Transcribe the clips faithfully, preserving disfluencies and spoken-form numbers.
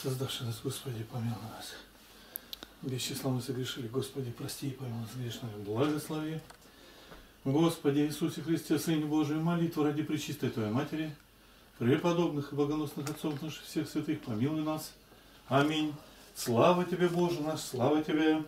Создавший нас, Господи, помилуй нас. Без числа мы согрешили, Господи, прости и помилуй нас грешных, благослови. Господи Иисусе Христе, Сыне Божий, молитву ради пречистой Твоей Матери, преподобных и богоносных отцов наших всех святых, помилуй нас. Аминь. Слава Тебе, Боже наш, слава Тебе.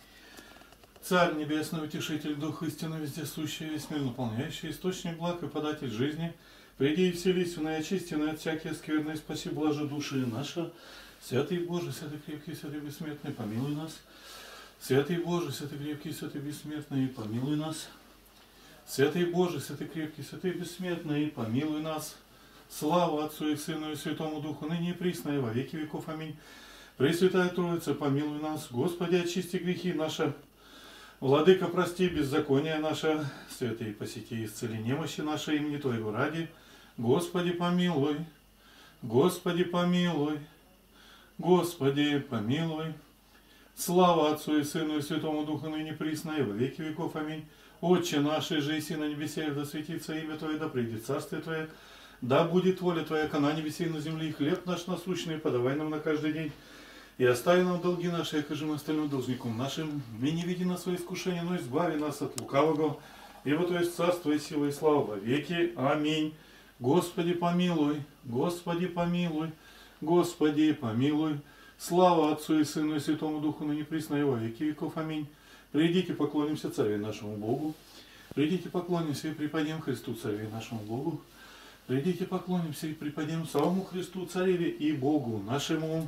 Царь Небесный, Утешитель, Дух истины, вездесущий, весь мир наполняющий, источник благ и податель жизни, приди и вселись в наочистенные от всякие скверные, спаси, блажи души наши. Святый Боже, святый крепкий, святый бессмертный, помилуй нас. Святый Боже, святый крепкий, святый бессмертный, помилуй нас. Святый Боже, святый крепкий, святый бессмертный, помилуй нас. Слава Отцу и Сыну и Святому Духу, ныне и присно и во веки веков. Аминь. Пресвятая Троица, помилуй нас. Господи, очисти грехи наши. Владыка, прости беззаконие наше. Святые, посети, исцели немощи наши имени Твоего ради. Господи, помилуй. Господи, помилуй. Господи, помилуй. Слава Отцу и Сыну и Святому Духу, ныне присно и во веки веков. Аминь. Отче наш, же и на небесе, да светится имя Твое, да придет царствие Твое, да будет воля Твоя, как на небесе и на земле, и хлеб наш насущный подавай нам на каждый день. И остави нам долги наши, яко же мы остальным должником нашим. И не веди нас в искушение, но избави нас от лукавого. Ибо то есть царство и сила и слава во веки. Аминь. Господи, помилуй. Господи, помилуй. Господи, помилуй. Слава Отцу и Сыну и Святому Духу, ныне присно и во веки веков. Аминь. Придите, поклонимся Царю нашему Богу. Придите, поклонимся и преподем Христу, Царю нашему Богу. Придите, поклонимся и преподем самому Христу, Цареве и Богу нашему.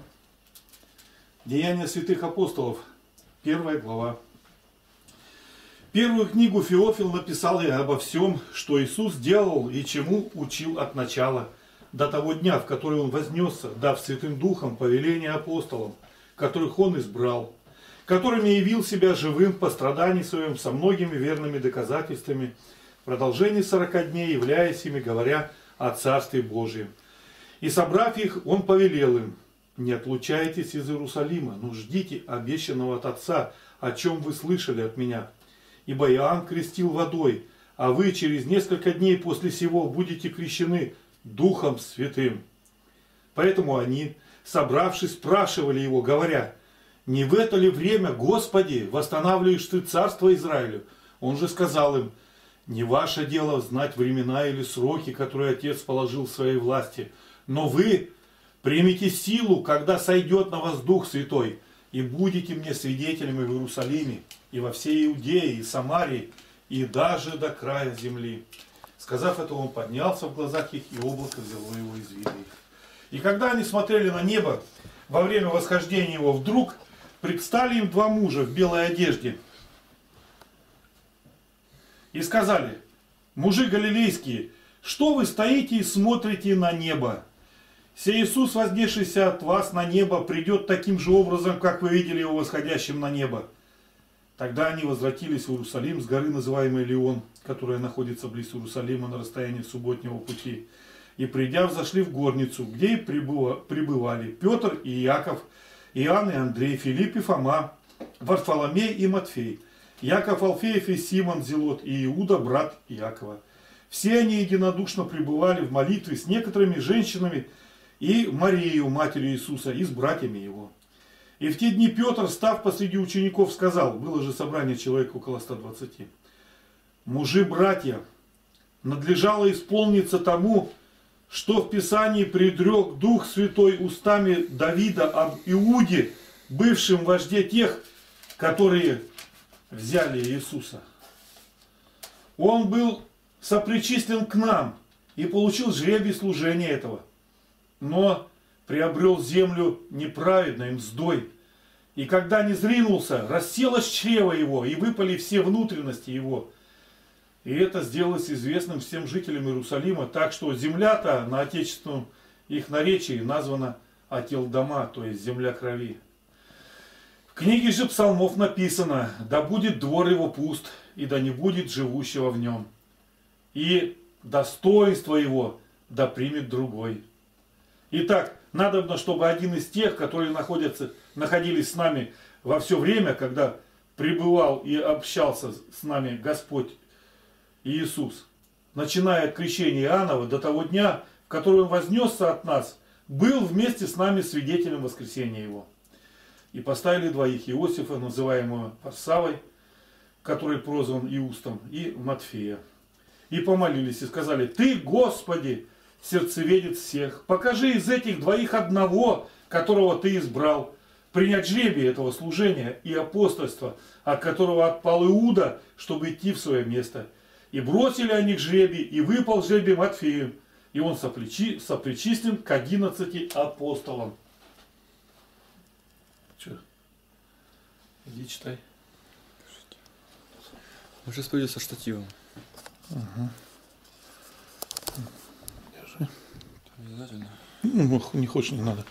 Деяния святых апостолов, первая глава. Первую книгу Феофил написал я обо всем, что Иисус делал и чему учил от начала, до того дня, в который Он вознесся, дав Святым Духом повеление апостолам, которых Он избрал, которыми явил себя живым в пострадании Своем со многими верными доказательствами, в продолжении сорока дней являясь ими, говоря о Царстве Божьем. И собрав их, Он повелел им: не отлучайтесь из Иерусалима, но ждите обещанного от Отца, о чем вы слышали от меня. Ибо Иоанн крестил водой, а вы через несколько дней после сего будете крещены Духом Святым. Поэтому они, собравшись, спрашивали его, говоря: не в это ли время, Господи, восстанавливаешь Ты царство Израилю? Он же сказал им: не ваше дело знать времена или сроки, которые Отец положил в своей власти, но вы примите силу, когда сойдет на вас Дух Святой, и будете мне свидетелями в Иерусалиме, и во всей Иудее, и Самарии, и даже до края земли. Сказав это, он поднялся в глазах их, и облако взяло его из вида их. И когда они смотрели на небо, во время восхождения его, вдруг предстали им два мужа в белой одежде. И сказали: мужи галилейские, что вы стоите и смотрите на небо? Сей Иисус, вознесшийся от вас на небо, придет таким же образом, как вы видели его восходящим на небо. Тогда они возвратились в Иерусалим с горы, называемой Леон, которая находится близ Иерусалима на расстоянии субботнего пути. И придя, взошли в горницу, где и пребывали Петр и Иаков, Иоанн и Андрей, Филипп и Фома, Варфоломей и Матфей, Яков Алфеев и Симон Зелот и Иуда, брат Иакова. Все они единодушно пребывали в молитве с некоторыми женщинами и Марией, матерью Иисуса, и с братьями его. И в те дни Петр, став посреди учеников, сказал, было же собрание человек около ста двадцати: мужи, братья, надлежало исполниться тому, что в Писании предрек Дух Святой устами Давида об Иуде, бывшем вожде тех, которые взяли Иисуса. Он был сопричислен к нам и получил жребий служения этого, но приобрел землю неправедной мздой. И когда не зринулся, расселось чрево его, и выпали все внутренности его. И это сделалось известным всем жителям Иерусалима, так что земля-то на отечественном их наречии названа Акелдама, то есть земля крови. В книге же псалмов написано: да будет двор его пуст, и да не будет живущего в нем, и достоинство его да примет другой. Итак, надобно, чтобы один из тех, которые находятся, находились с нами во все время, когда пребывал и общался с нами Господь Иисус, начиная от крещения Иоаннова до того дня, в который Он вознесся от нас, был вместе с нами свидетелем воскресения его. И поставили двоих: Иосифа, называемого Варсавой, который прозван Иустом, и Матфея. И помолились и сказали: Ты, Господи, сердцеведец всех, покажи из этих двоих одного, которого Ты избрал, принять жребий этого служения и апостольства, от которого отпал Иуда, чтобы идти в свое место. И бросили они жребий, и выпал жребий Матфею, и он сопричи, сопричислен к одиннадцати апостолам. Че? Иди читай. Он сейчас пойдет со штативом. Ага. Держи. Обязательно. Ну, не хочешь, не надо.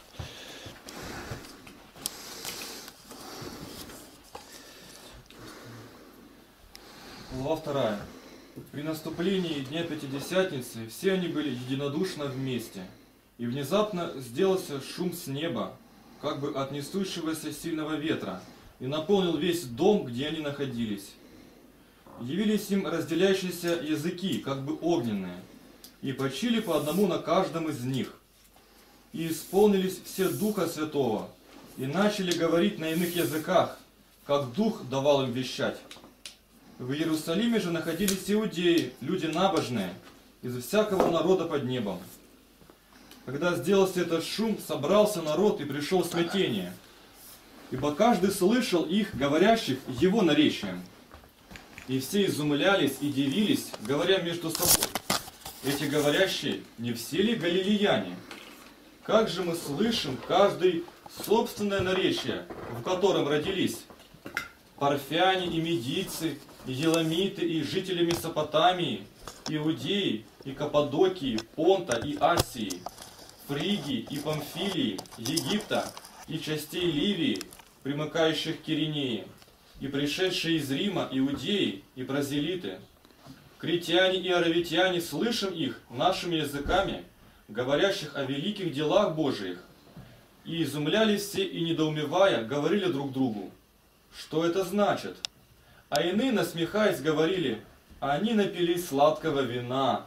Глава вторая. При наступлении Дня Пятидесятницы все они были единодушно вместе. И внезапно сделался шум с неба, как бы от несущегося сильного ветра, и наполнил весь дом, где они находились. Явились им разделяющиеся языки, как бы огненные, и почили по одному на каждом из них. И исполнились все Духа Святого, и начали говорить на иных языках, как Дух давал им вещать. В Иерусалиме же находились иудеи, люди набожные, из всякого народа под небом. Когда сделался этот шум, собрался народ и пришел смятение, ибо каждый слышал их, говорящих его наречием. И все изумлялись и дивились, говоря между собой: эти говорящие, не все ли галилеяне? Как же мы слышим каждый собственное наречие, в котором родились? Парфяне и медийцы, и еламиты, и жители Месопотамии, Иудеи, и Каппадокии, Понта и Асии, Фригии и Памфилии, Египта и частей Ливии, примыкающих к Киринее, и пришедшие из Рима иудеи и прозелиты, критяне и аравитяне, слышим их нашими языками, говорящих о великих делах Божиих. И изумлялись все и, недоумевая, говорили друг другу: что это значит? А иные, насмехаясь, говорили: они напились сладкого вина.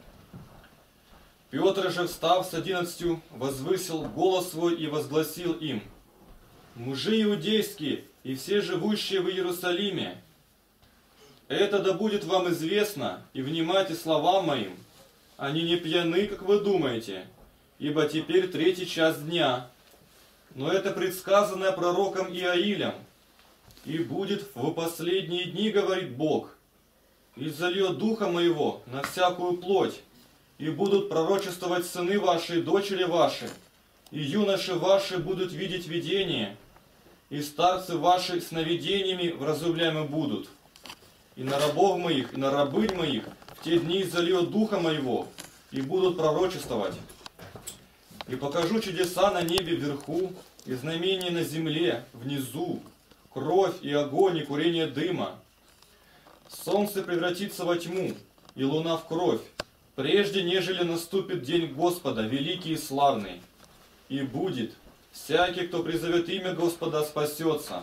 Петр же, встав с одиннадцатью, возвысил голос свой и возгласил им: мужи иудейские и все живущие в Иерусалиме, это да будет вам известно, и внимайте словам моим. Они не пьяны, как вы думаете, ибо теперь третий час дня. Но это предсказанное пророком Иаилем. И будет в последние дни, говорит Бог, и зальет духа моего на всякую плоть, и будут пророчествовать сыны ваши и дочери ваши, и юноши ваши будут видеть видение, и старцы ваши сновидениями вразумляемы будут. И на рабов моих, и на рабынь моих в те дни зальет духа моего, и будут пророчествовать. И покажу чудеса на небе вверху, и знамения на земле внизу, кровь и огонь и курение дыма. Солнце превратится во тьму, и луна в кровь, прежде нежели наступит день Господа, великий и славный. И будет, всякий, кто призовет имя Господа, спасется.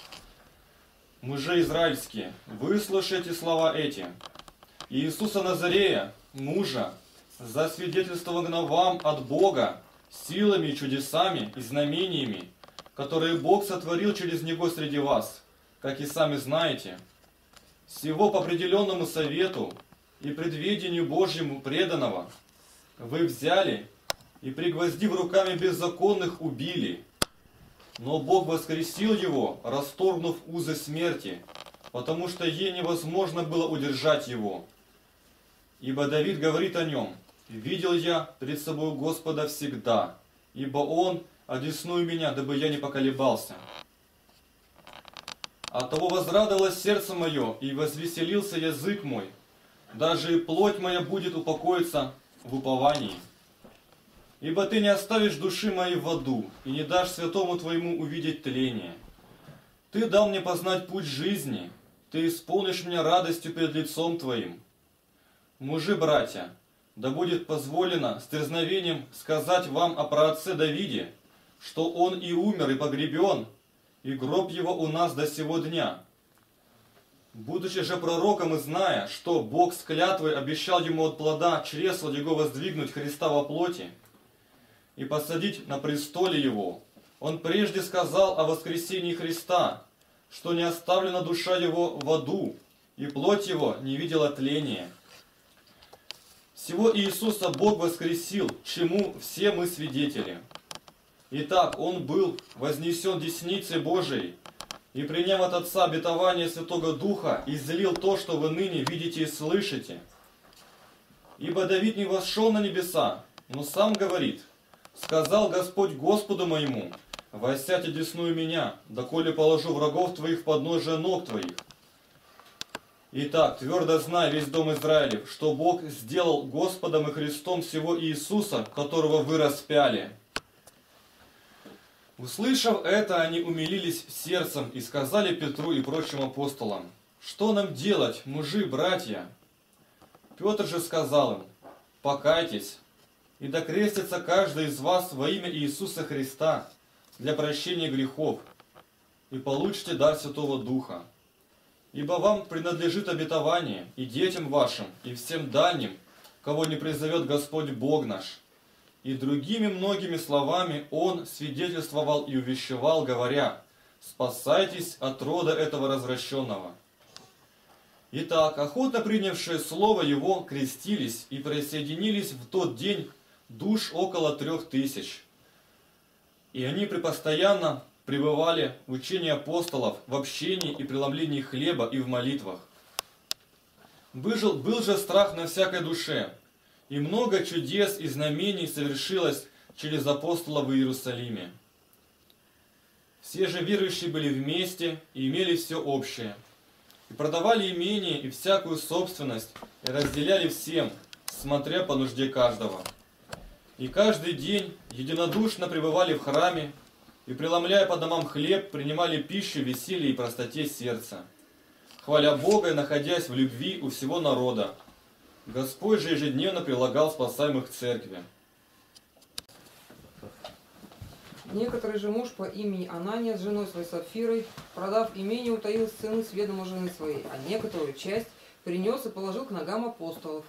Мужи израильские, выслушайте слова эти. Иисуса Назарея, мужа, засвидетельствованного вам от Бога силами и чудесами и знамениями, которые Бог сотворил через Него среди вас, как и сами знаете, всего по определенному совету и предвидению Божьему преданного, вы взяли и, пригвоздив руками беззаконных, убили. Но Бог воскресил его, расторгнув узы смерти, потому что ей невозможно было удержать его. Ибо Давид говорит о нем: «Видел я пред собой Господа всегда, ибо Он одесную меня, дабы я не поколебался». Оттого возрадовалось сердце мое, и возвеселился язык мой, даже и плоть моя будет упокоиться в уповании. Ибо ты не оставишь души моей в аду, и не дашь святому твоему увидеть тление. Ты дал мне познать путь жизни, ты исполнишь меня радостью перед лицом твоим. Мужи, братья, да будет позволено с дерзновением сказать вам о праотце Давиде, что он и умер, и погребен, и гроб его у нас до сего дня. Будучи же пророком и зная, что Бог с клятвой обещал ему от плода чресла его воздвигнуть Христа во плоти, и посадить на престоле его. Он прежде сказал о воскресении Христа, что не оставлена душа его в аду, и плоть его не видела тления. Всего Иисуса Бог воскресил, чему все мы свидетели. Итак, Он был вознесен десницей Божией, и, приняв от Отца обетование Святого Духа, излил то, что вы ныне видите и слышите. Ибо Давид не вошел на небеса, но сам говорит: «Сказал Господь Господу моему, воссядь одесную меня, доколе положу врагов твоих в подножие ног твоих». Итак, твердо знай, весь дом Израилев, что Бог сделал Господом и Христом всего Иисуса, которого вы распяли. Услышав это, они умилились сердцем и сказали Петру и прочим апостолам: «Что нам делать, мужи, братья?» Петр же сказал им: «Покайтесь, и докрестится каждый из вас во имя Иисуса Христа для прощения грехов, и получите дар Святого Духа. Ибо вам принадлежит обетование, и детям вашим, и всем дальним, кого не призовет Господь Бог наш». И другими многими словами он свидетельствовал и увещевал, говоря: «Спасайтесь от рода этого развращенного». Итак, охотно принявшие слово его крестились и присоединились в тот день душ около трех тысяч. И они препостоянно пребывали в учении апостолов, в общении и преломлении хлеба и в молитвах. Был, был же страх на всякой душе, и много чудес и знамений совершилось через апостолов в Иерусалиме. Все же верующие были вместе и имели все общее, и продавали имение и всякую собственность, и разделяли всем, смотря по нужде каждого. И каждый день единодушно пребывали в храме, и, преломляя по домам хлеб, принимали пищу в веселье и простоте сердца, хваля Бога и находясь в любви у всего народа. Господь же ежедневно прилагал спасаемых к церкви. Некоторый же муж по имени Анания с женой своей Сапфирой, продав имение, утаил из цены с ведома жены своей, а некоторую часть принес и положил к ногам апостолов.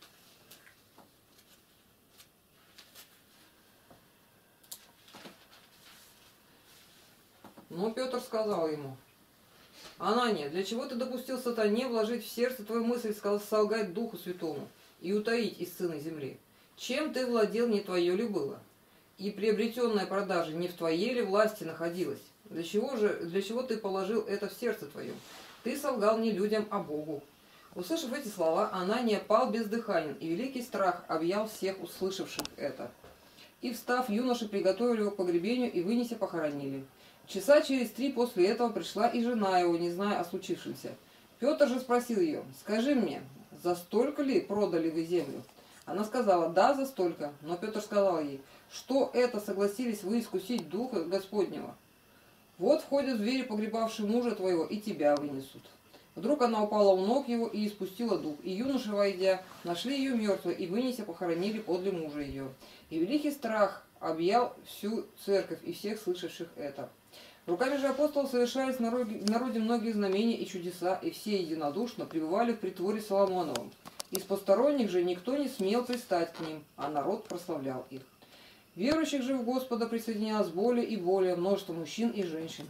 Но Петр сказал ему: «Анания, для чего ты допустил сатане вложить в сердце твою мысль, солгать Духу Святому и утаить из сына земли? Чем ты владел, не твое ли было? И приобретенная продажа не в твоей ли власти находилась? Для чего же, для чего ты положил это в сердце твоем? Ты солгал не людям, а Богу». Услышав эти слова, Анания пал бездыханен, и великий страх объял всех услышавших это. И, встав, юноши приготовили его к погребению и, вынеся, похоронили. Часа через три после этого пришла и жена его, не зная о случившемся. Петр же спросил ее: «Скажи мне, за столько ли продали вы землю?» Она сказала: «Да, за столько». Но Петр сказал ей: «Что это согласились вы искусить Духа Господнего? Вот входят звери, погребавшие мужа твоего, и тебя вынесут». Вдруг она упала у ног его и испустила дух. И юноши, войдя, нашли ее мертвой и, вынеся, похоронили подле мужа ее. И великий страх объял всю церковь и всех слышавших это. Руками же апостолов совершались в народе, в народе многие знамения и чудеса, и все единодушно пребывали в притворе Соломоновом. Из посторонних же никто не смел пристать к ним, а народ прославлял их. Верующих же в Господа присоединялось более и более множество мужчин и женщин.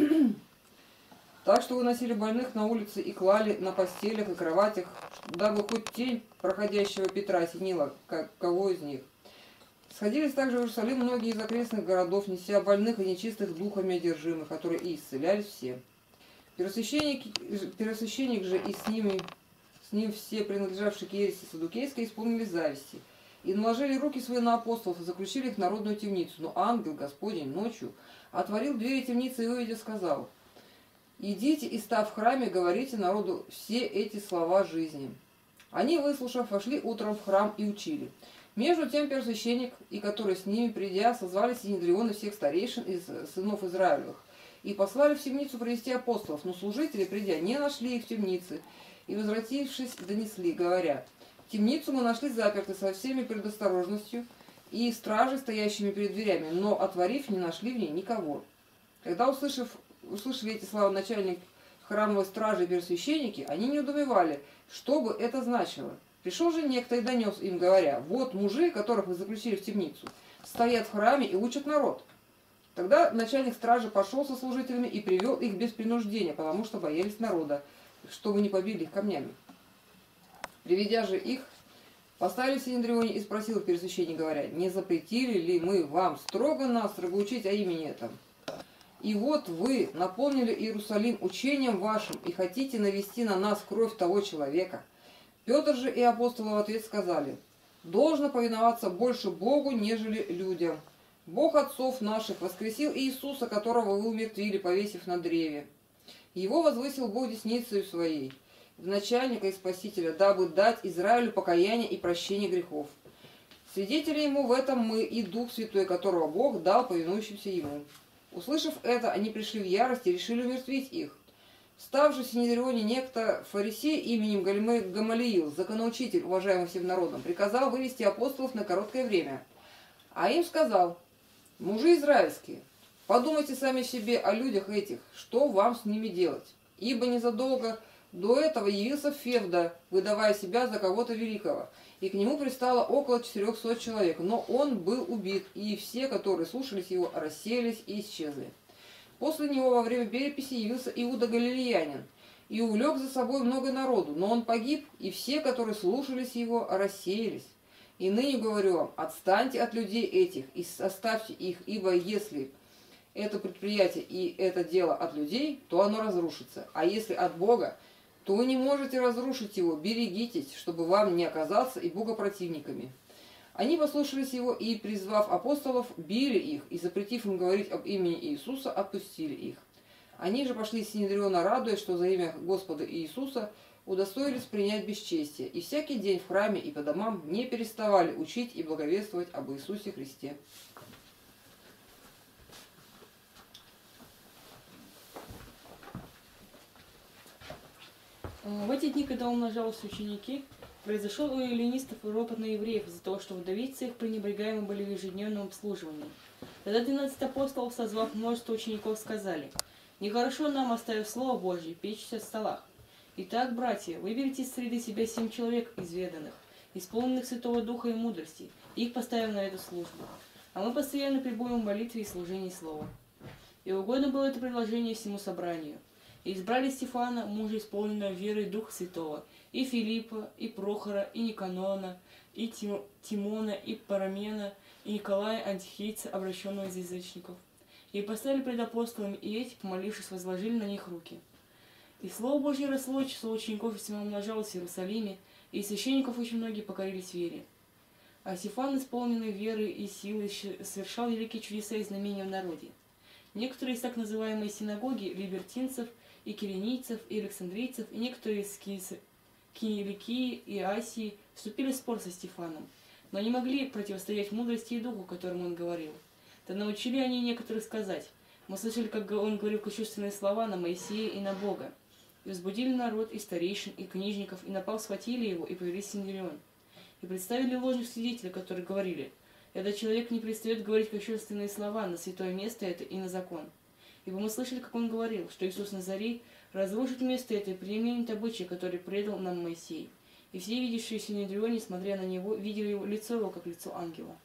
Так что выносили больных на улице и клали на постелях и кроватях, дабы хоть тень проходящего Петра осенила кого из них. Сходились также в Иерусалим многие из окрестных городов, неся больных и нечистых духами одержимых, которые и исцелялись все. Первосвященник, первосвященник же и с, ними, с ним все принадлежавшие к ереси саддукейской исполнились зависти, и наложили руки свои на апостолов и заключили их в народную темницу. Но ангел Господень ночью отворил двери темницы и, выведя, сказал: «Идите и, став в храме, говорите народу все эти слова жизни». Они, выслушав, вошли утром в храм и учили. Между тем первосвященник, и который с ними, придя, созвали синедрионы всех старейшин из сынов Израилевых, и послали в темницу привести апостолов, но служители, придя, не нашли их в темнице, и, возвратившись, донесли, говоря: «Темницу мы нашли запертой со всеми предосторожностью и стражей, стоящими перед дверями, но, отворив, не нашли в ней никого». Когда, услышав, услышали эти слова начальник храмовой стражи и первосвященники, они недоумевали, что бы это значило. Пришел же некто и донес им, говоря: «Вот мужи, которых вы заключили в темницу, стоят в храме и учат народ. Тогда начальник стражи пошел со служителями и привел их без принуждения, потому что боялись народа, чтобы не побили их камнями. Приведя же их, поставили в Синедрионе и спросил первосвященник, говоря: «Не запретили ли мы вам строго-настрого учить о имени этом? И вот вы наполнили Иерусалим учением вашим и хотите навести на нас кровь того человека». Петр же и апостолы в ответ сказали: «Должно повиноваться больше Богу, нежели людям. Бог отцов наших воскресил Иисуса, которого вы умертвили, повесив на древе. Его возвысил Бог десницею своей, в начальника и спасителя, дабы дать Израилю покаяние и прощение грехов. Свидетели ему в этом мы и Дух Святой, которого Бог дал повинующимся ему». Услышав это, они пришли в ярость и решили умертвить их. Встав же в Синедрионе некто фарисей именем Гамалиил, законоучитель, уважаемый всем народом, приказал вывести апостолов на короткое время. А им сказал: «Мужи израильские, подумайте сами себе о людях этих, что вам с ними делать? Ибо незадолго до этого явился Февда, выдавая себя за кого-то великого, и к нему пристало около четырехсот человек, но он был убит, и все, которые слушались его, рассеялись и исчезли. После него во время переписи явился Иуда Галилеянин, и увлек за собой много народу, но он погиб, и все, которые слушались его, рассеялись. И ныне говорю вам: отстаньте от людей этих и оставьте их, ибо если это предприятие и это дело от людей, то оно разрушится, а если от Бога, то вы не можете разрушить его. Берегитесь, чтобы вам не оказаться и богопротивниками». Они послушались его и, призвав апостолов, били их и, запретив им говорить об имени Иисуса, отпустили их. Они же пошли из Синедриона, радуясь, что за имя Господа Иисуса удостоились принять бесчестие, и всякий день в храме и по домам не переставали учить и благовествовать об Иисусе Христе. В эти дни, когда умножались ученики, произошел у эллинистов ропот на евреев из-за того, что вдовицы их пренебрегаемы были в ежедневном обслуживании. Тогда двенадцать апостолов, созвав множество учеников, сказали: «Нехорошо нам, оставив Слово Божье, печься в столах. Итак, братья, выберите из среды себя семь человек изведанных, исполненных Святого Духа и мудрости, и их поставим на эту службу. А мы постоянно пребудем в молитве и служении Слова». И угодно было это предложение всему собранию. И избрали Стефана, мужа, исполненного верой Духа Святого, и Филиппа, и Прохора, и Никанона, и Тимона, и Парамена, и Николая Антихийца, обращенного из язычников. И поставили пред апостолами, и эти, помолившись, возложили на них руки. И Слово Божье росло, число учеников весьма умножалось в Иерусалиме, и священников очень многие покорились вере. А Стефан, исполненный веры и силы, совершал великие чудеса и знамения в народе. Некоторые из так называемой синагоги либертинцев и киренийцев, и александрийцев, и некоторые из Киликии и Асии вступили в спор со Стефаном, но не могли противостоять мудрости и духу, которым он говорил. Да научили они некоторых сказать: «Мы слышали, как он говорил кощунственные слова на Моисея и на Бога». И возбудили народ, и старейшин, и книжников, и напав схватили его, и повели в Синедрион. И представили ложных свидетелей, которые говорили: «Этот человек не пристает говорить кощунственные слова на святое место это и на закон». Ибо мы слышали, как он говорил, что Иисус Назарей разрушит место это и применит обычай, который предал нам Моисей. И все, видевшие в Синедрионе, смотря на него, видели его лицо его, как лицо ангела.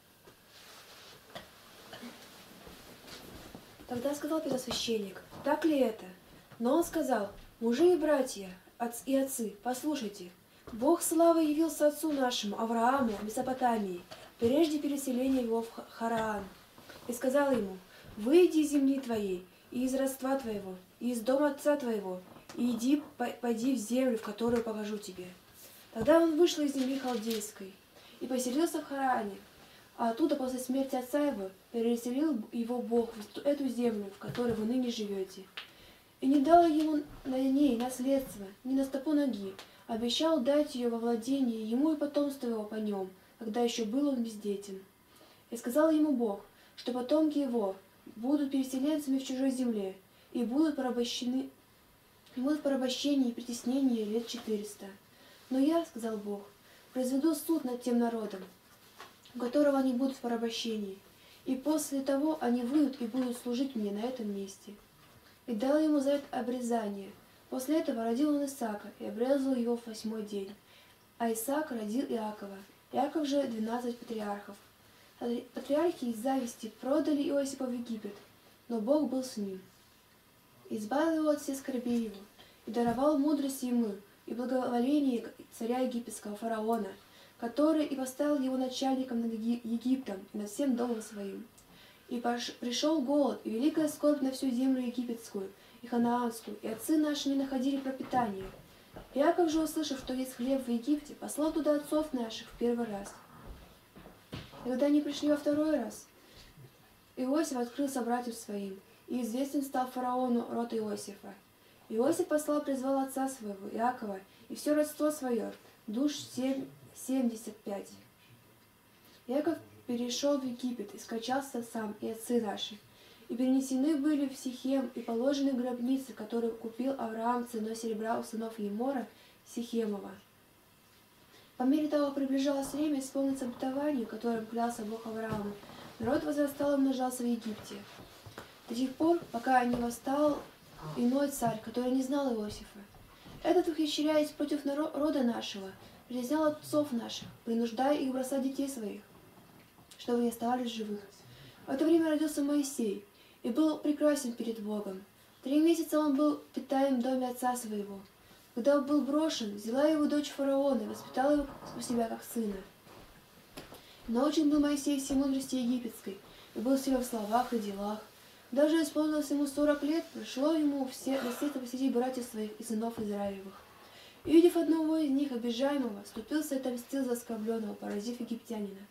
Тогда сказал первосвященник: «Так ли это?» Но он сказал: «Мужи и братья, отцы и отцы, послушайте. Бог славы явился отцу нашему, Аврааму, в Месопотамии, прежде переселения его в Хараан. И сказал ему: выйди из земли твоей, и из родства твоего, и из дома отца твоего, и иди, пойди в землю, в которую покажу тебе». Тогда он вышел из земли халдейской и поселился в Хараане, а оттуда после смерти отца его переселил его Бог в эту землю, в которой вы ныне живете. И не дал ему на ней наследство, ни на стопу ноги, обещал дать ее во владение ему и потомство его по нем, когда еще был он бездетен. И сказал ему Бог, что потомки его будут переселенцами в чужой земле, и будут порабощены, и будут в порабощении и притеснении лет четыреста. Но я, сказал Бог, произведу суд над тем народом, у которого они будут в порабощении, и после того они выйдут и будут служить мне на этом месте. И дал ему за это обрезание. После этого родил он Исаака и обрезал его в восьмой день. А Исаак родил Иакова. Иаков же двенадцать патриархов. Патриархи из зависти продали Иосифа в Египет, но Бог был с ним. Избавил его от всех скорбей его, и даровал мудрость ему, и благоволение царя египетского фараона, который и поставил его начальником над Египтом и над всем домом своим. И пришел голод, и великая скорбь на всю землю египетскую и ханаанскую, и отцы наши не находили пропитания. Иаков же, услышав, что есть хлеб в Египте, послал туда отцов наших в первый раз. И когда они пришли во второй раз, Иосиф открылся братьям своим, и известен стал фараону род Иосифа. Иосиф послал, призвал отца своего, Иакова, и все родство свое, душ семь, семьдесят пять. Иаков перешел в Египет, и скачался сам, и отцы наши. И перенесены были в Сихем, и положены гробницы, которые купил Авраам ценой серебра у сынов Емора Сихемова. По мере того, как приближалось время исполниться обетованию, которым клялся Бог Аврааму, народ возрастал и умножался в Египте. До тех пор, пока не восстал иной царь, который не знал Иосифа. Этот, ухищряясь против народа нашего, притеснял отцов наших, принуждая их бросать детей своих, чтобы не оставались живых. В это время родился Моисей, и был прекрасен перед Богом. Три месяца он был питаем в доме отца своего. Когда он был брошен, взяла его дочь фараона и воспитала его у себя как сына. Научен был Моисей всей мудрости египетской, и был силен в словах и делах. Даже исполнилось ему сорок лет, пришло ему все наследство посетить братьев своих и сынов Израилевых. И, увидев одного из них, обижаемого, вступился и отомстил за оскорбленного, поразив египтянина.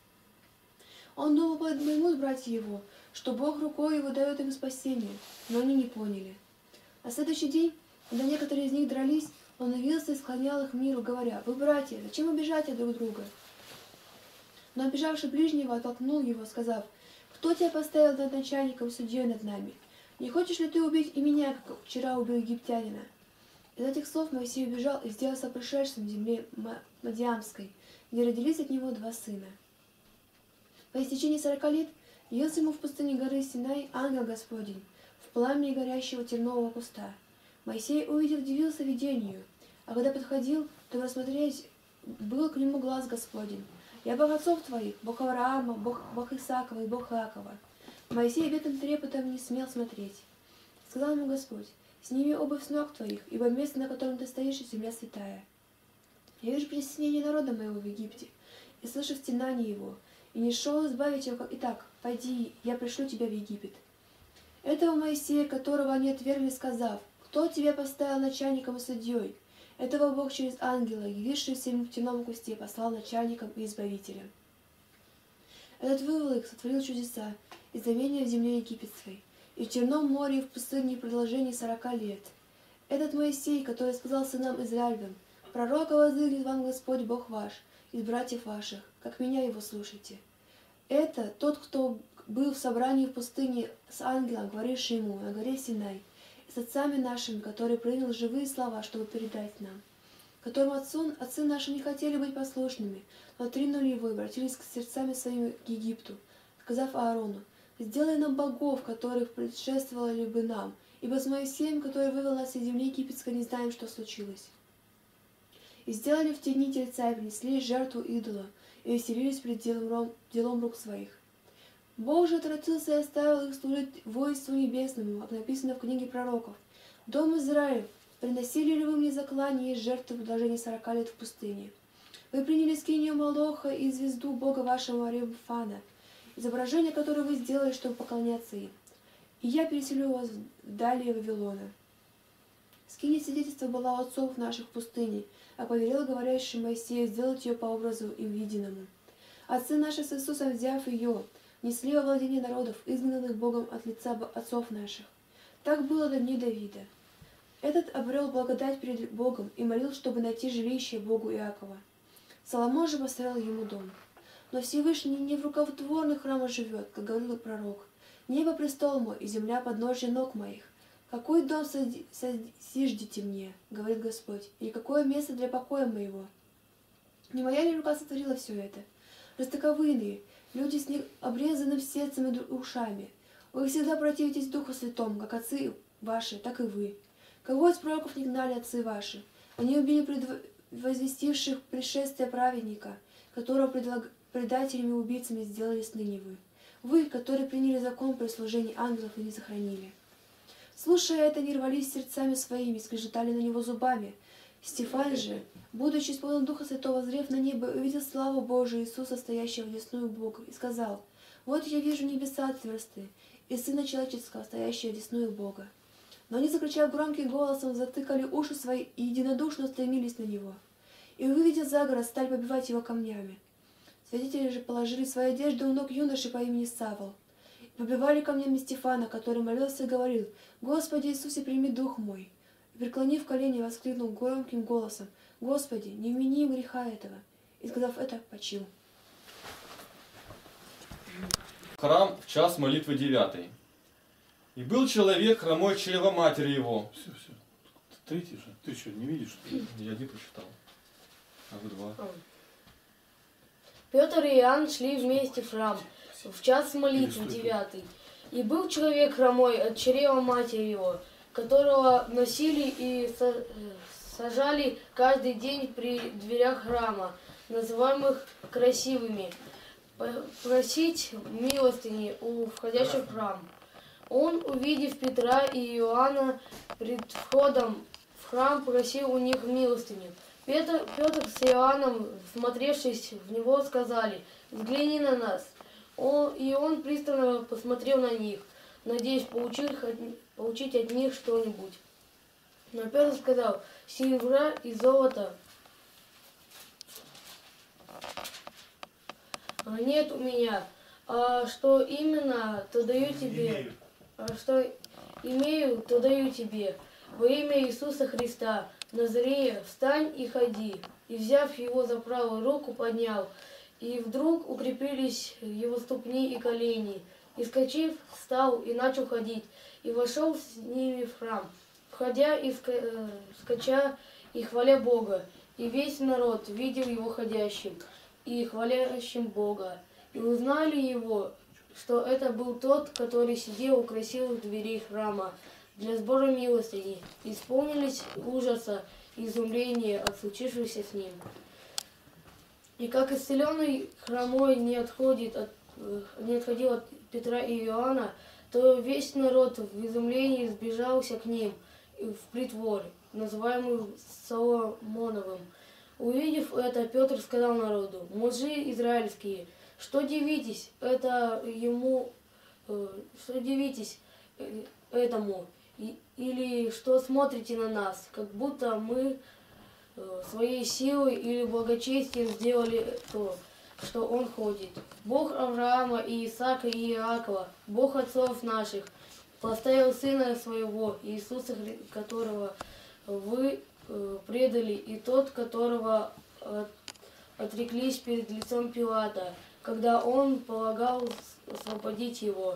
Он думал по-моему с братья его, что Бог рукой его дает им спасение, но они не поняли. На следующий день, когда некоторые из них дрались, он явился и склонял их миру, говоря: «Вы, братья, зачем обижаете друг друга?» Но обижавший ближнего оттолкнул его, сказав: «Кто тебя поставил над начальником, судьей над нами? Не хочешь ли ты убить и меня, как вчера убил египтянина?» Из этих слов Моисей убежал и сделался пришельцем в земле Мадиамской, где родились от него два сына. По истечении сорока лет явился ему в пустыне горы Синай ангел Господень в пламени горящего тернового куста. Моисей, увидев, удивился видению, а когда подходил, чтобы рассмотреть, был к нему глаз Господень: «Я Бог отцов твоих, Бог Авраама, Бог, Бог Исаакова и Бог Иакова». Моисей обетным трепетом не смел смотреть. Сказал ему Господь: «Сними обувь с ног твоих, ибо место, на котором ты стоишь, земля святая. Я вижу притеснение народа моего в Египте, и слышу стенание его, и не шел избавить его. Итак, пойди, я пришлю тебя в Египет». Этого Моисея, которого они отвергли, сказав: «Кто тебя поставил начальником и судьей?» Этого Бог через ангела, явившегося ему в темном кусте, послал начальником и избавителем. Этот выволок сотворил чудеса и знамения в земле египетской, и в Черном море, и в пустыне в продолжении сорока лет. Этот Моисей, который сказал сынам Израилевым: «Пророка воздвигнет вам Господь Бог ваш из братьев ваших, как меня его слушайте». Это тот, кто был в собрании в пустыне с ангелом, говорившим ему на горе Синай, и с отцами нашими, который принял живые слова, чтобы передать нам, которому отцу, отцы наши не хотели быть послушными, но отринули его и обратились к сердцами своими к Египту, сказав Аарону: «Сделай нам богов, которых предшествовали бы нам, ибо с Моисеем, который вывел нас из земли египетской, не знаем, что случилось». И сделали в те дни тельца, и принесли жертву идола, и веселились пред делом, делом рук своих. Бог же отвратился и оставил их служить воинству небесному, как написано в книге пророков: «Дом Израилев, приносили ли вы мне заклание и жертвы в продолжении сорока лет в пустыне? Вы приняли скинию Молоха и звезду Бога вашего Ремфана, изображение, которое вы сделали, чтобы поклоняться им. И я переселю вас далее Вавилона». Скиния свидетельства была у отцов наших в пустыне, а повелел говорящий Моисею сделать ее по образу им виденному. Отцы наши с Иисусом, взяв ее, несли во владение народов, изгнанных Богом от лица отцов наших. Так было до дней Давида. Этот обрел благодать перед Богом и молил, чтобы найти жилище Богу Иакова. Соломон же построил ему дом. Но Всевышний не в рукотворных храмах живет, как говорил пророк: «Небо престол мой, и земля подножье ног моих. Какой дом созиждите мне, говорит Господь, или какое место для покоя моего? Не моя ли рука сотворила все это? Жестоковыйные, люди с необрезанным сердцем и ушами, вы всегда противитесь Духу Святому, как отцы ваши, так и вы. Кого из пророков не гнали отцы ваши? Они убили предвозвестивших пришествие праведника, которого предлаг... предателями и убийцами сделались ныне вы. Вы, которые приняли закон при служении ангелов и не сохранили. Слушая это, не рвались сердцами своими, скрежетали на него зубами. Стефан же, будучи исполнен Духа Святого, зрев на небо, увидел славу Божию Иисуса, стоящего одесную Бога, и сказал: «Вот я вижу небеса отверстые, и Сына Человеческого, стоящего одесную Бога». Но они, закричав громким голосом, затыкали уши свои и единодушно стремились на него. И, увидев за город, стали побивать его камнями. Свидетели же положили свои одежды у ног юноши по имени Савл. И побивали камнями Стефана, который молился и говорил: «Господи Иисусе, прими дух мой». И, преклонив колени, воскликнул громким голосом: «Господи, не вмени им греха этого». И, сказав это, почил. Храм в час молитвы девятый. И был человек хромой от чрева матери его. Все, все. Третий же. Ты что, не видишь, что ли? Я один прочитал. А вы два. Петр и Иоанн шли вместе в храм в час молитвы девятый. И был человек хромой от чрева матери его, которого носили и сажали каждый день при дверях храма, называемых красивыми, просить милостыни у входящих в храм. Он, увидев Петра и Иоанна пред входом в храм, просил у них милостыню. Петр, Петр с Иоанном, смотревшись в него, сказали: «Взгляни на нас». Он, и он пристально посмотрел на них, надеясь получить, получить от них что-нибудь. Но Петр сказал: «Серебра и золота нет у меня, а что именно, то даю тебе, а что имею, то даю тебе. Во имя Иисуса Христа, Назарея, встань и ходи». И, взяв его за правую руку, поднял. И вдруг укрепились его ступни и колени. И, вскочив, встал и начал ходить. И вошел с ними в храм, входя и скача и хваля Бога. И весь народ видел его ходящим и хвалящим Бога. И узнали его, что это был тот, который сидел у красивых дверей храма для сбора милостыни. Исполнились ужаса и изумления от случившегося с ним. И как исцеленный хромой не, отходит от, не отходил от Петра и Иоанна, то весь народ в изумлении сбежался к ним в притвор, называемый Соломоновым. Увидев это, Петр сказал народу: «Мужи израильские, что дивитесь это ему, что дивитесь этому, или что смотрите на нас, как будто мы своей силой или благочестием сделали то, что он ходит. Бог Авраама и Исаака и Иакова, Бог отцов наших, поставил Сына Своего, Иисуса, которого вы предали, и тот, которого отреклись перед лицом Пилата, когда он полагал освободить его.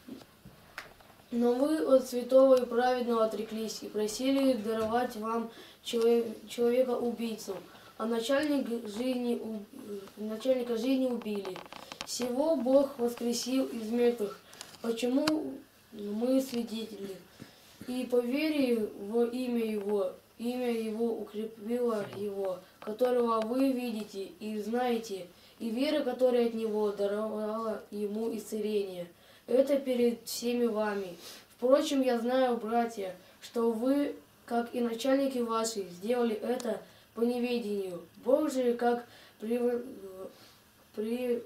Но вы от святого и праведного отреклись и просили даровать вам человека-убийцу, а начальник жизни, начальника жизни убили. Сего Бог воскресил из мертвых, почему мы свидетели. И по вере во имя Его, имя Его укрепило Его, которого вы видите и знаете, и вера, которая от Него даровала Ему исцеление. Это перед всеми вами. Впрочем, я знаю, братья, что вы, как и начальники ваши, сделали это по неведению. Бог же, как при, при,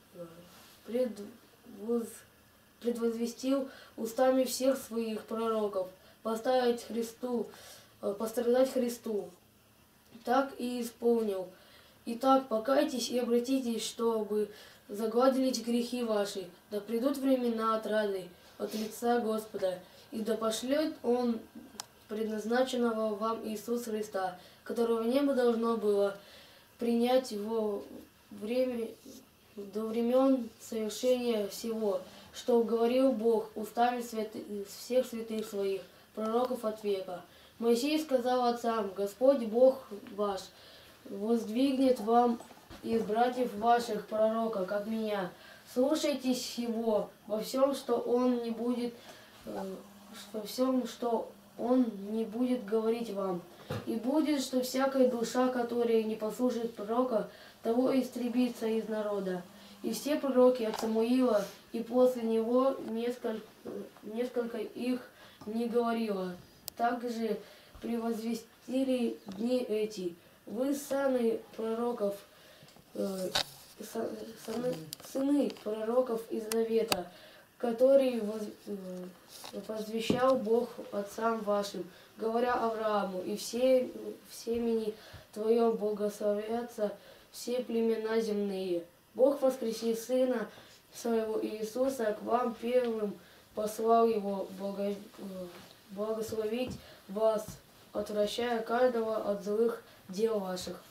предвоз, предвозвестил устами всех своих пророков поставить Христу, пострадать Христу, так и исполнил. Итак, покайтесь и обратитесь, чтобы загладились грехи ваши, да придут времена отрады от лица Господа, и да пошлет Он предназначенного вам Иисуса Христа, которого небо должно было принять его время, до времен совершения всего, что говорил Бог устами святы, всех святых своих, пророков от века. Моисей сказал отцам: Господь Бог ваш воздвигнет вам из братьев ваших пророка, как меня. Слушайтесь его во всем, что он не будет, во всем, что он не будет говорить вам. И будет, что всякая душа, которая не послушает пророка, того истребится из народа. И все пророки от Самуила, и после него несколько, несколько их не говорило. Также превозвестили дни эти. Вы саны пророков, э, сыны, сыны пророков из Завета, который воз, э, возвещал Бог отцам вашим, говоря Аврааму, и все, в семени Твоем благословятся все племена земные. Бог воскресил Сына Своего Иисуса, к вам первым послал Его благо, благословить вас, отвращая каждого от злых дел ваших.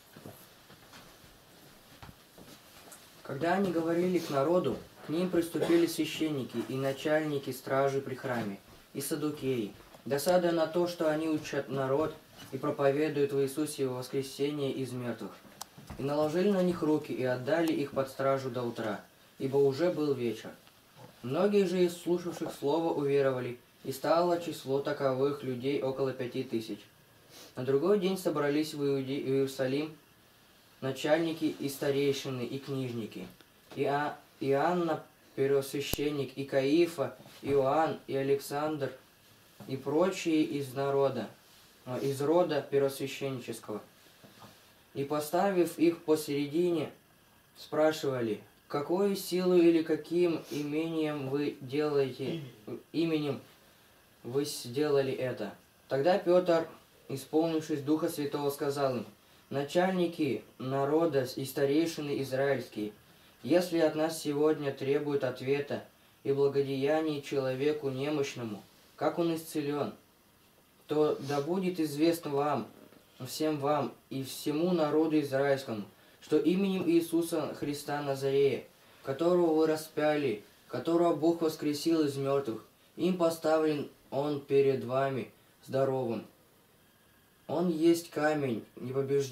Когда они говорили к народу, к ним приступили священники и начальники стражи при храме, и саддукеи, досадуя на то, что они учат народ и проповедуют в Иисусе воскресение из мертвых. И наложили на них руки и отдали их под стражу до утра, ибо уже был вечер. Многие же из слушавших слова уверовали, и стало число таковых людей около пяти тысяч. На другой день собрались в, Иуде... в Иерусалим начальники и старейшины, и книжники, и а... Иоанна, первосвященник, и Каифа, Иоанн, и Александр, и прочие из народа, из рода первосвященнического. И, поставив их посередине, спрашивали, какой силой или каким имением вы делаете, именем вы сделали это. Тогда Петр, исполнившись Духа Святого, сказал им, начальники народа и старейшины израильские, если от нас сегодня требуют ответа и благодеяний человеку немощному, как он исцелен, то да будет известно вам, всем вам и всему народу израильскому, что именем Иисуса Христа Назарея, которого вы распяли, которого Бог воскресил из мертвых, им поставлен Он перед вами здоровым. Он есть камень, непобеж...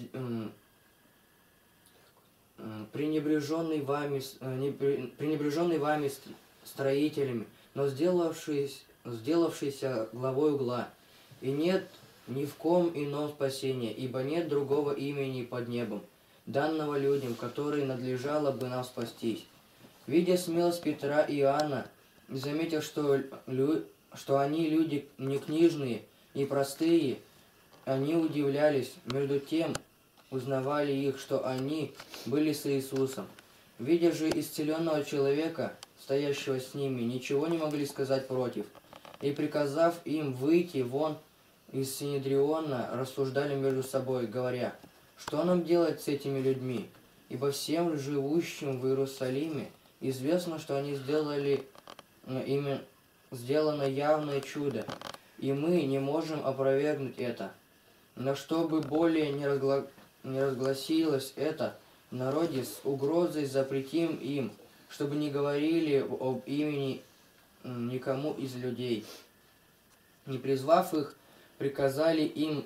пренебреженный вами, пренебреженный вами строителями, но сделавшийся, сделавшийся главой угла. И нет ни в ком ином спасения, ибо нет другого имени под небом, данного людям, которые надлежало бы нам спастись. Видя смелость Петра и Иоанна, и заметив, что, лю... что они люди не книжные и простые, они удивлялись, между тем узнавали их, что они были с Иисусом. Видя же исцеленного человека, стоящего с ними, ничего не могли сказать против, и, приказав им выйти вон из Синедриона, рассуждали между собой, говоря, что нам делать с этими людьми, ибо всем живущим в Иерусалиме известно, что они сделали ими сделано явное чудо, и мы не можем опровергнуть это. Но чтобы более не, разгла... не разгласилось это в народе, с угрозой запретим им, чтобы не говорили об имени никому из людей. Не призвав их, приказали им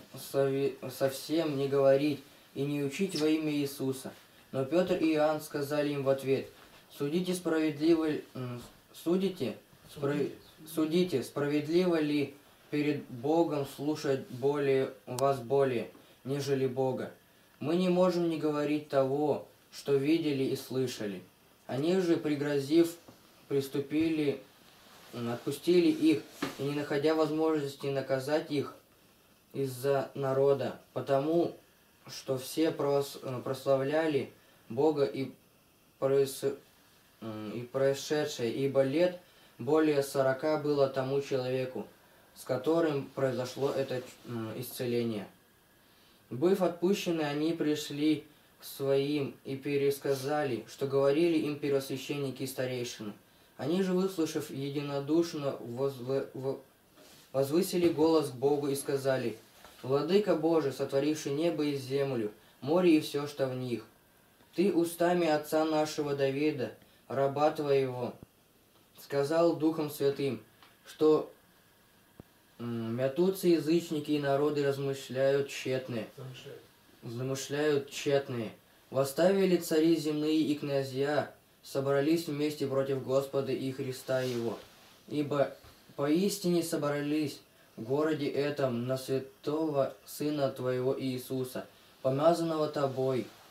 совсем не говорить и не учить во имя Иисуса. Но Петр и Иоанн сказали им в ответ, «Судите справедливо, судите, справ... судите, справедливо ли перед Богом слушать более вас более, нежели Бога? Мы не можем не говорить того, что видели и слышали». Они же, пригрозив, приступили, отпустили их, и не находя возможности наказать их из-за народа, потому что все прославляли Бога и, проис... и происшедшее, ибо лет более сорока было тому человеку, с которым произошло это исцеление. Быв отпущены, они пришли к своим и пересказали, что говорили им первосвященники и старейшины. Они же, выслушав единодушно, возв... возвысили голос к Богу и сказали, «Владыка Божий, сотворивший небо и землю, море и все, что в них, Ты устами отца нашего Давида, раба Твоего, сказал Духом Святым, что мятутся язычники и народы размышляют тщетные, замышляют тщетные. Восставили цари земные и князья, собрались вместе против Господа и Христа Его. Ибо поистине собрались в городе этом на святого Сына Твоего Иисуса, помазанного Тобой,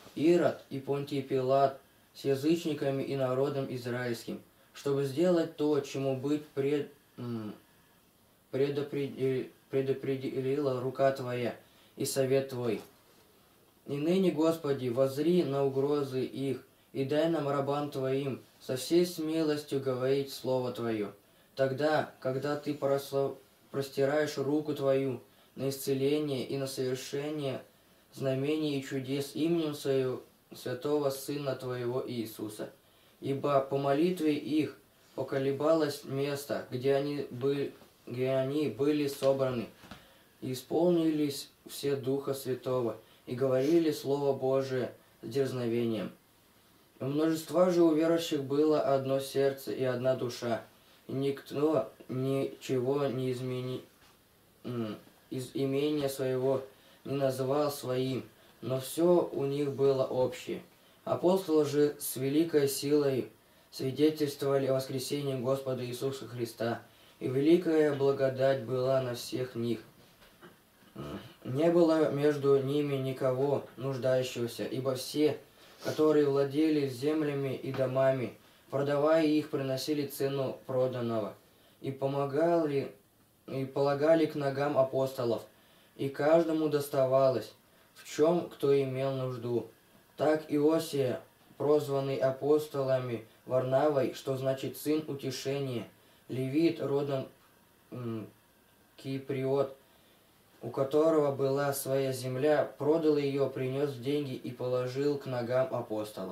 Ирод и Понтий Пилат с язычниками и народом израильским, чтобы сделать то, чему быть пред, предопредел, предопределила рука Твоя и совет Твой. И ныне, Господи, воззри на угрозы их, и дай нам, рабам Твоим, со всей смелостью говорить Слово Твое. Тогда, когда Ты прослав... простираешь руку Твою на исцеление и на совершение знамений и чудес именем Своего святого Сына Твоего Иисуса. Ибо по молитве их поколебалось место, где они, были, где они были собраны, и исполнились все Духа Святого, и говорили Слово Божие с дерзновением. У множества же у верующих было одно сердце и одна душа, и никто ничего не измени... из имения своего не называл своим, но все у них было общее. Апостолы же с великой силой свидетельствовали о воскресении Господа Иисуса Христа, и великая благодать была на всех них. Не было между ними никого нуждающегося, ибо все, которые владели землями и домами, продавая их, приносили цену проданного, и помогали, и полагали к ногам апостолов, и каждому доставалось, в чем кто имел нужду. Так Иосия, прозванный апостолами Варнавой, что значит сын утешения, левит родом м, Киприот, у которого была своя земля, продал ее, принес деньги и положил к ногам апостолов.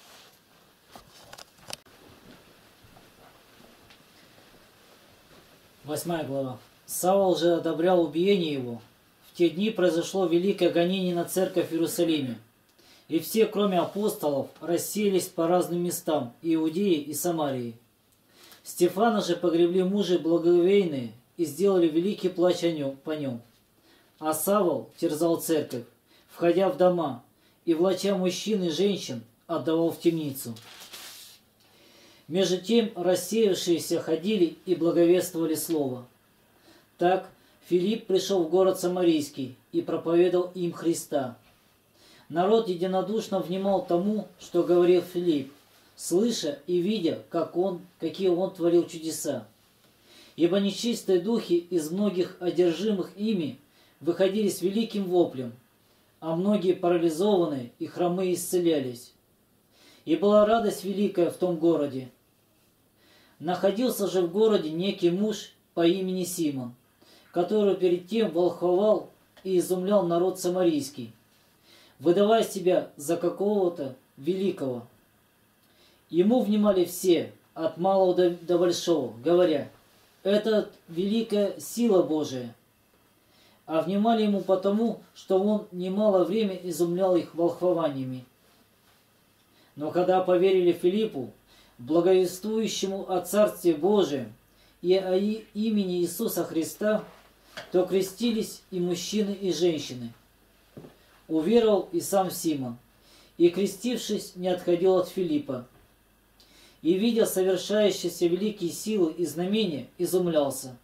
Восьмая глава. Савол же одобрял убиение его. В те дни произошло великое гонение на церковь в Иерусалиме. И все, кроме апостолов, расселись по разным местам Иудеи и Самарии. Стефана же погребли мужи благоговейные и сделали великий плач о нем, по нем. А Савол терзал церковь, входя в дома, и, влача мужчин и женщин, отдавал в темницу. Между тем рассеявшиеся ходили и благовествовали слово. Так Филипп пришел в город Самарийский и проповедовал им Христа. Народ единодушно внимал тому, что говорил Филипп, слыша и видя, как он, какие он творил чудеса. Ибо нечистые духи из многих одержимых ими выходили с великим воплем, а многие парализованные и хромые исцелялись. И была радость великая в том городе. Находился же в городе некий муж по имени Симон, который перед тем волхвовал и изумлял народ самарийский, выдавая себя за какого-то великого. Ему внимали все, от малого до, до большого, говоря, это великая сила Божия. А внимали ему потому, что он немало время изумлял их волхвованиями. Но когда поверили Филиппу, благовествующему о Царстве Божием и о имени Иисуса Христа, то крестились и мужчины, и женщины. Уверовал и сам Симон, и, крестившись, не отходил от Филиппа. И, видя совершающиеся великие силы и знамения, изумлялся.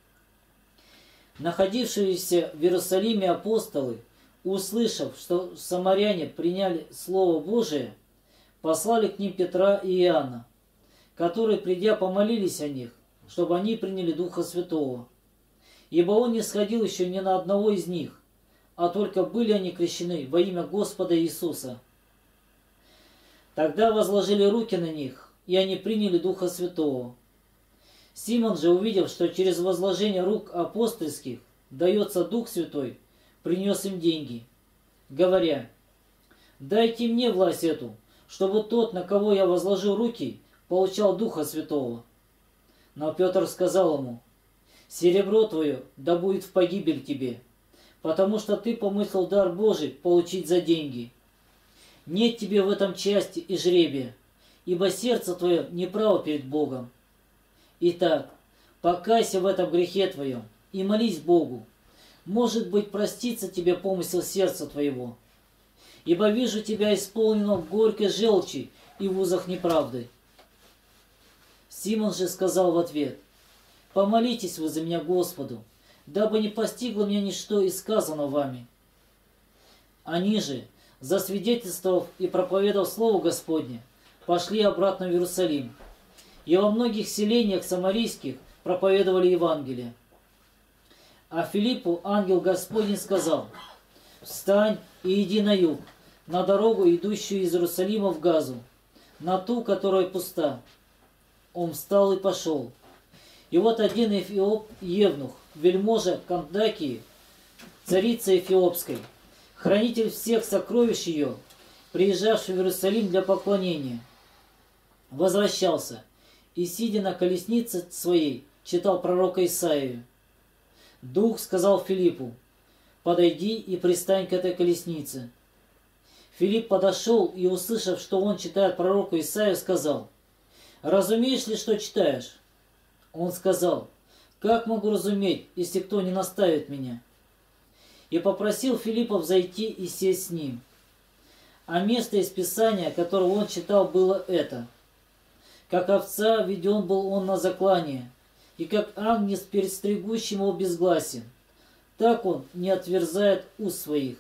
Находившиеся в Иерусалиме апостолы, услышав, что самаряне приняли Слово Божие, послали к ним Петра и Иоанна, которые, придя, помолились о них, чтобы они приняли Духа Святого. Ибо он не сходил еще ни на одного из них, а только были они крещены во имя Господа Иисуса. Тогда возложили руки на них, и они приняли Духа Святого. Симон же, увидев, что через возложение рук апостольских дается Дух Святой, принес им деньги, говоря, «Дайте мне власть эту, чтобы тот, на кого я возложил руки, получал Духа Святого». Но Петр сказал ему, «Серебро твое да будет в погибель тебе, потому что ты помыслил дар Божий получить за деньги. Нет тебе в этом части и жребия, ибо сердце твое неправо перед Богом. Итак, покайся в этом грехе твоем и молись Богу. Может быть, простится тебе помысел сердца твоего. Ибо вижу тебя исполненным в горькой желчи и в узах неправды». Симон же сказал в ответ, «Помолитесь вы за меня Господу, дабы не постигло меня ничто из сказанного вами». Они же, засвидетельствовав и проповедовав Слово Господне, пошли обратно в Иерусалим. И во многих селениях самарийских проповедовали Евангелие. А Филиппу ангел Господень сказал: «Встань и иди на юг, на дорогу, идущую из Иерусалима в Газу, на ту, которая пуста». Он встал и пошел. И вот один эфиоп Евнух, вельможа Кандакии, царица Эфиопской, хранитель всех сокровищ ее, приезжавший в Иерусалим для поклонения, возвращался и, сидя на колеснице своей, читал пророка Исаию. Дух сказал Филиппу: «Подойди и пристань к этой колеснице». Филипп подошел и, услышав, что он читает пророку Исаию, сказал: «Разумеешь ли, что читаешь?» Он сказал: «Как могу разуметь, если кто не наставит меня?» И попросил Филиппа взойти и сесть с ним. А место из Писания, которое он читал, было это: «Как овца веден был он на заклание, и как агнец перед стригущим его безгласен, так он не отверзает уст своих.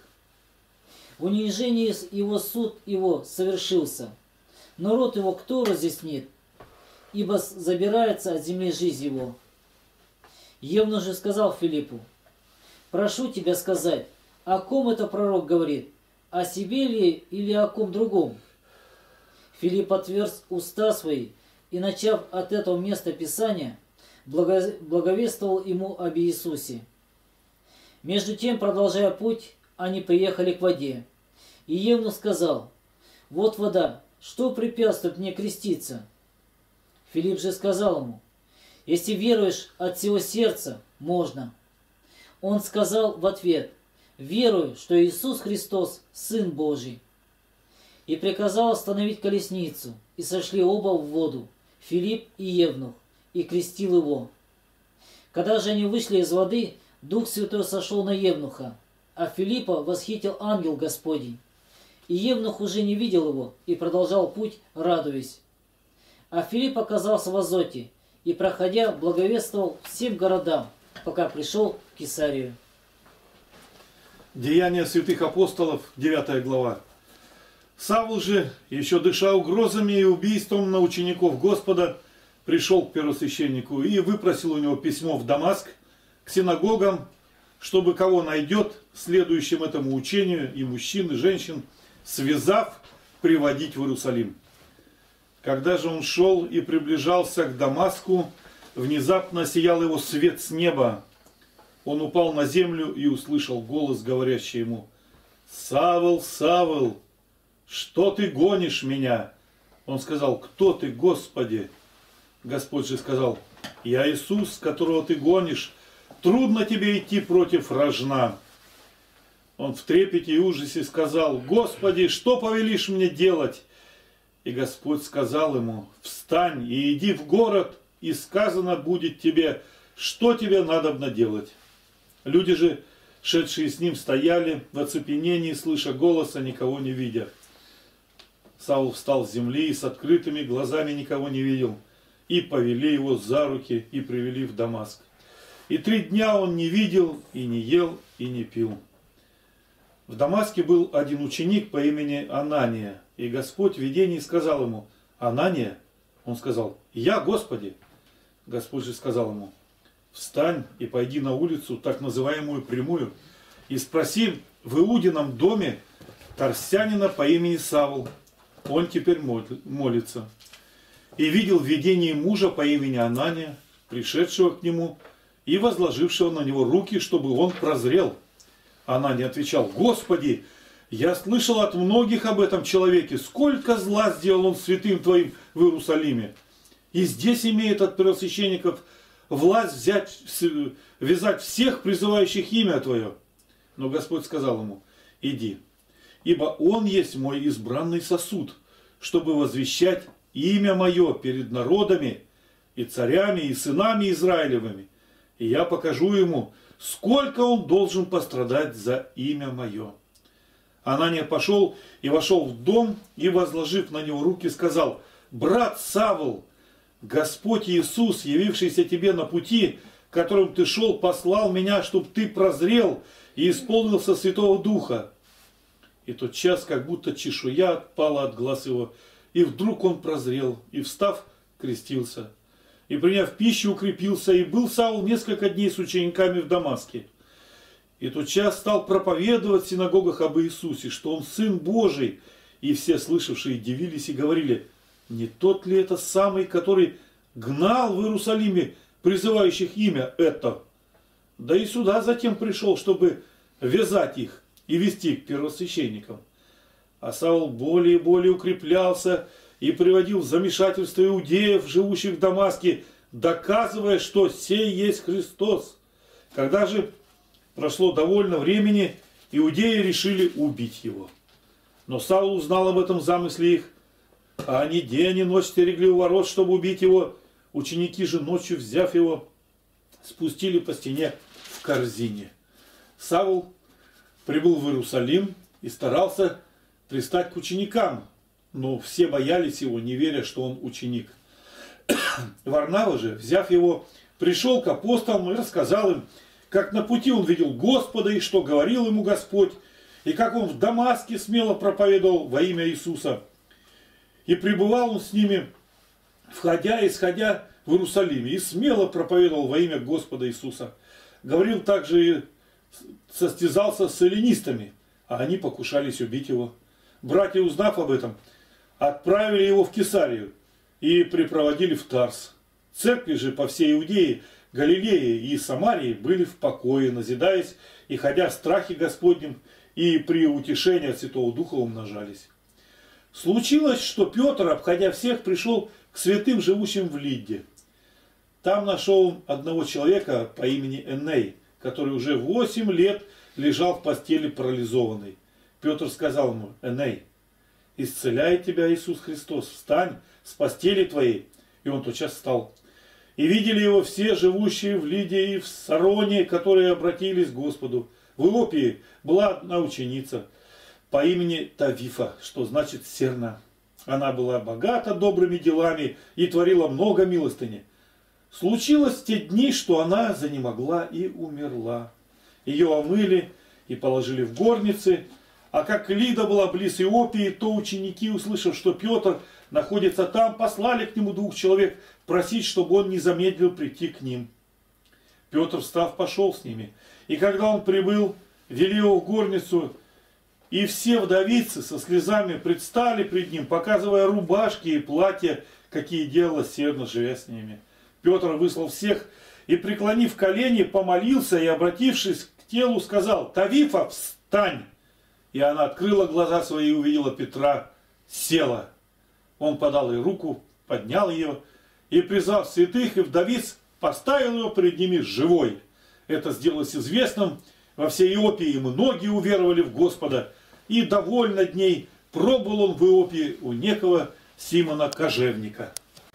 В унижении его суд его совершился, но рот его кто разъяснит, ибо забирается от земли жизнь его». Евнух же сказал Филиппу: «Прошу тебя сказать, о ком это пророк говорит, о себе ли или о ком другом?» Филипп отверз уста свои и, начав от этого места Писания, благовествовал ему об Иисусе. Между тем, продолжая путь, они приехали к воде. И Евнух сказал: «Вот вода, что препятствует мне креститься?» Филипп же сказал ему: «Если веруешь от всего сердца, можно». Он сказал в ответ: «Верую, что Иисус Христос – Сын Божий». И приказал остановить колесницу, и сошли оба в воду, Филипп и Евнух, и крестил его. Когда же они вышли из воды, Дух Святой сошел на Евнуха, а Филиппа восхитил ангел Господень. И Евнух уже не видел его, и продолжал путь, радуясь. А Филипп оказался в Азоте, и, проходя, благовествовал всем городам, пока пришел в Кесарию. Деяния святых апостолов, девятая глава. Савл же, еще дыша угрозами и убийством на учеников Господа, пришел к первосвященнику и выпросил у него письмо в Дамаск к синагогам, чтобы кого найдет, следующим этому учению, и мужчин, и женщин, связав, приводить в Иерусалим. Когда же он шел и приближался к Дамаску, внезапно сиял его свет с неба. Он упал на землю и услышал голос, говорящий ему: «Савл, Савл, что ты гонишь меня?» Он сказал: «Кто ты, Господи?» Господь же сказал: «Я Иисус, которого ты гонишь. Трудно тебе идти против рожна». Он в трепете и ужасе сказал: «Господи, что повелишь мне делать?» И Господь сказал ему: «Встань и иди в город, и сказано будет тебе, что тебе надобно делать». Люди же, шедшие с ним, стояли в оцепенении, слыша голоса, никого не видя. Саул встал с земли и с открытыми глазами никого не видел. И повели его за руки и привели в Дамаск. И три дня он не видел, и не ел, и не пил. В Дамаске был один ученик по имени Анания. И Господь в видении сказал ему: «Анания?» Он сказал: «Я, Господи». Господь же сказал ему: «Встань и пойди на улицу, так называемую Прямую, и спроси в Иудином доме торсянина по имени Савл. Он теперь молится». И видел в видении мужа по имени Анания, пришедшего к нему и возложившего на него руки, чтобы он прозрел. Анания отвечал: «Господи, я слышал от многих об этом человеке, сколько зла сделал он святым Твоим в Иерусалиме. И здесь имеет от первосвященников власть взять, вязать всех, призывающих имя Твое». Но Господь сказал ему: «Иди, ибо он есть мой избранный сосуд, чтобы возвещать имя мое перед народами и царями и сынами Израилевыми. И я покажу ему, сколько он должен пострадать за имя мое». Анания пошел и вошел в дом, и, возложив на него руки, сказал: «Брат Савл, Господь Иисус, явившийся тебе на пути, которым ты шел, послал меня, чтобы ты прозрел и исполнился Святого Духа». И тот час, как будто чешуя отпала от глаз его, и вдруг он прозрел, и, встав, крестился. И, приняв пищу, укрепился, и был Саул несколько дней с учениками в Дамаске. И тот час стал проповедовать в синагогах об Иисусе, что Он Сын Божий, и все слышавшие дивились и говорили: не тот ли это самый, который гнал в Иерусалиме призывающих имя это? Да и сюда затем пришел, чтобы вязать их и вести к первосвященникам. А Саул более и более укреплялся и приводил в замешательство иудеев, живущих в Дамаске, доказывая, что сей есть Христос. Когда же прошло довольно времени, иудеи решили убить его. Но Саул узнал об этом замысле их, а они день и ночь стерегли у ворот, чтобы убить его. Ученики же, ночью взяв его, спустили по стене в корзине. Саул прибыл в Иерусалим и старался пристать к ученикам, но все боялись его, не веря, что он ученик. Варнава же, взяв его, пришел к апостолам и рассказал им, как на пути он видел Господа и что говорил ему Господь, и как он в Дамаске смело проповедовал во имя Иисуса. И пребывал он с ними, входя и исходя в Иерусалиме, и смело проповедовал во имя Господа Иисуса. Говорил также и состязался с эллинистами, а они покушались убить его. Братья, узнав об этом, отправили его в Кесарию и припроводили в Тарс. Церкви же по всей Иудее, Галилее и Самарии были в покое, назидаясь и ходя в страхе Господнем, и при утешении от Святого Духа умножались. Случилось, что Петр, обходя всех, пришел к святым, живущим в Лидде. Там нашел он одного человека по имени Эней, который уже восемь лет лежал в постели парализованный. Петр сказал ему: Эней, исцеляет тебя Иисус Христос, встань с постели твоей. И он тотчас встал. И видели его все живущие в Лидии и в Сароне, которые обратились к Господу. В Иопии была одна ученица по имени Тавифа, что значит серна. Она была богата добрыми делами и творила много милостыни. Случилось в те дни, что она занемогла и умерла. Ее омыли и положили в горницы, а как Лида была близ Иопии, то ученики, услышав, что Петр находится там, послали к нему двух человек просить, чтобы он не замедлил прийти к ним. Петр, встав, пошел с ними. И когда он прибыл, вели его в горницу, и все вдовицы со слезами предстали пред ним, показывая рубашки и платья, какие делала серна, живя с ними. Петр выслал всех и, преклонив колени, помолился и, обратившись к телу, сказал: Тавифа, встань! И она открыла глаза свои и увидела Петра, села. Он подал ей руку, поднял ее и, призвав святых и вдовиц, поставил ее перед ними живой. Это сделалось известным во всей Иопии, и многие уверовали в Господа. И довольно дней пробыл он в Иопии у некого Симона Кожевника.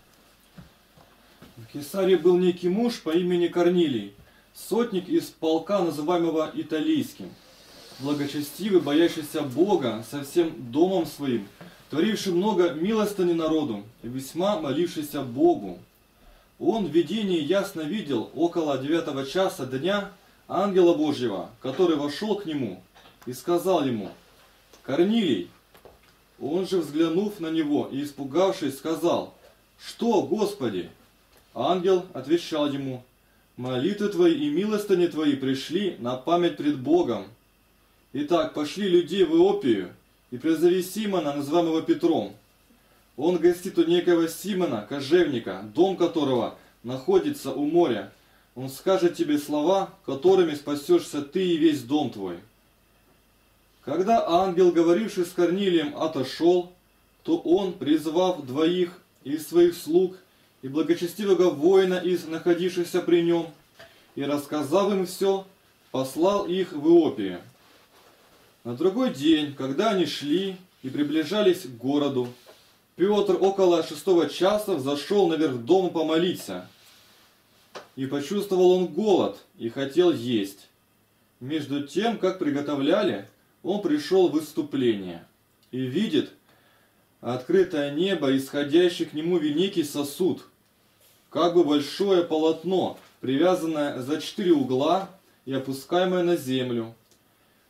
В Кесарии был некий муж по имени Корнилий, сотник из полка, называемого Италийским, благочестивый, боящийся Бога со всем домом своим, творивший много милостыни народу и весьма молившийся Богу. Он в видении ясно видел около девятого часа дня ангела Божьего, который вошел к нему и сказал ему: Корнилий. Он же, взглянув на него и испугавшись, сказал: Что, Господи? Ангел отвечал ему: Молитвы твои и милостыни твои пришли на память пред Богом. Итак, пошли людей в Иопию и призови Симона, называемого Петром. Он гостит у некого Симона, кожевника, дом которого находится у моря. Он скажет тебе слова, которыми спасешься ты и весь дом твой. Когда ангел, говоривший с Корнилием, отошел, то он, призвав двоих из своих слуг и благочестивого воина из находившихся при нем, и рассказав им все, послал их в Иопию. На другой день, когда они шли и приближались к городу, Петр около шестого часа взошел наверх дома помолиться. И почувствовал он голод и хотел есть. Между тем, как приготовляли, он пришел в выступление и видит открытое небо, исходящий к нему великий сосуд, как бы большое полотно, привязанное за четыре угла и опускаемое на землю. В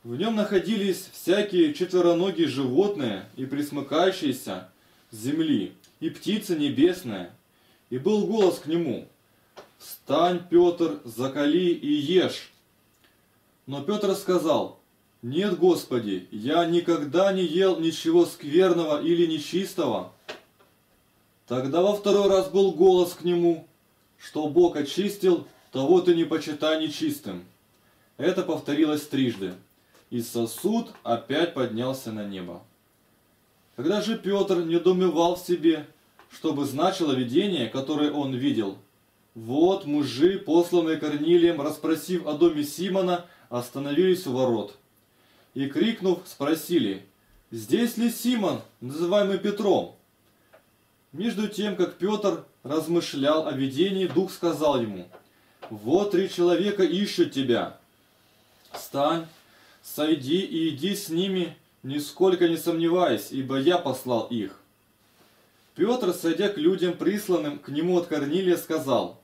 В нем находились всякие четвероногие животные и пресмыкающиеся с земли, и птица небесная. И был голос к нему: «Встань, Петр, закали и ешь». Но Петр сказал: «Нет, Господи, я никогда не ел ничего скверного или нечистого». Тогда во второй раз был голос к нему: «Что Бог очистил, того ты не почитай нечистым». Это повторилось трижды, и сосуд опять поднялся на небо. Когда же Петр недоумевал в себе, что бы значило видение, которое он видел, вот мужи, посланные Корнилием, расспросив о доме Симона, остановились у ворот. И, крикнув, спросили: «Здесь ли Симон, называемый Петром?» Между тем, как Петр размышлял о видении, Дух сказал ему: «Вот три человека ищут тебя. Встань, сойди и иди с ними, нисколько не сомневаясь, ибо я послал их». Петр, сойдя к людям, присланным к нему от Корнилия, сказал: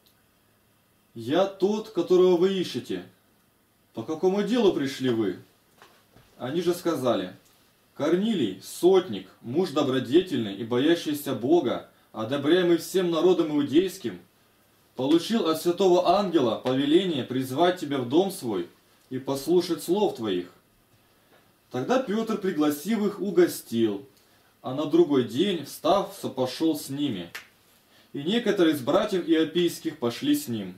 «Я тот, которого вы ищете. По какому делу пришли вы?» Они же сказали: «Корнилий, сотник, муж добродетельный и боящийся Бога, одобряемый всем народом иудейским, получил от святого ангела повеление призвать тебя в дом свой и послушать слов твоих». Тогда Петр, пригласив их, угостил, а на другой день, встав, сопошел с ними. И некоторые из братьев иопийских пошли с ним.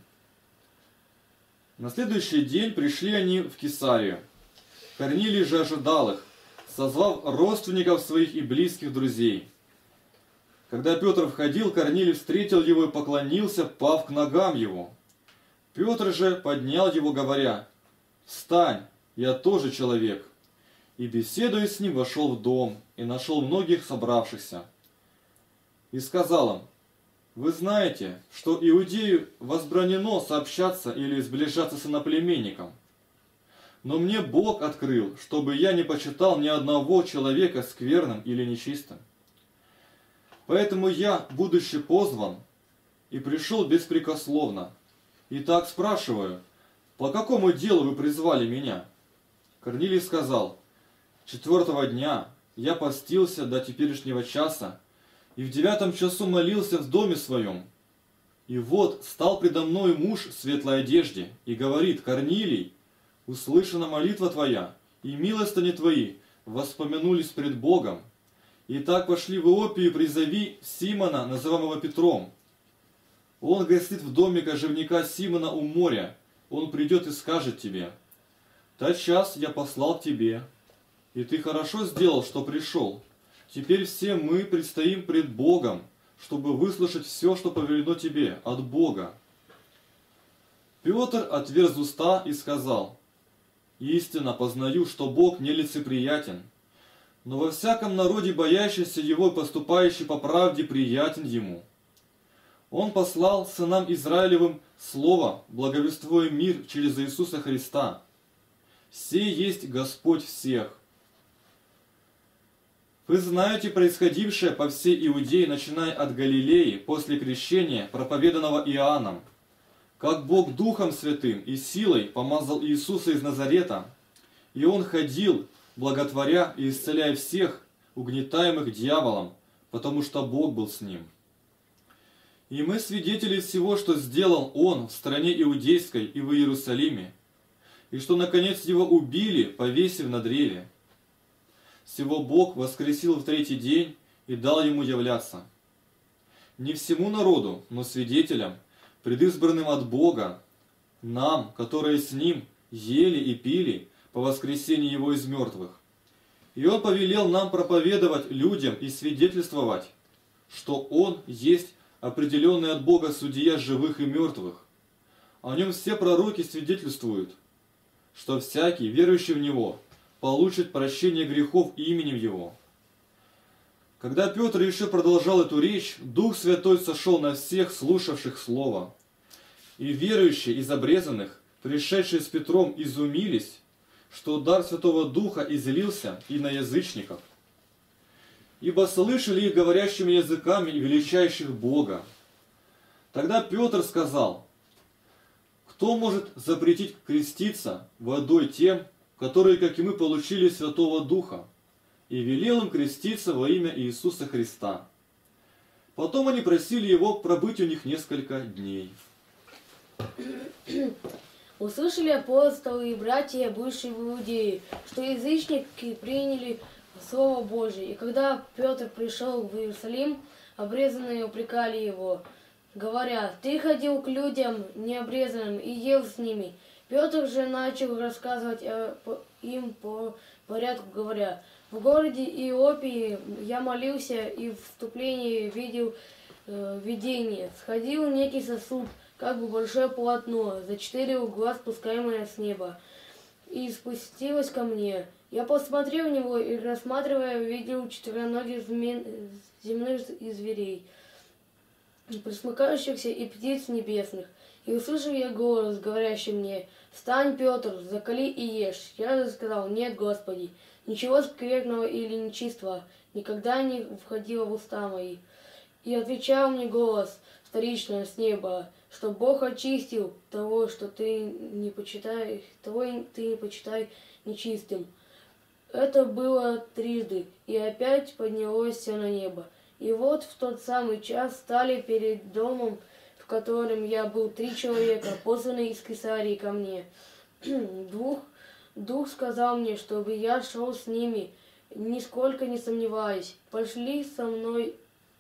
На следующий день пришли они в Кесарию. Корнилий же ожидал их, созвав родственников своих и близких друзей. Когда Петр входил, Корнилий встретил его и поклонился, пав к ногам его. Петр же поднял его, говоря: «Встань, я тоже человек». И, беседуя с ним, вошел в дом и нашел многих собравшихся. И сказал им: «Вы знаете, что иудею возбранено сообщаться или сближаться с иноплеменником. Но мне Бог открыл, чтобы я не почитал ни одного человека скверным или нечистым. Поэтому я, будучи позван, и пришел беспрекословно. Итак, спрашиваю, по какому делу вы призвали меня?» Корнилий сказал: «Четвертого дня я постился до теперешнего часа, и в девятом часу молился в доме своем. И вот стал предо мною муж в светлой одежде и говорит: Корнилий, услышана молитва твоя, и милостыни твои воспомянулись пред Богом. Итак, пошли в Иопию, призови Симона, называемого Петром. Он гостит в доме кожевника Симона у моря, он придет и скажет тебе: тотчас я послал к тебе, и ты хорошо сделал, что пришел. Теперь все мы предстоим пред Богом, чтобы выслушать все, что повелено тебе от Бога». Петр отверз уста и сказал: «Истинно познаю, что Бог нелицеприятен, но во всяком народе боящийся Его и поступающий по правде приятен Ему. Он послал сынам Израилевым слово, благовествуя мир через Иисуса Христа. Сей есть Господь всех. Вы знаете происходившее по всей Иудее, начиная от Галилеи, после крещения, проповеданного Иоанном, как Бог Духом Святым и силой помазал Иисуса из Назарета, и Он ходил, благотворя и исцеляя всех, угнетаемых дьяволом, потому что Бог был с Ним. И мы свидетели всего, что сделал Он в стране Иудейской и в Иерусалиме, и что, наконец, Его убили, повесив на древе. Сего Бог воскресил в третий день и дал Ему являться. Не всему народу, но свидетелям, предизбранным от Бога, нам, которые с Ним ели и пили по воскресении Его из мертвых. И Он повелел нам проповедовать людям и свидетельствовать, что Он есть определенный от Бога судья живых и мертвых. О Нем все пророки свидетельствуют, что всякий, верующий в Него, получит прощение грехов именем Его». Когда Петр еще продолжал эту речь, Дух Святой сошел на всех, слушавших Слово. И верующие из обрезанных, пришедшие с Петром, изумились, что дар Святого Духа излился и на язычников. Ибо слышали их говорящими языками и величающих Бога. Тогда Петр сказал: «Кто может запретить креститься водой тем, которые, как и мы, получили Святого Духа, и велел им креститься во имя Иисуса Христа. Потом они просили его пробыть у них несколько дней. Услышали апостолы и братья, бывшие в Иудее, что язычники приняли Слово Божие. И когда Петр пришел в Иерусалим, обрезанные упрекали его, говоря: «Ты ходил к людям необрезанным и ел с ними». Петр же начал рассказывать им по порядку, говоря: «В городе Иопии я молился и в вступлении видел э, видение. Сходил некий сосуд, как бы большое полотно, за четыре угла спускаемое с неба, и спустилось ко мне. Я посмотрел в него и, рассматривая, видел четвероногих земных и зверей, пресмыкающихся и птиц небесных. И услышал я голос, говорящий мне: «Встань, Петр, закали и ешь». Я же сказал: «Нет, Господи, ничего скверного или нечистого никогда не входило в уста мои». И отвечал мне голос вторично с неба, что Бог очистил того, что ты не почитай, того ты не почитай нечистым. Это было трижды, и опять поднялось все на небо. И вот в тот самый час стали перед домом, в котором я был, три человека, посланные из Кесарии ко мне. Двух, Дух сказал мне, чтобы я шел с ними, нисколько не сомневаясь. Пошли со мной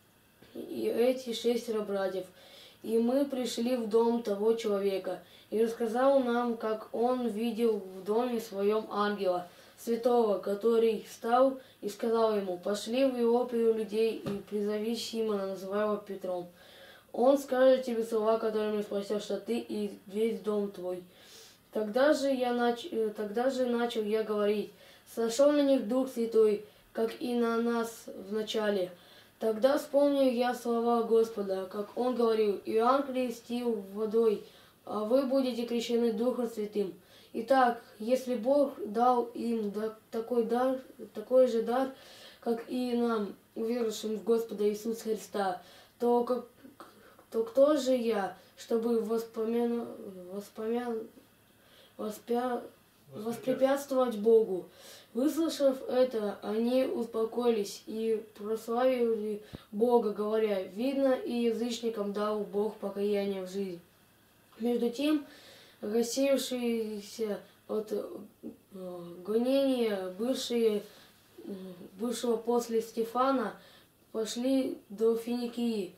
и эти шестеро братьев, и мы пришли в дом того человека, и рассказал нам, как он видел в доме своем ангела, святого, который встал и сказал ему: «Пошли в Иопию людей и призови Симона, называемого Петром. Он скажет тебе слова, которыми спасешься ты и весь дом твой». Тогда же, я нач... Тогда же начал я говорить: «Сошел на них Дух Святой, как и на нас вначале». Тогда вспомнил я слова Господа, как он говорил: «Иоанн крестил водой, а вы будете крещены Духом Святым». Итак, если Бог дал им такой дар, такой же дар, как и нам, уверовавшим в Господа Иисуса Христа, то, как, то кто же я, чтобы воспомя... Воспомя... Воспя... воспрепятствовать Богу? Выслушав это, они успокоились и прославили Бога, говоря: «Видно, и язычникам дал Бог покаяние в жизнь». Между тем, рассеявшиеся от э, гонения бывшие, э, бывшего после Стефана пошли до Финикии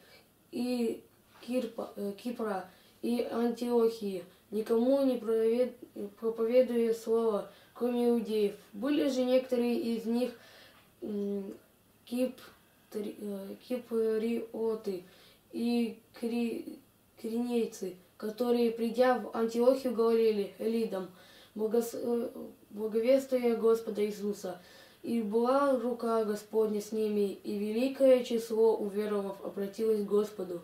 и Кирпа, э, Кипра и Антиохии, никому не провед, проповедуя слово, кроме иудеев. Были же некоторые из них э, кип, э, киприоты и кри, кринейцы, которые, придя в Антиохию, говорили эллинам, благовествуя Господа Иисуса. И была рука Господня с ними, и великое число уверовав обратилось к Господу.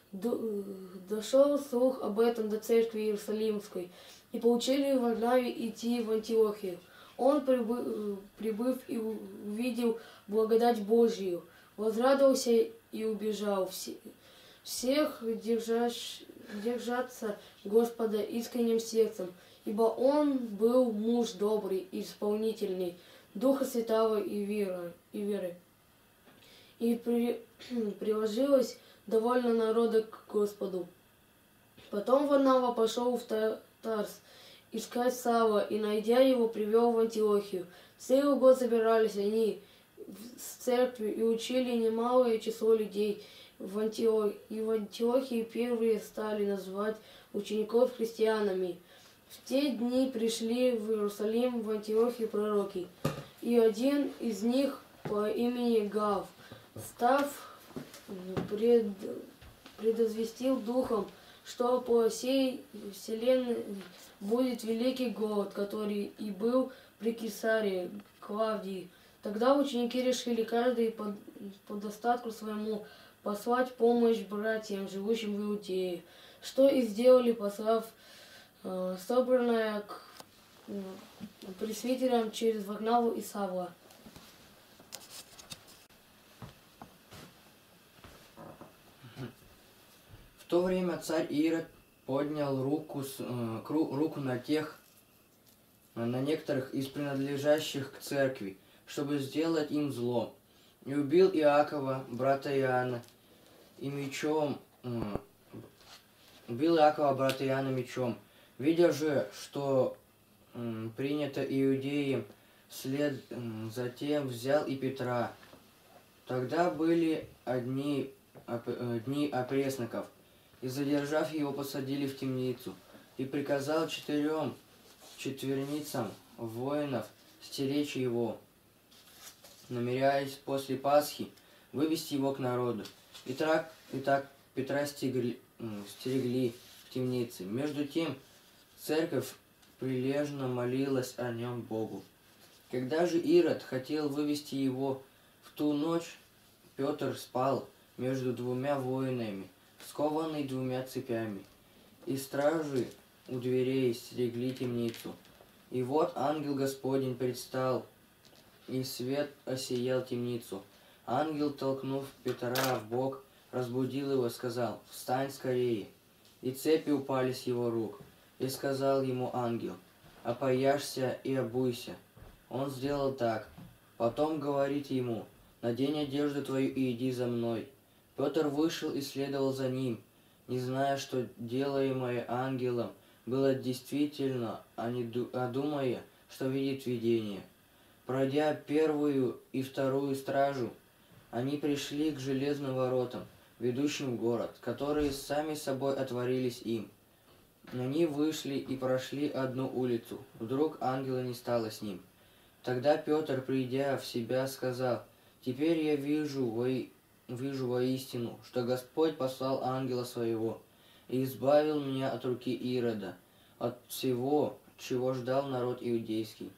Дошел слух об этом до церкви Иерусалимской, и получили Варнаве идти в Антиохию. Он, прибыв и увидел благодать Божию, возрадовался и убежал. Всех держащих держаться Господа искренним сердцем, ибо он был муж добрый и исполнительный Духа Святого и веры. И, веры. и при, приложилось довольно народа к Господу. Потом Варнава пошел в Тарс искать Савла, и, найдя его, привел в Антиохию. Целый год собирались они в церкви и учили немалое число людей. В Антиох... И в Антиохии первые стали называть учеников христианами. В те дни пришли в Иерусалим в Антиохию пророки, и один из них по имени Гав, став, пред... предозвестил духом, что по всей вселенной будет великий голод, который и был при Кесарии Клавдии. Тогда ученики решили каждый по, по достатку своему послать помощь братьям, живущим в Иудее, что и сделали, послав э, собранное к э, пресвитерам через Варнаву и Савла. В то время царь Ирод поднял руку, с, э, кру, руку на тех, на некоторых из принадлежащих к церкви, чтобы сделать им зло. И убил Иакова, брата Иоанна, и мечом, м, убил Иакова, брата Иоанна, мечом. Видя же, что м, принято иудеям, след м, затем взял и Петра. Тогда были одни, оп, э, дни опресноков, и, задержав его, посадили в темницу, и приказал четырем четверницам воинов стеречь его, намеряясь после Пасхи вывести его к народу. И так, и так Петра стегли, стерегли в темнице. Между тем церковь прилежно молилась о нем Богу. Когда же Ирод хотел вывести его в ту ночь, Петр спал между двумя воинами, скованный двумя цепями, и стражи у дверей стерегли темницу. И вот ангел Господень предстал, и свет осиял темницу. Ангел, толкнув Петра в бок, разбудил его и сказал: «Встань скорее!» И цепи упали с его рук. И сказал ему ангел: «Опояшься и обуйся». Он сделал так. Потом говорит ему: «Надень одежду твою и иди за мной». Петр вышел и следовал за ним, не зная, что делаемое ангелом было действительно, а, не ду- а думая, что видит видение. Пройдя первую и вторую стражу, они пришли к железным воротам, ведущим в город, которые сами собой отворились им. Они вышли и прошли одну улицу. Вдруг ангела не стало с ним. Тогда Петр, придя в себя, сказал: «Теперь я вижу, во... вижу воистину, что Господь послал ангела своего и избавил меня от руки Ирода, от всего, чего ждал народ иудейский».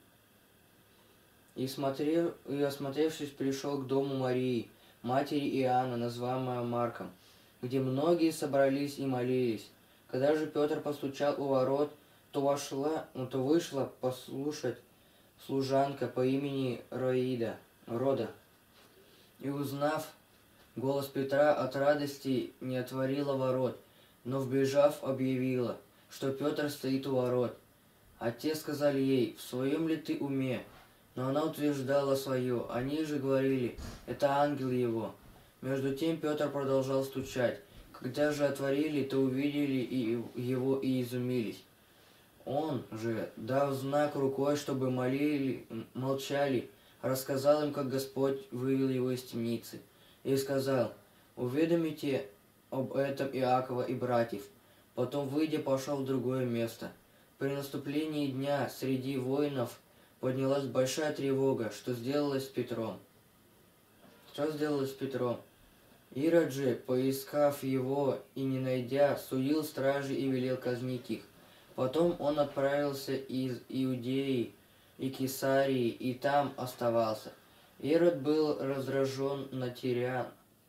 И, смотрев... и осмотревшись, пришел к дому Марии, матери Иоанна, называемого Марком, где многие собрались и молились. Когда же Петр постучал у ворот, то вошла, то вышла послушать служанка по имени Роида, Рода, и, узнав голос Петра, от радости не отворила ворот, но, вбежав, объявила, что Петр стоит у ворот. А те сказали ей: «В своем ли ты уме?» Но она утверждала свое. Они же говорили: «Это ангел его». Между тем Петр продолжал стучать. Когда же отворили, то увидели и его и изумились. Он же, дав знак рукой, чтобы молили, молчали, рассказал им, как Господь вывел его из темницы, и сказал: «Уведомите об этом Иакова и братьев». Потом, выйдя, пошел в другое место. При наступлении дня среди воинов поднялась большая тревога, что сделалось с Петром. Что сделалось с Петром? Ирод же, поискав его и не найдя, судил стражи и велел казнить их. Потом он отправился из Иудеи и Кесарии, и там оставался. Ирод был раздражен на тирян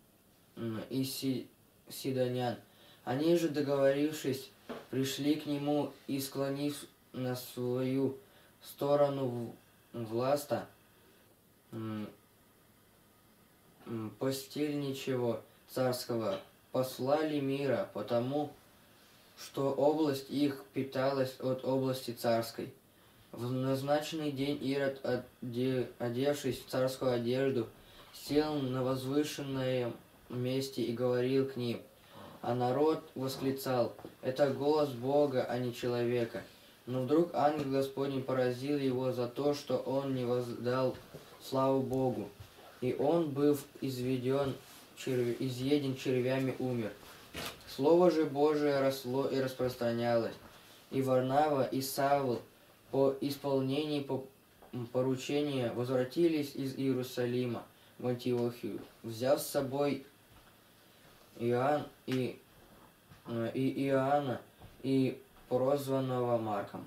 и си, сидонян. Они же, договорившись, пришли к нему и, склонив на свою сторону власта, постельничего царского, послали мира, потому что область их питалась от области царской. В назначенный день Ирод, одевшись в царскую одежду, сел на возвышенное месте и говорил к ним. А народ восклицал: «Это голос Бога, а не человека». Но вдруг ангел Господень поразил его за то, что он не воздал славу Богу. И он, быв изведен, черв... изъеден червями, умер. Слово же Божие росло и распространялось. И Варнава, и Савл по исполнении по... поручения возвратились из Иерусалима в Антиохию, взяв с собой Иоанн и, и Иоанна, и прозванного Марком.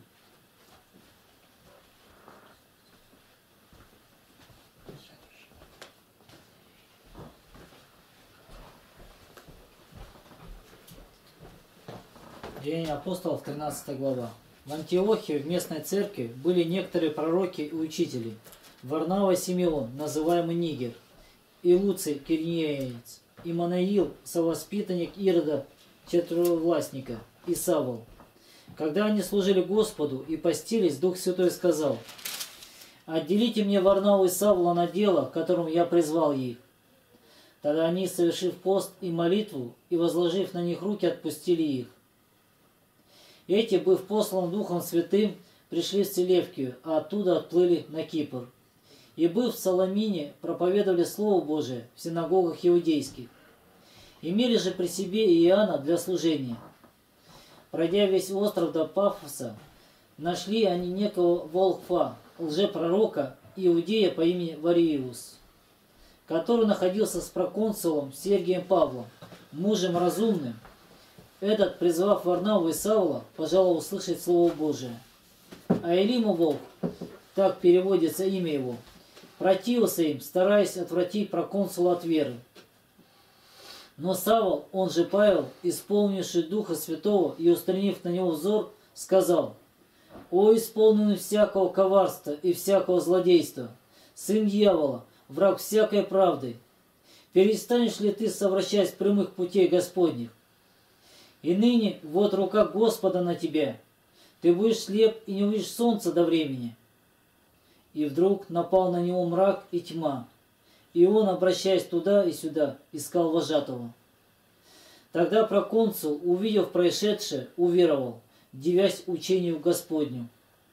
Деяния апостолов, тринадцатая глава. В Антиохии в местной церкви были некоторые пророки и учители. Варнава Симеон, называемый Нигер, и Луций Киринеец, и Манаил, совоспитанник Ирода, четверовластника, и Савл. Когда они служили Господу и постились, Дух Святой сказал: «Отделите мне Варнаву и Савла на дело, которым я призвал их». Тогда они, совершив пост и молитву, и возложив на них руки, отпустили их. Эти, быв послан Духом Святым, пришли в Селевкию, а оттуда отплыли на Кипр. И, быв в Саламине, проповедовали Слово Божие в синагогах иудейских. Имели же при себе Иоанна для служения. Пройдя весь остров до Пафоса, нашли они некого Волхва, лжепророка Иудея по имени Вариус, который находился с проконсулом Сергием Павлом, мужем разумным. Этот, призвав Варнаву и Савла, пожелал услышать Слово Божие. А Элима Волк, так переводится имя его, противился им, стараясь отвратить проконсула от веры. Но Савл, он же Павел, исполнивший Духа Святого и устремив на него взор, сказал: «О, исполненный всякого коварства и всякого злодейства, сын дьявола, враг всякой правды, перестанешь ли ты совращать с прямых путей Господних? И ныне вот рука Господа на тебя, ты будешь слеп и не увидишь солнца до времени». И вдруг напал на него мрак и тьма, и он, обращаясь туда и сюда, искал вожатого. Тогда проконсул, увидев происшедшее, уверовал, дивясь учению Господню.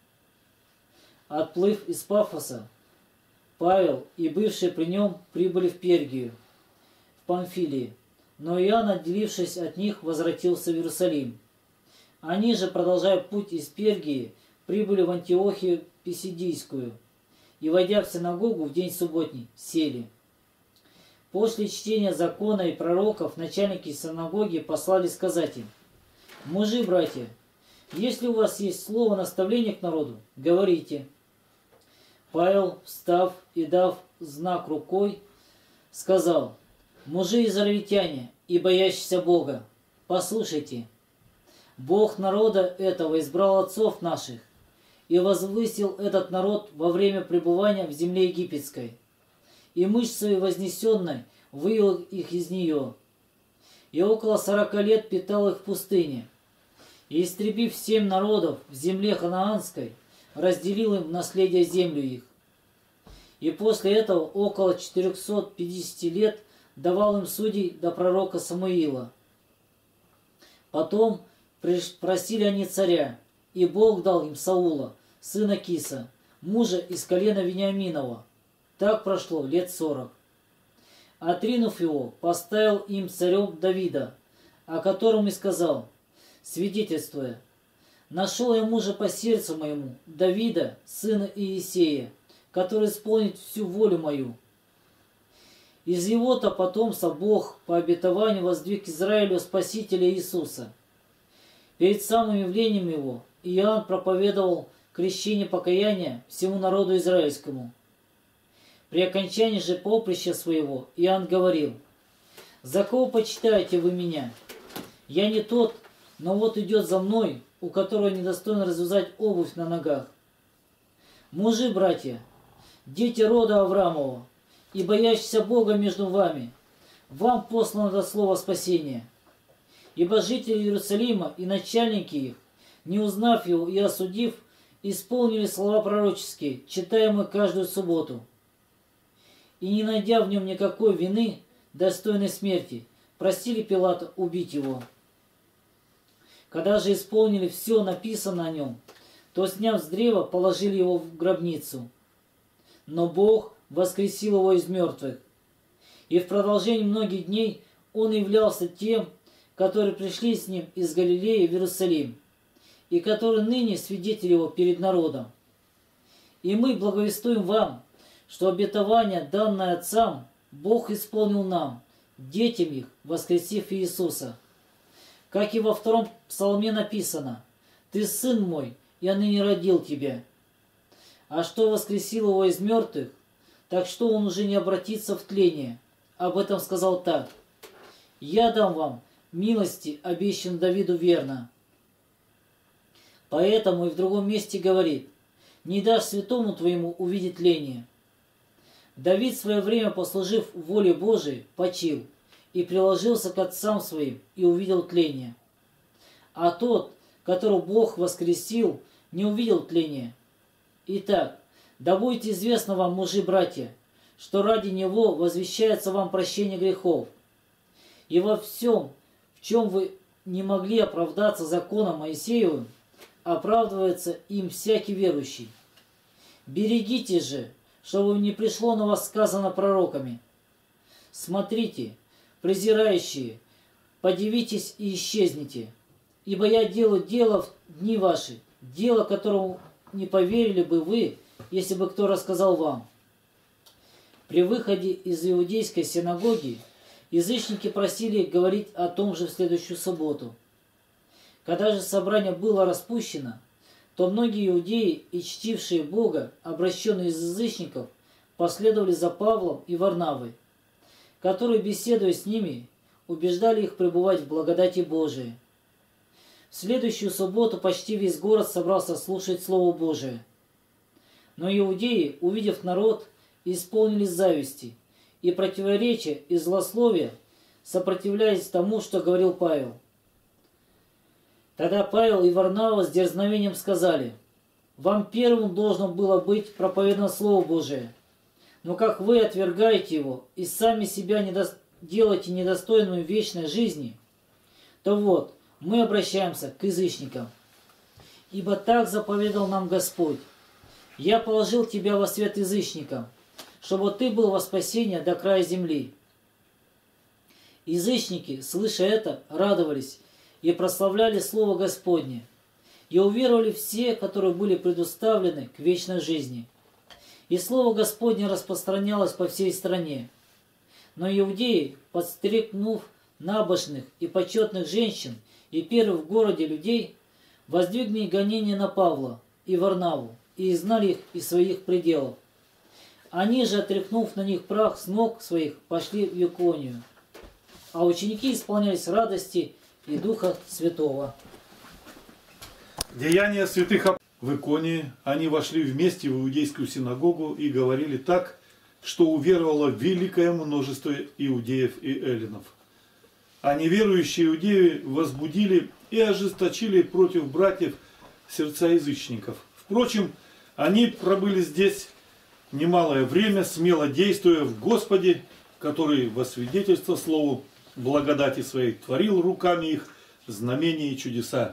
Отплыв из Пафоса, Павел и бывшие при нем прибыли в Пергию, в Памфилии, но Иоанн, отделившись от них, возвратился в Иерусалим. Они же, продолжая путь из Пергии, прибыли в Антиохию Писидийскую, и, войдя в синагогу в день субботний, сели. После чтения закона и пророков начальники синагоги послали сказать им: «Мужи, братья, если у вас есть слово наставления к народу, говорите». Павел, встав и дав знак рукой, сказал: «Мужи израильтяне и боящиеся Бога, послушайте. Бог народа этого избрал отцов наших и возвысил этот народ во время пребывания в земле египетской, и мышцей вознесенной вывел их из нее, и около сорока лет питал их в пустыне, и, истребив семь народов в земле ханаанской, разделил им наследие землю их. И после этого около четырехсот пятидесяти лет давал им судей до пророка Самуила. Потом просили они царя, и Бог дал им Саула, сына Киса, мужа из колена Вениаминова. Так прошло лет сорок. Отринув его, поставил им царем Давида, о котором и сказал, свидетельствуя: «Нашел я мужа по сердцу моему, Давида, сына Иисея, который исполнит всю волю мою». Из его-то потомства Бог по обетованию воздвиг Израилю Спасителя Иисуса. Перед самым явлением его Иоанн проповедовал крещение покаяния всему народу израильскому. При окончании же поприща своего Иоанн говорил: «За кого почитаете вы меня? Я не тот, но вот идет за мной, у которого недостойно развязать обувь на ногах. Мужи, братья, дети рода Авраамова и боящиеся Бога между вами, вам послано это слово спасения. Ибо жители Иерусалима и начальники их, не узнав его и осудив, исполнили слова пророческие, читаемые каждую субботу. И не найдя в нем никакой вины, достойной смерти, просили Пилата убить его. Когда же исполнили все написанное о нем, то, сняв с древа, положили его в гробницу. Но Бог воскресил его из мертвых. И в продолжении многих дней он являлся тем, которые пришли с ним из Галилеи в Иерусалим, и которые ныне свидетели его перед народом. И мы благовествуем вам, что обетование, данное отцам, Бог исполнил нам, детям их, воскресив Иисуса. Как и во втором псалме написано: «Ты сын мой, я ныне родил тебя». А что воскресил его из мертвых, так что он уже не обратится в тление. Об этом сказал так: «Я дам вам милости, обещан Давиду верно». Поэтому и в другом месте говорит: «Не дашь святому твоему увидеть тление». Давид, в свое время послужив воле Божией, почил и приложился к отцам своим и увидел тление. А тот, которого Бог воскресил, не увидел тления. Итак, да будет известно вам, мужи-братья, что ради Него возвещается вам прощение грехов. И во всем, в чем вы не могли оправдаться законом Моисеевым, оправдывается им всякий верующий. Берегите же, чтобы не пришло на вас сказано пророками. Смотрите, презирающие, подивитесь и исчезните, ибо я делаю дело в дни ваши, дело, которому не поверили бы вы, если бы кто рассказал вам. При выходе из иудейской синагоги язычники просили их говорить о том же в следующую субботу. Когда же собрание было распущено, то многие иудеи и чтившие Бога, обращенные из язычников, последовали за Павлом и Варнавой, которые, беседуя с ними, убеждали их пребывать в благодати Божией. В следующую субботу почти весь город собрался слушать Слово Божие. Но иудеи, увидев народ, исполнились зависти и противоречия и злословия, сопротивляясь тому, что говорил Павел. Тогда Павел и Варнава с дерзновением сказали: «Вам первым должно было быть проповедано Слово Божие, но как вы отвергаете его и сами себя недо... делаете недостойными вечной жизни, то вот, мы обращаемся к язычникам. Ибо так заповедал нам Господь: я положил тебя во свет язычникам, чтобы ты был во спасение до края земли». Язычники, слыша это, радовались и прославляли Слово Господне, и уверовали все, которые были предуставлены к вечной жизни. И Слово Господне распространялось по всей стране. Но иудеи, подстрекнув набожных и почетных женщин и первых в городе людей, воздвигли гонения на Павла и Варнаву и изгнали их из своих пределов. Они же, отряхнув на них прах с ног своих, пошли в Иконию. А ученики исполнялись радости и Духа Святого. Деяния святых апостолов. В Иконии они вошли вместе в иудейскую синагогу и говорили так, что уверовало великое множество иудеев и эллинов. А неверующие иудеи возбудили и ожесточили против братьев сердца язычников. Впрочем, они пробыли здесь немалое время, смело действуя в Господе, который во свидетельство слову благодати своей творил руками их знамения и чудеса.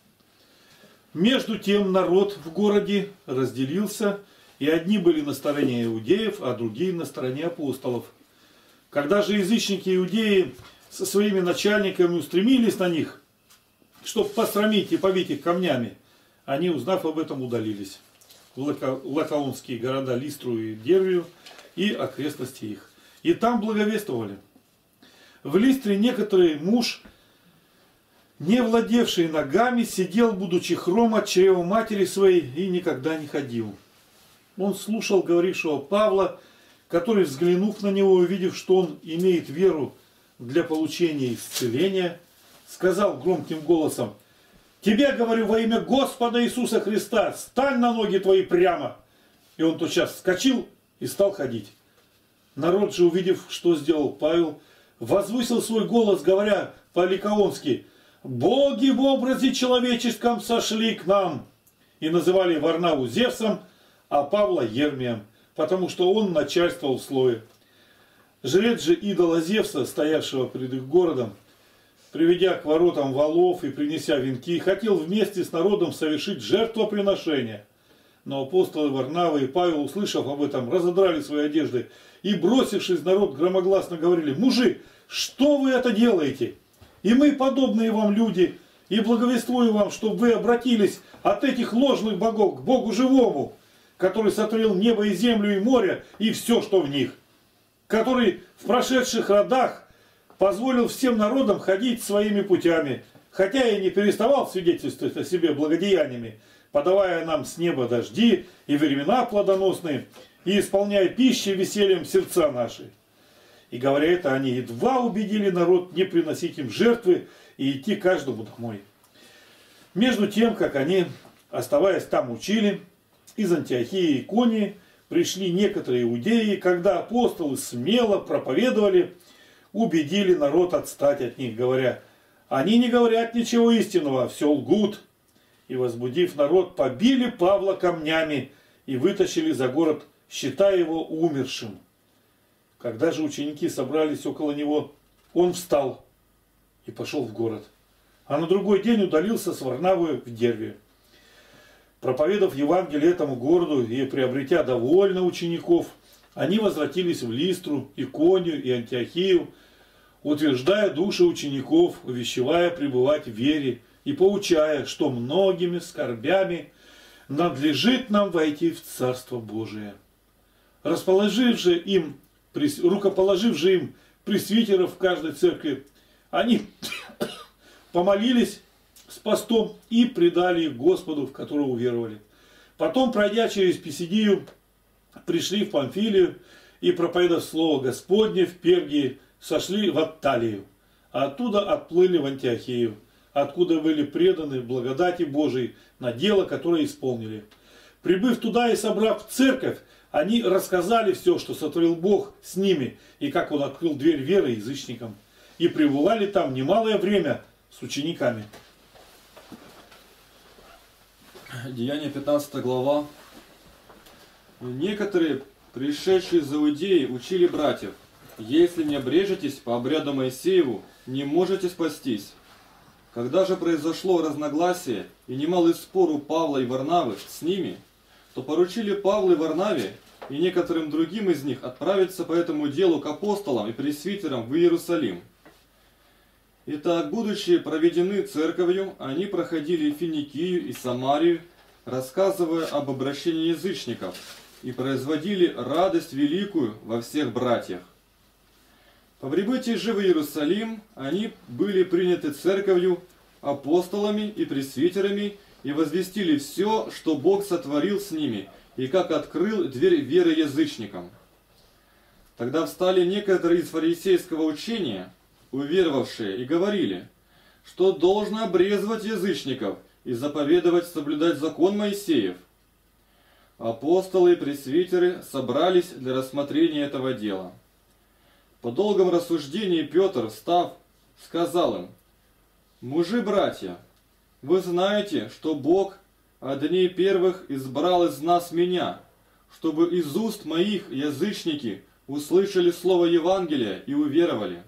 Между тем народ в городе разделился, и одни были на стороне иудеев, а другие на стороне апостолов. Когда же язычники иудеи со своими начальниками устремились на них, чтобы посрамить и побить их камнями, они, узнав об этом, удалились в лакаонские города Листру и Дервию и окрестности их. И там благовествовали. В Листре некоторый муж, не владевший ногами, сидел, будучи хром от чрева матери своей, и никогда не ходил. Он слушал говорившего Павла, который, взглянув на него, увидев, что он имеет веру для получения исцеления, сказал громким голосом: «Тебе говорю во имя Господа Иисуса Христа, стань на ноги твои прямо!» И он тотчас вскочил и стал ходить. Народ же, увидев, что сделал Павел, возвысил свой голос, говоря по-ликаонски: «Боги в образе человеческом сошли к нам!» И называли Варнаву Зевсом, а Павла Ермием, потому что он начальствовал в слове. Жрец же идола Зевса, стоявшего пред их городом, приведя к воротам валов и принеся венки, хотел вместе с народом совершить жертвоприношение. Но апостолы Варнава и Павел, услышав об этом, разодрали свои одежды и, бросившись в народ, громогласно говорили: «Мужи, что вы это делаете? И мы, подобные вам люди, и благовествую вам, чтобы вы обратились от этих ложных богов к Богу живому, который сотворил небо и землю и море и все, что в них, который в прошедших родах позволил всем народам ходить своими путями, хотя и не переставал свидетельствовать о себе благодеяниями, подавая нам с неба дожди и времена плодоносные, и исполняя пищей весельем сердца наши». И говоря это, они едва убедили народ не приносить им жертвы и идти каждому домой. Между тем, как они, оставаясь там, учили, из Антиохии и Иконии пришли некоторые иудеи, когда апостолы смело проповедовали, убедили народ отстать от них, говоря: «Они не говорят ничего истинного, все лгут, и, возбудив народ, побили Павла камнями и вытащили за город, считая его умершим. Когда же ученики собрались около него, он встал и пошел в город. А на другой день удалился с Варнавою в Дерве. Проповедав Евангелие этому городу и приобретя довольно учеников, они возвратились в Листру, Иконию и Антиохию, утверждая души учеников, увещевая пребывать в вере и поучая, что многими скорбями надлежит нам войти в Царство Божие. Расположив же им, рукоположив же им пресвитеров в каждой церкви, они помолились с постом и предали их Господу, в которого уверовали. Потом, пройдя через Писидию, пришли в Памфилию и, проповедав слово Господне в Пергии, сошли в Атталию, а оттуда отплыли в Антиохию, откуда были преданы благодати Божией на дело, которое исполнили. Прибыв туда и собрав церковь, они рассказали все, что сотворил Бог с ними, и как Он открыл дверь веры язычникам, и пребывали там немалое время с учениками. Деяние пятнадцатая глава. Некоторые, пришедшие из Иудеи, учили братьев: если не обрежетесь по обряду Моисееву, не можете спастись. Когда же произошло разногласие и немалый спор у Павла и Варнавы с ними, то поручили Павлу и Варнаве и некоторым другим из них отправиться по этому делу к апостолам и пресвитерам в Иерусалим. Итак, будучи проведены церковью, они проходили Финикию и Самарию, рассказывая об обращении язычников, и производили радость великую во всех братьях. По прибытии же в Иерусалим они были приняты церковью, апостолами и пресвитерами, и возвестили все, что Бог сотворил с ними, и как открыл дверь веры язычникам. Тогда встали некоторые из фарисейского учения, уверовавшие, и говорили, что должно обрезывать язычников и заповедовать соблюдать закон Моисеев. Апостолы и пресвитеры собрались для рассмотрения этого дела. По долгом рассуждении Петр, встав, сказал им: «Мужи-братья, вы знаете, что Бог от дней первых избрал из нас меня, чтобы из уст моих язычники услышали слово Евангелия и уверовали.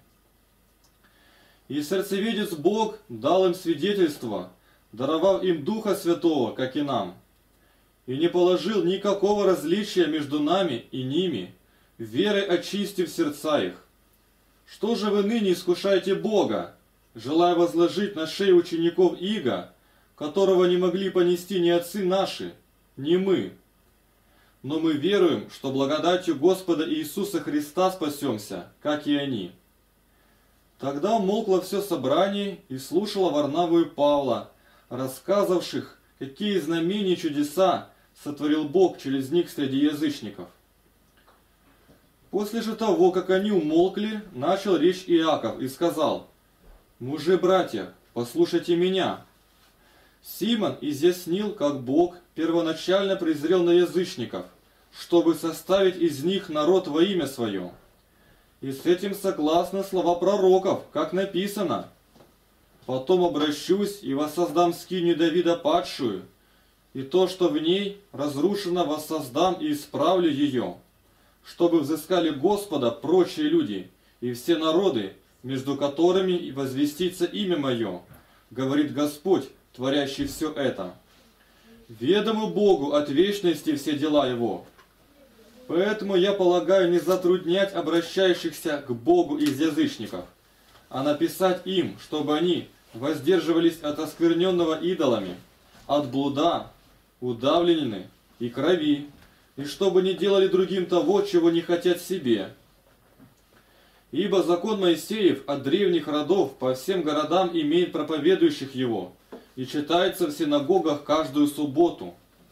И сердцевидец Бог дал им свидетельство, даровав им Духа Святого, как и нам, и не положил никакого различия между нами и ними, верой очистив сердца их. Что же вы ныне искушаете Бога, желая возложить на шею учеников иго, которого не могли понести ни отцы наши, ни мы? Но мы веруем, что благодатью Господа Иисуса Христа спасемся, как и они». Тогда умолкло все собрание и слушало Варнаву и Павла, рассказавших, какие знамения и чудеса сотворил Бог через них среди язычников. После же того, как они умолкли, начал речь Иаков и сказал: «Мужи-братья, послушайте меня. Симон изъяснил, как Бог первоначально презрел на язычников, чтобы составить из них народ во имя свое. И с этим согласны слова пророков, как написано: «Потом обращусь и воссоздам скинию Давида падшую, и то, что в ней разрушено, воссоздам и исправлю ее, чтобы взыскали Господа прочие люди и все народы, между которыми возвестится имя мое, говорит Господь, творящий все это. Ведомо Богу от вечности все дела его. Поэтому я полагаю не затруднять обращающихся к Богу из язычников, а написать им, чтобы они воздерживались от оскверненного идолами, от блуда, удавленины и крови, и чтобы не делали другим того, чего не хотят себе. Ибо закон Моисеев от древних родов по всем городам имеет проповедующих его, и читается в синагогах каждую субботу».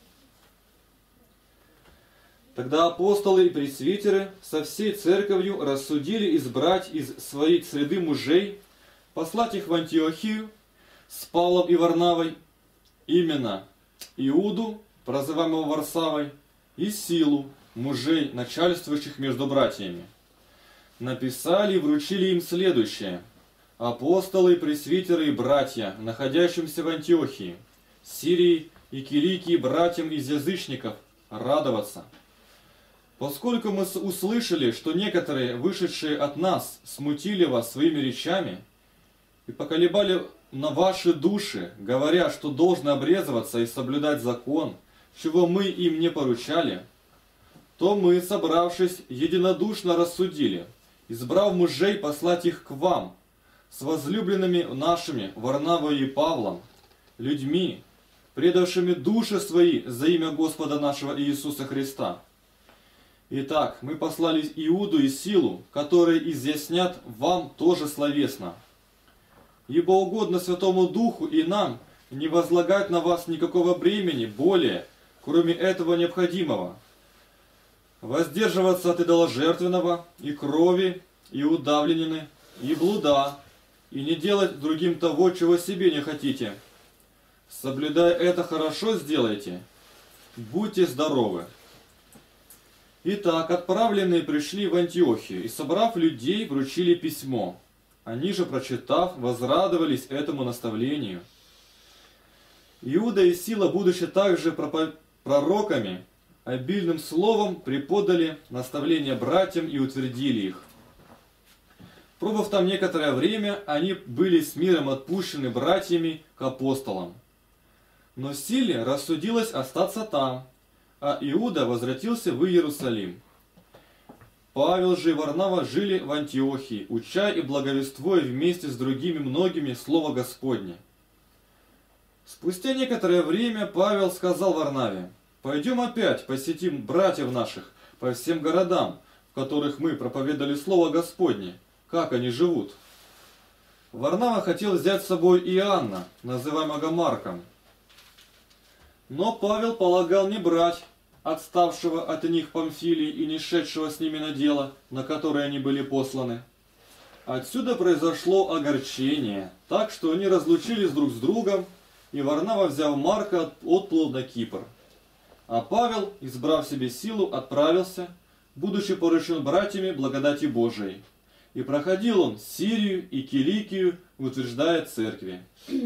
Тогда апостолы и пресвитеры со всей церковью рассудили избрать из своей среды мужей, послать их в Антиохию с Павлом и Варнавой, именно Иуду, прозываемого Варсавой, и Силу, мужей, начальствующих между братьями. Написали и вручили им следующее: апостолы, пресвитеры и братья, находящимся в Антиохии, Сирии и Киликии братьям из язычников радоваться. Поскольку мы услышали, что некоторые, вышедшие от нас, смутили вас своими речами и поколебали на ваши души, говоря, что должно обрезываться и соблюдать закон, чего мы им не поручали, то мы, собравшись, единодушно рассудили, избрав мужей, послать их к вам, с возлюбленными нашими Варнавой и Павлом, людьми, предавшими души свои за имя Господа нашего Иисуса Христа. Итак, мы послали Иуду и Силу, которые изъяснят вам тоже словесно. Ибо угодно Святому Духу и нам не возлагать на вас никакого бремени более, кроме этого необходимого. Воздерживаться от идоложертвенного, и крови, и удавленины, и блуда, и не делать другим того, чего себе не хотите. Соблюдая это, хорошо сделайте. Будьте здоровы. Итак, отправленные пришли в Антиохию, и, собрав людей, вручили письмо. Они же, прочитав, возрадовались этому наставлению. Иуда и Сила, будучи также пророками, обильным словом преподали наставления братьям и утвердили их. Пробыв там некоторое время, они были с миром отпущены братьями к апостолам. Но Силе рассудилось остаться там, а Иуда возвратился в Иерусалим. Павел же и Варнава жили в Антиохии, уча и благовествуя вместе с другими многими Слово Господне. Спустя некоторое время Павел сказал Варнаве: «Пойдем опять посетим братьев наших по всем городам, в которых мы проповедали Слово Господне, как они живут». Варнава хотел взять с собой Иоанна, называемого Марком. Но Павел полагал не брать отставшего от них Памфилии и не шедшего с ними на дело, на которое они были посланы. Отсюда произошло огорчение, так что они разлучились друг с другом, и Варнава, взяв Марка, отплыл на Кипр. А Павел, избрав себе Силу, отправился, будучи поручен братьями благодати Божией. И проходил он Сирию и Киликию, утверждая церкви.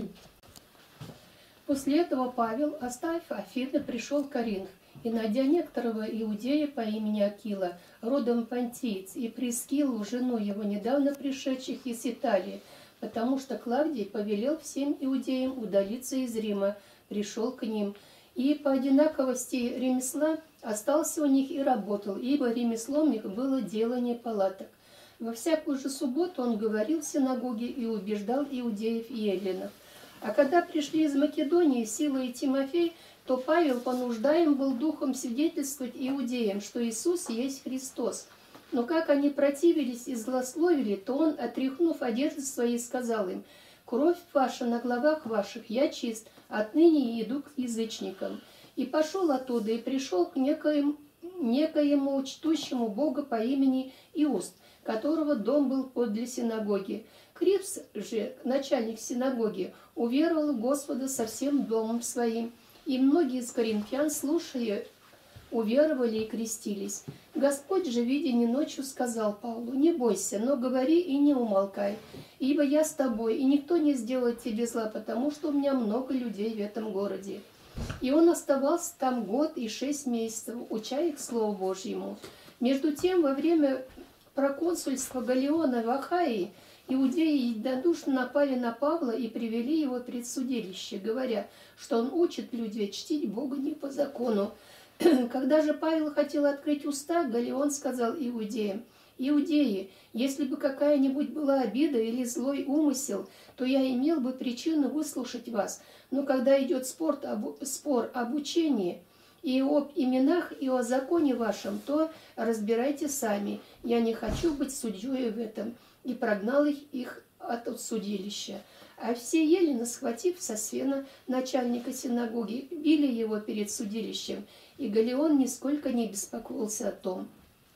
После этого Павел, оставив Афины, пришел в Коринф, и, найдя некоторого иудея по имени Акила, родом понтиец, и Прискиллу, жену его, недавно пришедших из Италии, потому что Клавдий повелел всем иудеям удалиться из Рима, пришел к ним, и по одинаковости ремесла остался у них и работал, ибо ремеслом их было делание палаток. Во всякую же субботу он говорил в синагоге и убеждал иудеев и эллинов. А когда пришли из Македонии Сила и Тимофей, то Павел понуждаем был духом свидетельствовать иудеям, что Иисус есть Христос. Но как они противились и злословили, то он, отряхнув одежды свои, сказал им: «Кровь ваша на главах ваших, я чист, отныне иду к язычникам». И пошел оттуда и пришел к некоему, некоему чтущему Бога по имени Иуст, которого дом был подле синагоги. Крипс же, начальник синагоги, уверовал в Господа со всем домом своим, и многие из коринфян, слушая, уверовали и крестились. Господь же, видя не ночью, сказал Павлу: «Не бойся, но говори и не умолкай, ибо я с тобой, и никто не сделает тебе зла, потому что у меня много людей в этом городе». И он оставался там год и шесть месяцев, уча их Слову Божьему. Между тем, во время проконсульства Галлиона в Ахаии, иудеи единодушно напали на Павла и привели его пред судилище, говоря, что он учит людей чтить Бога не по закону. Когда же Павел хотел открыть уста, Галлион сказал иудеям: «Иудеи, если бы какая-нибудь была обида или злой умысел, то я имел бы причину выслушать вас. Но когда идет спор об, спор об учении и об именах, и о законе вашем, то разбирайте сами. Я не хочу быть судьей в этом». И прогнал их, их от судилища. А все елено, схватив Сосвена, начальника синагоги, били его перед судилищем, и Галлион нисколько не беспокоился о том.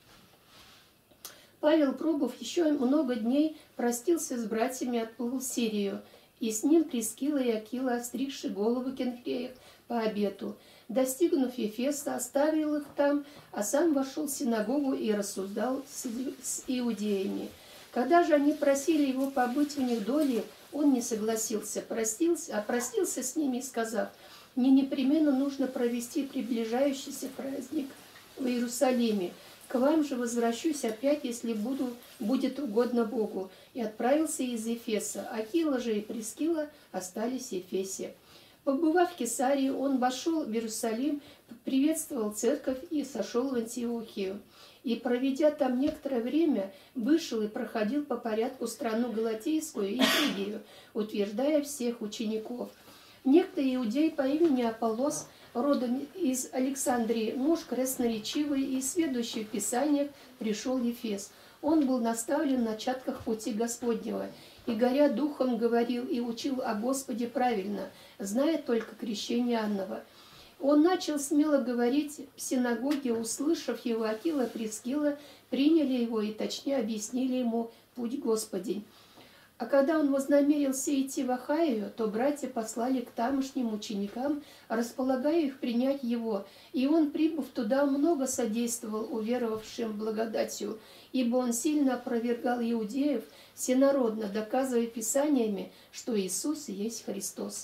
Павел, пробыв еще много дней, простился с братьями, отплыл в Сирию, и с ним Прискилла и Акила, остригши головы кенхреев по обету. Достигнув Ефеса, оставил их там, а сам вошел в синагогу и рассуждал с иудеями. Когда же они просили его побыть у них доли, он не согласился, простился, а простился с ними, сказав: мне непременно нужно провести приближающийся праздник в Иерусалиме. К вам же возвращусь опять, если буду, будет угодно Богу». И отправился из Ефеса. Акила же и Прискила остались в Ефесе. Побывав в Кесарии, он вошел в Иерусалим, приветствовал церковь и сошел в Антиохию. И, проведя там некоторое время, вышел и проходил по порядку страну Галатейскую и Фригию, утверждая всех учеников. Некто иудей по имени Аполлос, родом из Александрии, муж красноречивый и сведущий в Писаниях, пришел в Ефес. Он был наставлен в начатках пути Господнего, и, горя духом, говорил и учил о Господе правильно, зная только крещение Иоаннова. Он начал смело говорить в синагоге, услышав его, Акила и Прискила приняли его и точнее объяснили ему путь Господень. А когда он вознамерился идти в Ахаию, то братья послали к тамошним ученикам, располагая их принять его, и он, прибыв туда, много содействовал уверовавшим благодатью, ибо он сильно опровергал иудеев всенародно, доказывая писаниями, что Иисус есть Христос.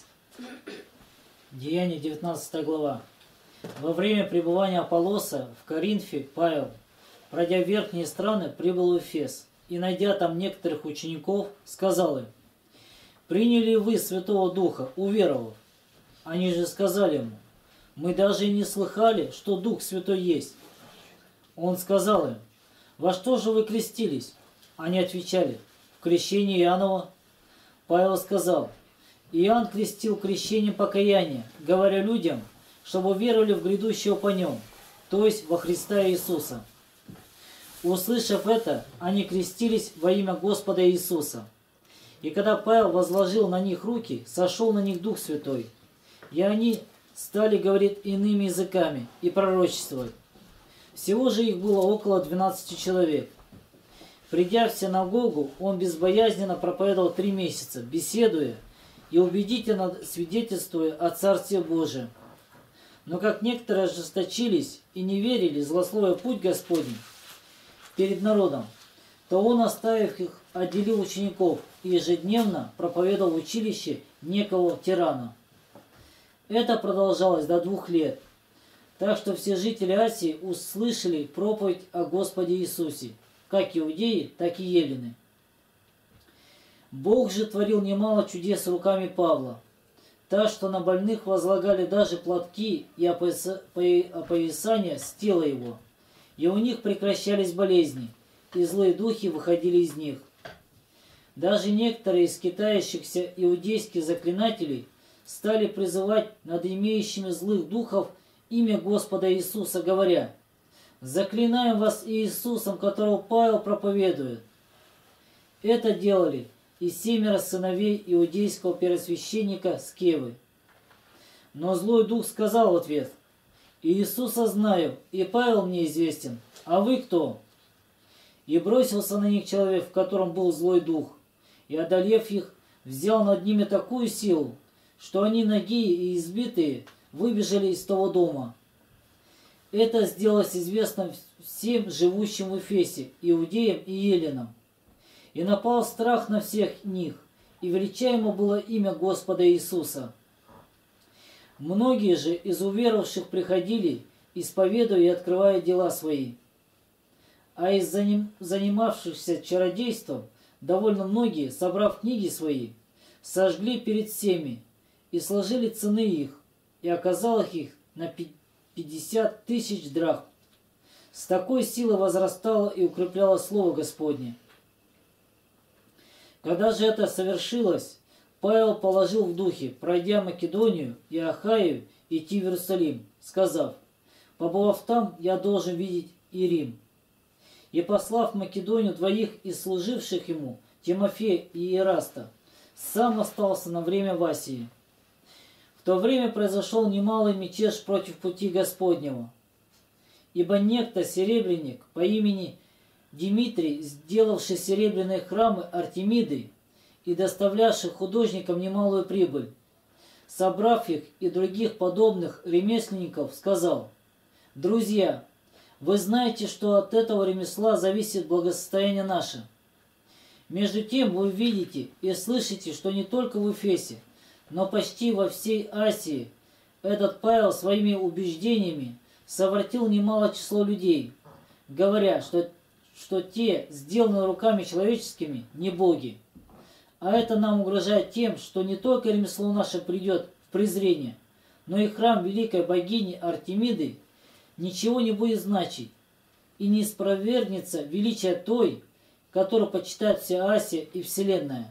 Деяние, девятнадцатая глава. Во время пребывания Аполлоса в Коринфе Павел, пройдя в верхние страны, прибыл в Эфес, и, найдя там некоторых учеников, сказал им: «Приняли вы Святого Духа, уверовав?» Они же сказали ему: «Мы даже и не слыхали, что Дух Святой есть». Он сказал им: «Во что же вы крестились?» Они отвечали: «В крещении Иоаннова». Павел сказал: «Иоанн крестил крещением покаяния, говоря людям, чтобы веровали в грядущего по нем, то есть во Христа Иисуса». Услышав это, они крестились во имя Господа Иисуса. И когда Павел возложил на них руки, сошел на них Дух Святой, и они стали говорить иными языками и пророчествовать. Всего же их было около двенадцати человек. Придя в синагогу, он безбоязненно проповедовал три месяца, беседуя и убедительно свидетельствуя о Царстве Божием. Но как некоторые ожесточились и не верили, злословя путь Господень перед народом, то он, оставив их, отделил учеников и ежедневно проповедовал в училище некого тирана. Это продолжалось до двух лет, так что все жители Асии услышали проповедь о Господе Иисусе, как иудеи, так и елены. Бог же творил немало чудес руками Павла, так что на больных возлагали даже платки и опоясания с тела его, и у них прекращались болезни, и злые духи выходили из них. Даже некоторые из скитающихся иудейских заклинателей стали призывать над имеющими злых духов имя Господа Иисуса, говоря: «Заклинаем вас Иисусом, которого Павел проповедует». Это делали и семеро сыновей иудейского первосвященника Скевы. Но злой дух сказал в ответ: «Иисуса знаю, и Павел мне известен, а вы кто?» И бросился на них человек, в котором был злой дух, и, одолев их, взял над ними такую силу, что они, нагие и избитые, выбежали из того дома. Это сделалось известно всем живущим в Эфесе, иудеям и еленам. И напал страх на всех них, и величаемо было имя Господа Иисуса. Многие же из уверовавших приходили, исповедуя и открывая дела свои. А из заним... занимавшихся чародейством довольно многие, собрав книги свои, сожгли перед всеми и сложили цены их, и оказалось их на пятьдесят тысяч драхм. С такой силой возрастало и укрепляло слово Господне. Когда же это совершилось, Павел положил в духе, пройдя Македонию и Ахаю, идти в Иерусалим, сказав: «Побывав там, я должен видеть и Рим». И, послав в Македонию двоих из служивших ему, Тимофея и Ираста, сам остался на время в Асии. В то время произошел немалый мятеж против пути Господнего, ибо некто серебряник по имени Димитрий, сделавший серебряные храмы Артемиды и доставлявший художникам немалую прибыль, собрав их и других подобных ремесленников, сказал: «Друзья, вы знаете, что от этого ремесла зависит благосостояние наше. Между тем вы видите и слышите, что не только в Эфесе, но почти во всей Асии этот Павел своими убеждениями совратил немало число людей, говоря, что, что те, сделанные руками человеческими, не боги. А это нам угрожает тем, что не только ремесло наше придет в презрение, но и храм великой богини Артемиды ничего не будет значить, и не спровергнется величие той, которую почитает вся Асия и Вселенная.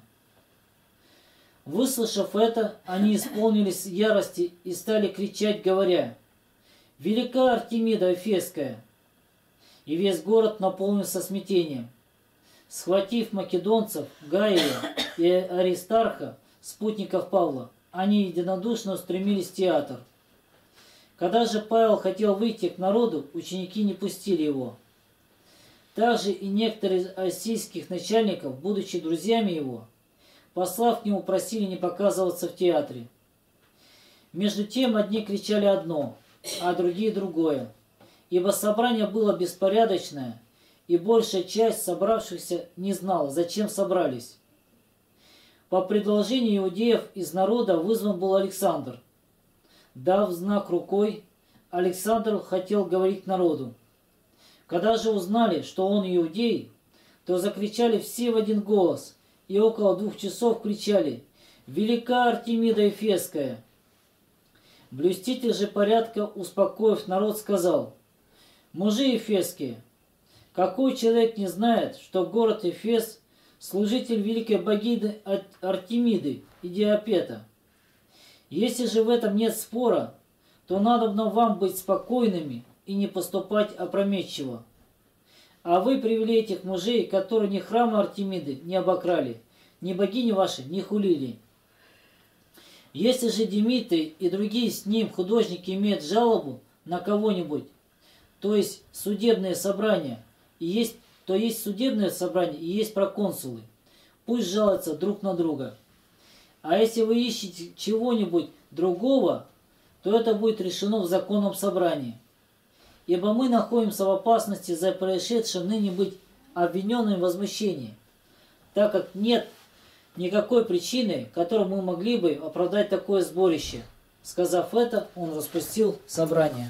Выслушав это, они исполнились ярости и стали кричать, говоря: «Велика Артемида Эфесская!» И весь город наполнился смятением. Схватив македонцев, Гаия и Аристарха, спутников Павла, они единодушно устремились в театр. Когда же Павел хотел выйти к народу, ученики не пустили его. Также и некоторые из ассийских начальников, будучи друзьями его, послав к нему, просили не показываться в театре. Между тем одни кричали одно, а другие другое, ибо собрание было беспорядочное, и большая часть собравшихся не знала, зачем собрались. По предложению иудеев из народа вызван был Александр. Дав знак рукой, Александр хотел говорить народу. Когда же узнали, что он иудей, то закричали все в один голос, и около двух часов кричали: «Велика Артемида Эфесская!» Блюститель же порядка, успокоив народ, сказал: «Мужи эфесские, какой человек не знает, что город Эфес – служитель великой богини Артемиды и Диопета? Если же в этом нет спора, то надобно вам быть спокойными и не поступать опрометчиво. А вы привели этих мужей, которые ни храма Артемиды не обокрали, ни богини ваши не хулили. Если же Димитрий и другие с ним художники имеют жалобу на кого-нибудь, то есть судебное собрание, и есть, то есть судебное собрание и есть проконсулы, пусть жалуются друг на друга. А если вы ищете чего-нибудь другого, то это будет решено в законном собрании. Ибо мы находимся в опасности за происшедшим ныне быть обвиненным в возмущении, так как нет никакой причины, которой мы могли бы оправдать такое сборище». Сказав это, он распустил собрание.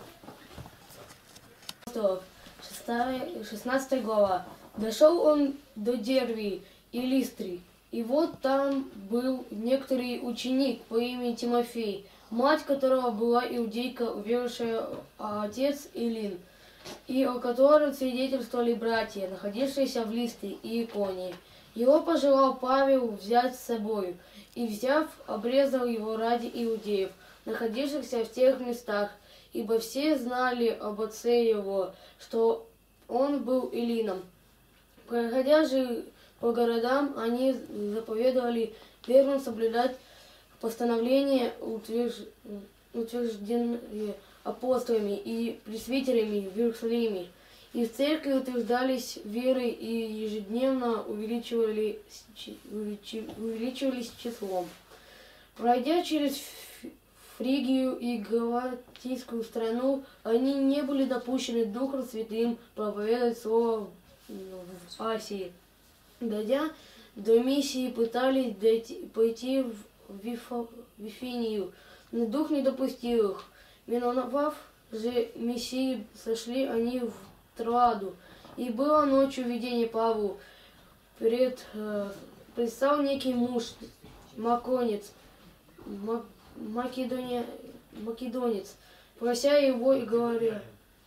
шестнадцатая глава. Дошел он до Дервии и Листрии, и вот там был некоторый ученик по имени Тимофей, мать которого была иудейка, уверовавшая, а отец Илин, и о котором свидетельствовали братья, находившиеся в Листрии и Иконии. Его пожелал Павел взять с собой, и, взяв, обрезал его ради иудеев, находившихся в тех местах, ибо все знали об отце его, что он был Илином. Проходя же по городам, они заповедовали верно соблюдать постановления, утвержд... утвержденные апостолами и пресвитерами в Иерусалиме. И в церкви утверждались верой и ежедневно увеличивались, увеличивались числом. Пройдя через Фригию и Галатийскую страну, они не были допущены Духом Святым проповедовать слово в Асии. Дойдя до Миссии, пытались дойти, пойти в Виф... Вифинию, но Дух не допустил их. Миновав же Мессии, сошли они в Троаду. И было ночью видение Павлу. Пред, э, предстал некий муж, маконец, мак, македония, македонец, прося его и говоря,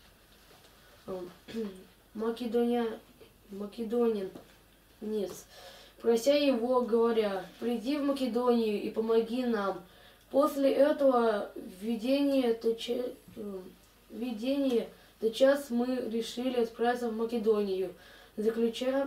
Македония, македонин, нет, прося его, говоря: приди в Македонию и помоги нам. После этого видения, тотчас, видение, тотчас мы решили отправиться в Македонию, заключая,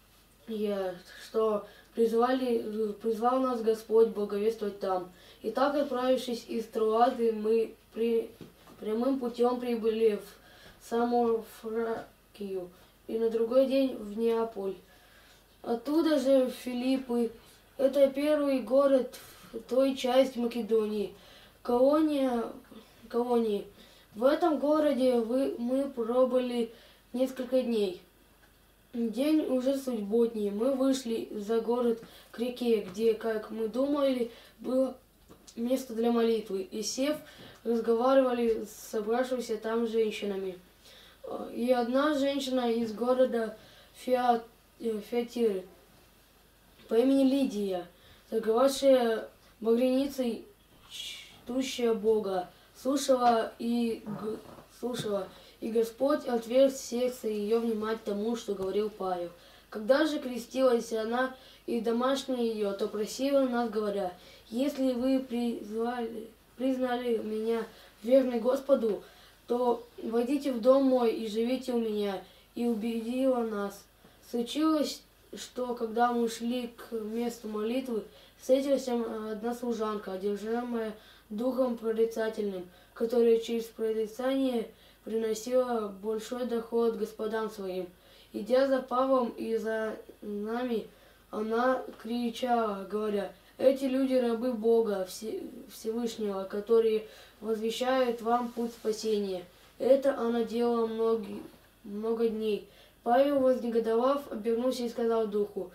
что призвали, призвал нас Господь благовествовать там. И так, отправившись из Троады, мы при, прямым путем прибыли в Самофракию и на другой день в Неаполь. Оттуда же в Филиппы. Это первый город в той части Македонии, колония, колонии. В этом городе вы, мы пробыли несколько дней. День уже субботний. Мы вышли за город к реке, где, как мы думали, было место для молитвы, и, сев, разговаривали с собравшимися там женщинами. И одна женщина из города Фиат, Фиатиры по имени Лидия, торговавшая багряницей, чтущая Бога, слушала и, г, слушала, и Господь отверг сердце ее внимать тому, что говорил Павел. Когда же крестилась она и домашние ее, то просила нас, говоря: «Если вы призвали, признали меня верной Господу, то войдите в дом мой и живите у меня». И убедила нас. Случилось, что когда мы шли к месту молитвы, встретилась одна служанка, одержимая духом прорицательным, которая через прорицание приносила большой доход господам своим. Идя за Павлом и за нами, она кричала, говоря: «Эти люди рабы Бога Всевышнего, которые возвещают вам путь спасения». Это она делала много, много дней. Павел, вознегодовав, обернулся и сказал духу: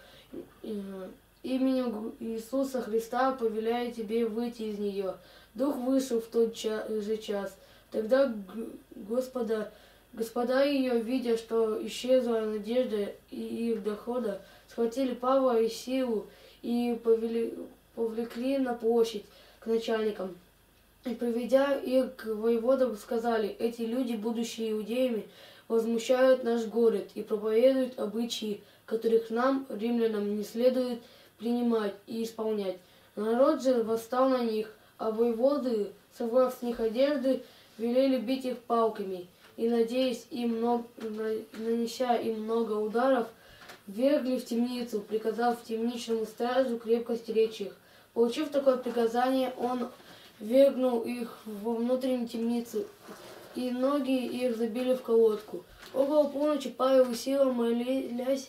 «Именем Иисуса Христа повеляю тебе выйти из нее». Дух вышел в тот же час. Тогда Господа, господа ее, видя, что исчезла надежда и их дохода, схватили Павла и Силу и повели, повлекли на площадь к начальникам. И, приведя их к воеводам, сказали: «Эти люди, будущие иудеями, возмущают наш город и проповедуют обычаи, которых нам, римлянам, не следует принимать и исполнять». Народ же восстал на них, а воеводы, собрав с них одежды, велели бить их палками, и, надеясь им много, нанеся им много ударов, ввергли в темницу, приказав темничному стражу крепко стеречь их. Получив такое приказание, он ввергнул их во внутреннюю темницу, и ноги их забили в колодку. Около полночи Павел и Сила, молясь,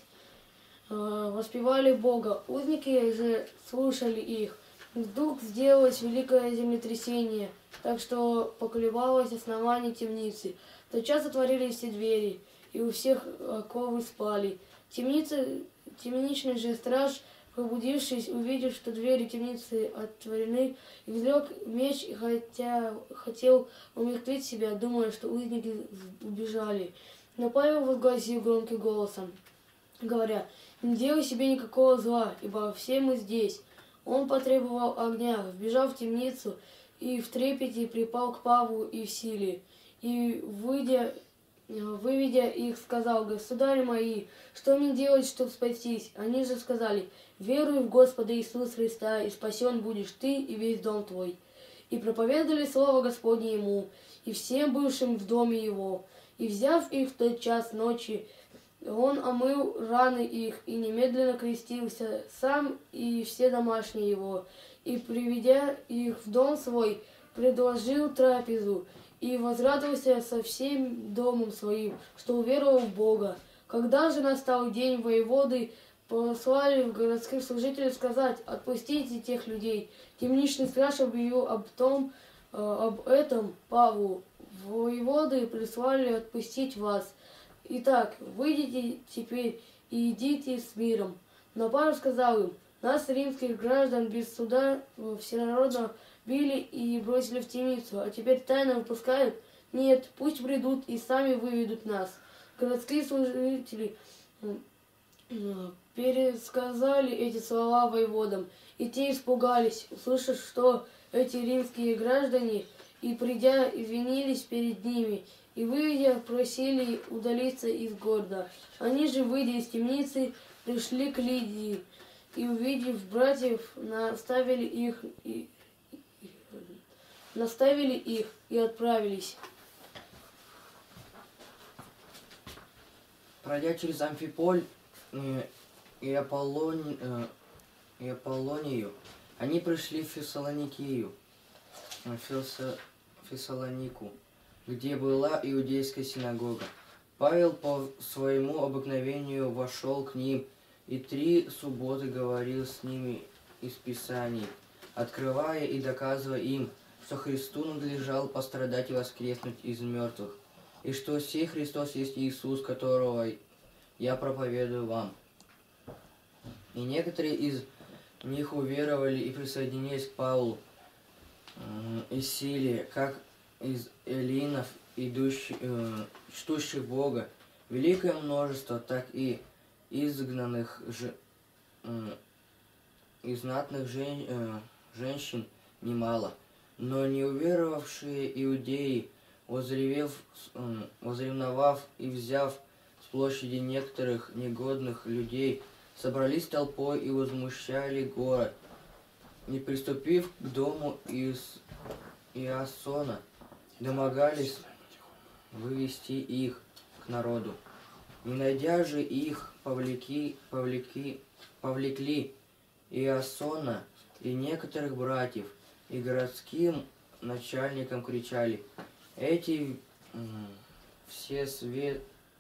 воспевали Бога. Узники же слушали их. Вдруг сделалось великое землетрясение, так что поколебалось основание темницы. Тотчас отворились все двери, и у всех оковы спали. Темница, темничный же страж, пробудившись, увидев, что двери темницы отворены, извлек меч и хотя, хотел умертвить себя, думая, что узники убежали. Но Павел возгласил громким голосом, говоря: «Не делай себе никакого зла, ибо все мы здесь». Он потребовал огня, вбежал в темницу и в трепете припал к Павлу и в Силе. И, выйдя, выведя их, сказал: «Государи мои, что мне делать, чтобы спастись?» Они же сказали: «Веруй в Господа Иисуса Христа, и спасен будешь ты и весь дом твой». И проповедовали слово Господне ему и всем бывшим в доме его. И, взяв их в тот час ночи, он омыл раны их и немедленно крестился, сам и все домашние его. И, приведя их в дом свой, предложил трапезу и возрадовался со всем домом своим, что уверовал в Бога. Когда же настал день, воеводы послали в городских служителей сказать: «Отпустите тех людей». Темничный страж объявил об том, э, об этом Павлу. Воеводы прислали отпустить вас. Итак, выйдите теперь и идите с миром. Но Павел сказал им: «Нас, римских граждан, без суда всенародно били и бросили в темницу, а теперь тайно выпускают? Нет, пусть придут и сами выведут нас». Городские служители пересказали эти слова воеводам, и те испугались, услышав, что эти римские граждане, и, придя, извинились перед ними, и, выведя, просили удалиться из города. Они же, выйдя из темницы, пришли к Лидии, и, увидев братьев, наставили их и, наставили их и отправились. Пройдя через Амфиполь и, Аполлон, и Аполлонию, они пришли в Фессалоникию, Фессо, Фессалонику, где была иудейская синагога. Павел по своему обыкновению вошел к ним и три субботы говорил с ними из Писаний, открывая и доказывая им, что Христу надлежало пострадать и воскреснуть из мертвых, и что сей Христос есть Иисус, которого я проповедую вам. И некоторые из них уверовали и присоединились к Павлу. м, и силе, как из эллинов, идущих, э, чтущих Бога, великое множество, так и изгнанных же, э, и знатных жен, э, женщин немало. Но неуверовавшие иудеи, возревев, э, возревновав и взяв с площади некоторых негодных людей, собрались толпой и возмущали город. Не приступив к дому Ис... Иасона, домогались вывести их к народу. Не найдя же их, повлеки, повлеки, повлекли Иасона и некоторых братьев, и городским начальникам кричали: эти м, все, свет,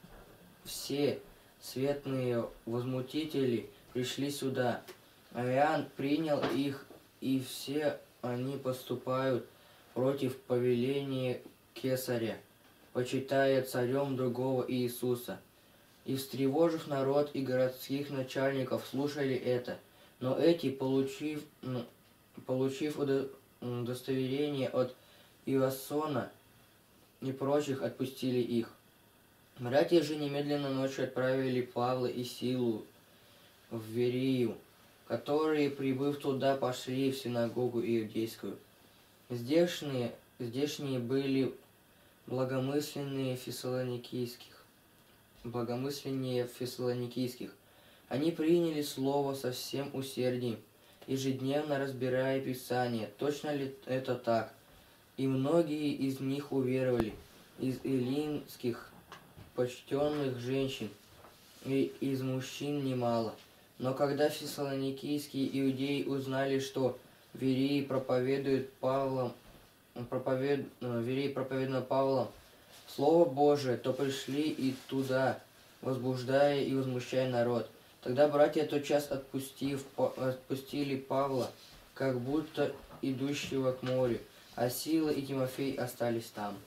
все светные возмутители пришли сюда. А Иоанн принял их, и все они поступают против повеления Кесаря, почитая царем другого Иисуса. И, встревожив народ и городских начальников, слушали это. Но эти, получив, получив удостоверение от Иоассона и прочих, отпустили их. Братья же немедленно ночью отправили Павла и Силу в Верию, которые, прибыв туда, пошли в синагогу иудейскую. Здешние, здешние были благомысленные фессалоникийских, благомысленнее фессалоникийских. Они приняли слово со всем усердием, ежедневно разбирая Писание, точно ли это так. И многие из них уверовали, из эллинских почтенных женщин и из мужчин немало. Но когда фессалоникийские иудеи узнали, что в Верии проповедует Павлом, проповед, Верии проповедует Павлом Слово Божие, то пришли и туда, возбуждая и возмущая народ. Тогда братья тотчас отпустив, отпустили Павла, как будто идущего к морю, а Сила и Тимофей остались там.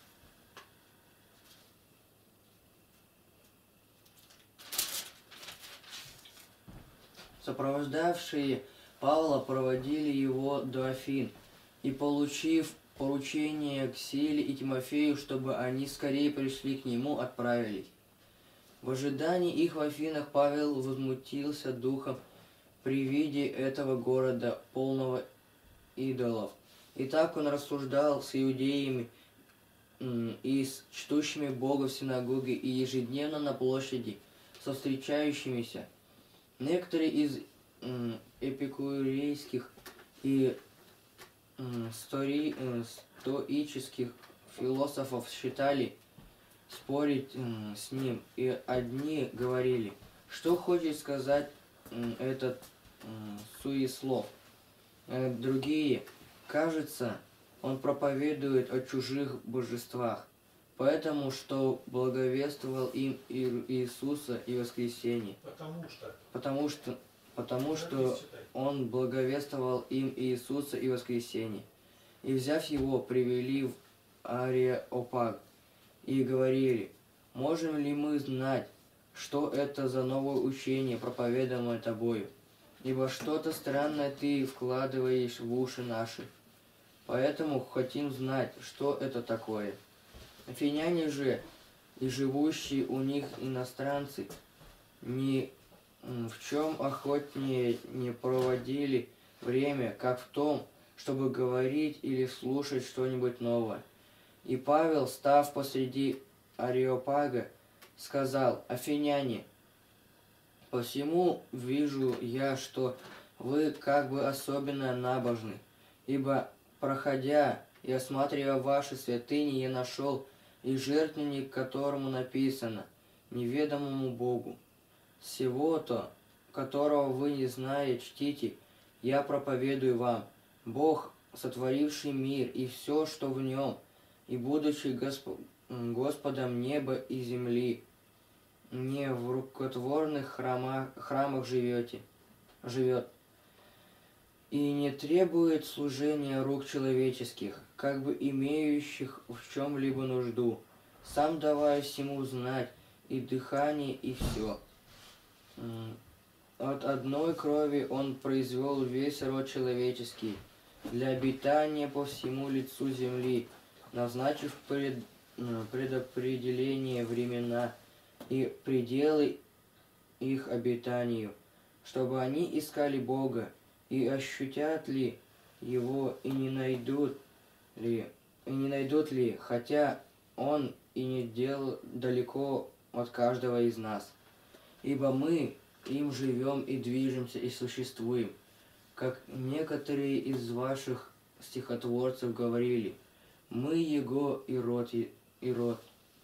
Сопровождавшие Павла проводили его до Афин, и, получив поручение к Силе и Тимофею, чтобы они скорее пришли к нему, отправились. В ожидании их в Афинах Павел возмутился духом при виде этого города, полного идолов. И так он рассуждал с иудеями и с чтущими Бога в синагоге и ежедневно на площади со встречающимися. Некоторые из м, эпикурейских и м, стори, э, стоических философов считали спорить м, с ним, и одни говорили, что хочет сказать м, этот м, суеслов. Э, другие, кажется, он проповедует о чужих божествах, поэтому что благовествовал им Иисуса и воскресение. Потому что. Потому что, потому что он благовествовал им Иисуса и воскресение. И, взяв его, привели в Ареопаг и говорили: можем ли мы знать, что это за новое учение, проповедуемое тобою? Ибо что-то странное ты вкладываешь в уши наши. Поэтому хотим знать, что это такое. Афиняне же и живущие у них иностранцы ни в чем охотнее не проводили время, как в том, чтобы говорить или слушать что-нибудь новое. И Павел, став посреди Ареопага, сказал: афиняне, по всему вижу я, что вы как бы особенно набожны, ибо, проходя и осматривая ваши святыни, я нашел и жертвенник, которому написано «Неведомому Богу». Сего-то, которого вы не знаете, чтите, я проповедую вам. Бог, сотворивший мир и все, что в нем, и будучи Госп... Господом неба и земли, не в рукотворных храмах, храмах живете, живет, и не требует служения рук человеческих, как бы имеющих в чем-либо нужду, сам давая всему знать и дыхание, и все. От одной крови он произвел весь род человеческий, для обитания по всему лицу земли, назначив пред, предопределение времена и пределы их обитанию, чтобы они искали Бога, и ощутят ли Его, и не найдут ли, и не найдут ли, хотя Он и не дел далеко от каждого из нас. Ибо мы им живем и движемся и существуем, как некоторые из ваших стихотворцев говорили, мы Его и род, и род.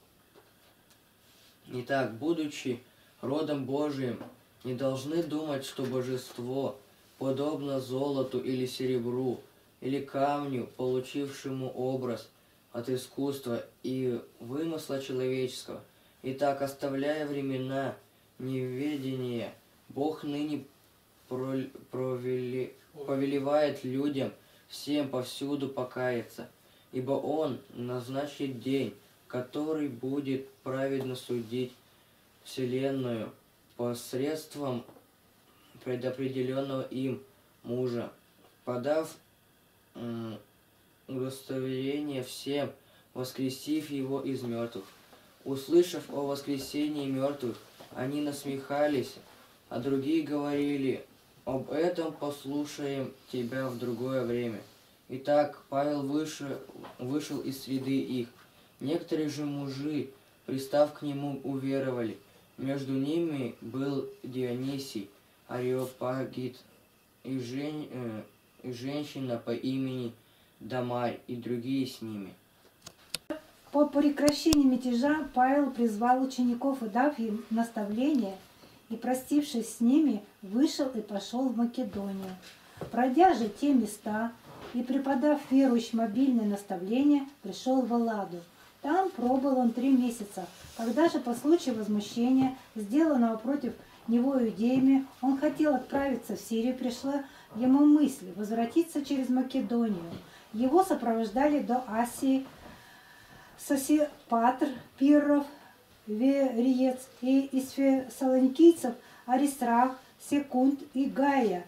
Итак, будучи родом Божиим, не должны думать, что божество подобно золоту или серебру, или камню, получившему образ от искусства и вымысла человеческого. Итак, оставляя времена неведения, Бог ныне провели, повелевает людям всем повсюду покаяться, ибо Он назначит день, который будет праведно судить вселенную посредством предопределенного им мужа, подав м, удостоверение всем, воскресив его из мертвых. Услышав о воскресении мертвых, они насмехались, а другие говорили, об этом послушаем тебя в другое время. Итак, Павел вышел, вышел из среды их. Некоторые же мужи, пристав к нему, уверовали. Между ними был Дионисий, Ареопагит и, жен, э, и женщина по имени Дамарь и другие с ними. По прекращении мятежа Павел призвал учеников и, дав им наставление, и, простившись с ними, вышел и пошел в Македонию. Пройдя же те места и преподав верующим обильное наставление, пришел в Элладу. Там пробыл он три месяца. Когда же по случаю возмущения, сделанного против него иудеями, он хотел отправиться в Сирию, пришла ему мысль возвратиться через Македонию. Его сопровождали до Асии Сосипатр, Пирров, Вериец и из фессалоникийцев Аристрах, Секунд и Гая,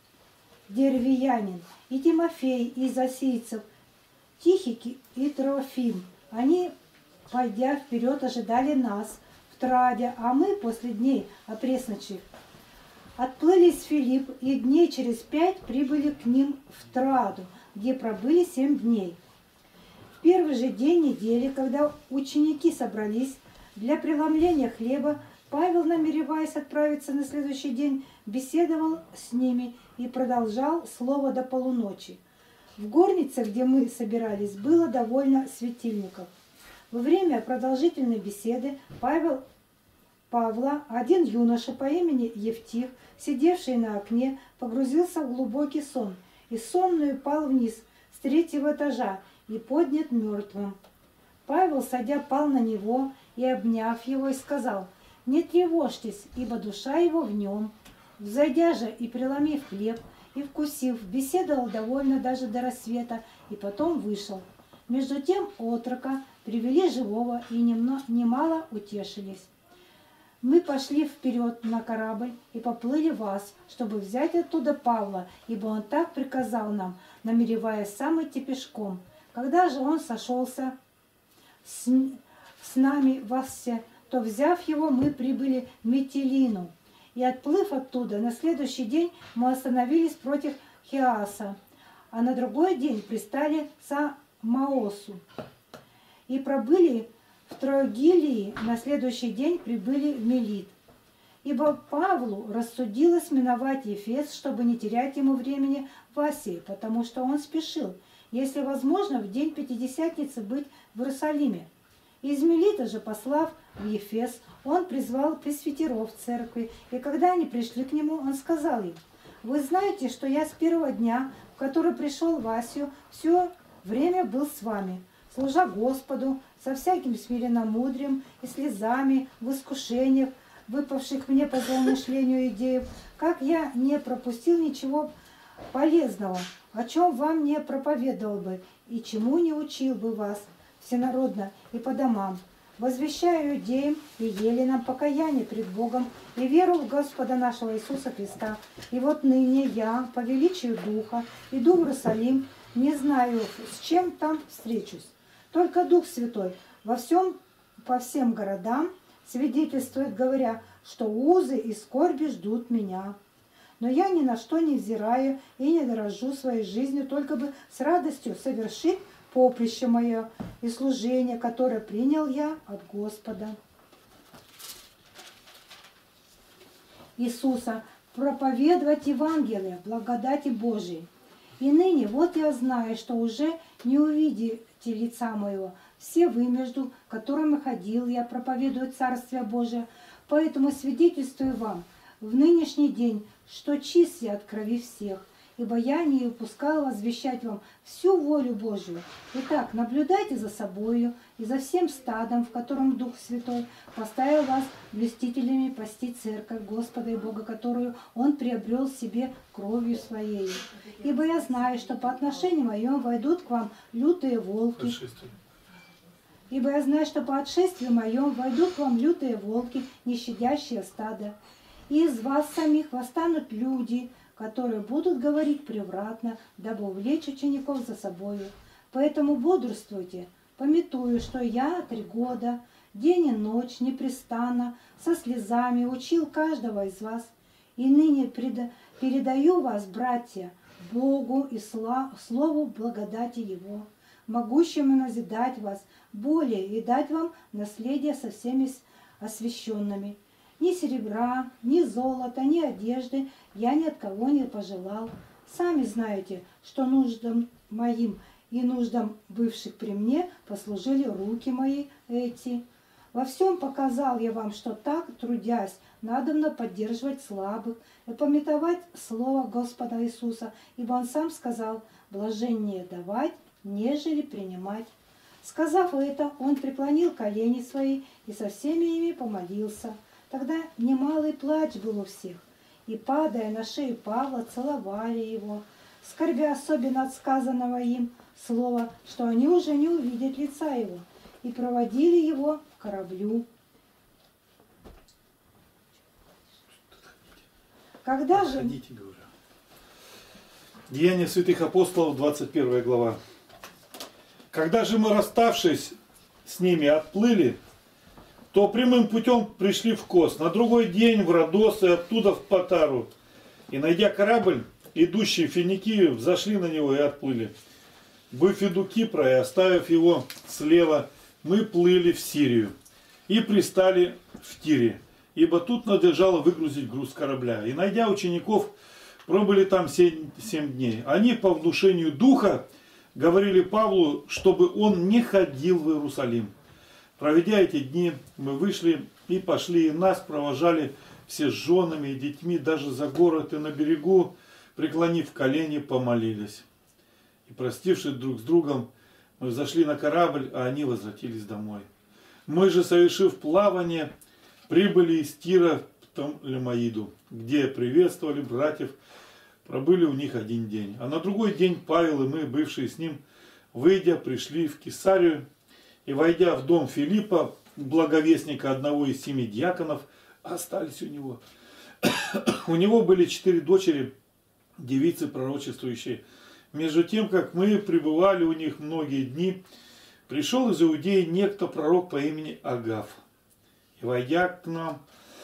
Дервиянин, и Тимофей из асийцев, Тихий и Трофим. Они, пойдя вперед, ожидали нас в Троаде, а мы после дней опресночих отплыли с Филипп и дней через пять прибыли к ним в Троаду, где пробыли семь дней. В первый же день недели, когда ученики собрались для преломления хлеба, Павел, намереваясь отправиться на следующий день, беседовал с ними и продолжал слово до полуночи. В горнице, где мы собирались, было довольно светильников. Во время продолжительной беседы Павел, Павла, один юноша по имени Евтих, сидевший на окне, погрузился в глубокий сон, и сонный упал вниз с третьего этажа и поднят мертвым. Павел, садя, пал на него и, обняв его, и сказал: «Не тревожьтесь, ибо душа его в нем». Взойдя же и преломив хлеб, и вкусив, беседовал довольно даже до рассвета, и потом вышел. Между тем отрока привели живого и немно, немало утешились. Мы пошли вперед на корабль и поплыли в Ас, чтобы взять оттуда Павла, ибо он так приказал нам, намереваясь сам идти пешком. Когда же он сошелся с, с нами в Ассе, то, взяв его, мы прибыли в Митилину. И, отплыв оттуда, на следующий день мы остановились против Хиаса, а на другой день пристали к Самоосу. И пробыли в Трогилии, на следующий день прибыли в Мелит. Ибо Павлу рассудилось миновать Ефес, чтобы не терять ему времени в Асии, потому что он спешил, если возможно, в день Пятидесятницы быть в Иерусалиме. Из Мелита же, послав в Ефес, он призвал пресвитеров церкви, и когда они пришли к нему, он сказал им: «Вы знаете, что я с первого дня, в который пришел в Асию, все время был с вами, служа Господу, со всяким смиренномудрием и слезами в искушениях, выпавших мне по злоумышлению идеев, как я не пропустил ничего полезного, о чем вам не проповедовал бы и чему не учил бы вас всенародно и по домам. Возвещаю иудеям и еленам покаяние пред Богом и веру в Господа нашего Иисуса Христа. И вот ныне я, по величию Духа, иду в Иерусалим, не знаю, с чем там встречусь. Только Дух Святой во всем, по всем городам свидетельствует, говоря, что узы и скорби ждут меня. Но я ни на что не взираю и не дорожу своей жизнью, только бы с радостью совершить поприще мое и служение, которое принял я от Господа Иисуса, проповедовать Евангелие, благодати Божией. И ныне вот я знаю, что уже не увидите лица моего, все вы, между которыми ходил я, проповедую Царствие Божие, поэтому свидетельствую вам в нынешний день, что чист я от крови всех, ибо я не упускал возвещать вам всю волю Божию. Итак, наблюдайте за собою и за всем стадом, в котором Дух Святой поставил вас блюстителями пасти церковь Господа и Бога, которую Он приобрел себе кровью Своей. Ибо я знаю, что по отношению моему войдут к вам лютые волки. Ибо я знаю, что по отшествию моем войдут к вам лютые волки, не щадящие стада. И из вас самих восстанут люди, которые будут говорить превратно, дабы увлечь учеников за собою. Поэтому бодрствуйте, памятуя, что я три года, день и ночь, непрестанно, со слезами учил каждого из вас. И ныне преда- передаю вас, братья, Богу и сла- Слову благодати Его, могущему назидать вас более и дать вам наследие со всеми освященными. Ни серебра, ни золота, ни одежды я ни от кого не пожелал. Сами знаете, что нуждам моим и нуждам бывших при мне послужили руки мои эти. Во всем показал я вам, что так, трудясь, надобно поддерживать слабых и памятовать слово Господа Иисуса, ибо Он сам сказал: блаженнее давать, нежели принимать. Сказав это, Он преклонил колени свои и со всеми ими помолился. Тогда немалый плач был у всех, и, падая на шею Павла, целовали его, скорбя особенно от сказанного им слова, что они уже не увидят лица его, и проводили его к кораблю. Когда же... Ходите, говорю. Деяния святых апостолов, двадцать первая глава. Когда же мы, расставшись с ними, отплыли, то прямым путем пришли в Кос, на другой день в Родос и оттуда в Патару. И, найдя корабль, идущий в Финикию, взошли на него и отплыли. Быв в виду Кипра и оставив его слева, мы плыли в Сирию и пристали в Тире, ибо тут надлежало выгрузить груз корабля. И, найдя учеников, пробыли там семь, семь дней. Они по внушению Духа говорили Павлу, чтобы он не ходил в Иерусалим. Проведя эти дни, мы вышли и пошли, и нас провожали все с женами и детьми, даже за город, и на берегу, преклонив колени, помолились. И, простившись друг с другом, мы зашли на корабль, а они возвратились домой. Мы же, совершив плавание, прибыли из Тира в Птолемаиду, где приветствовали братьев, пробыли у них один день. А на другой день Павел и мы, бывшие с ним, выйдя, пришли в Кесарию, и, войдя в дом Филиппа, благовестника одного из семи диаконов, остались у него. У него были четыре дочери, девицы пророчествующие. Между тем, как мы пребывали у них многие дни, пришел из Иудеи некто пророк по имени Агав. И, войдя к нам,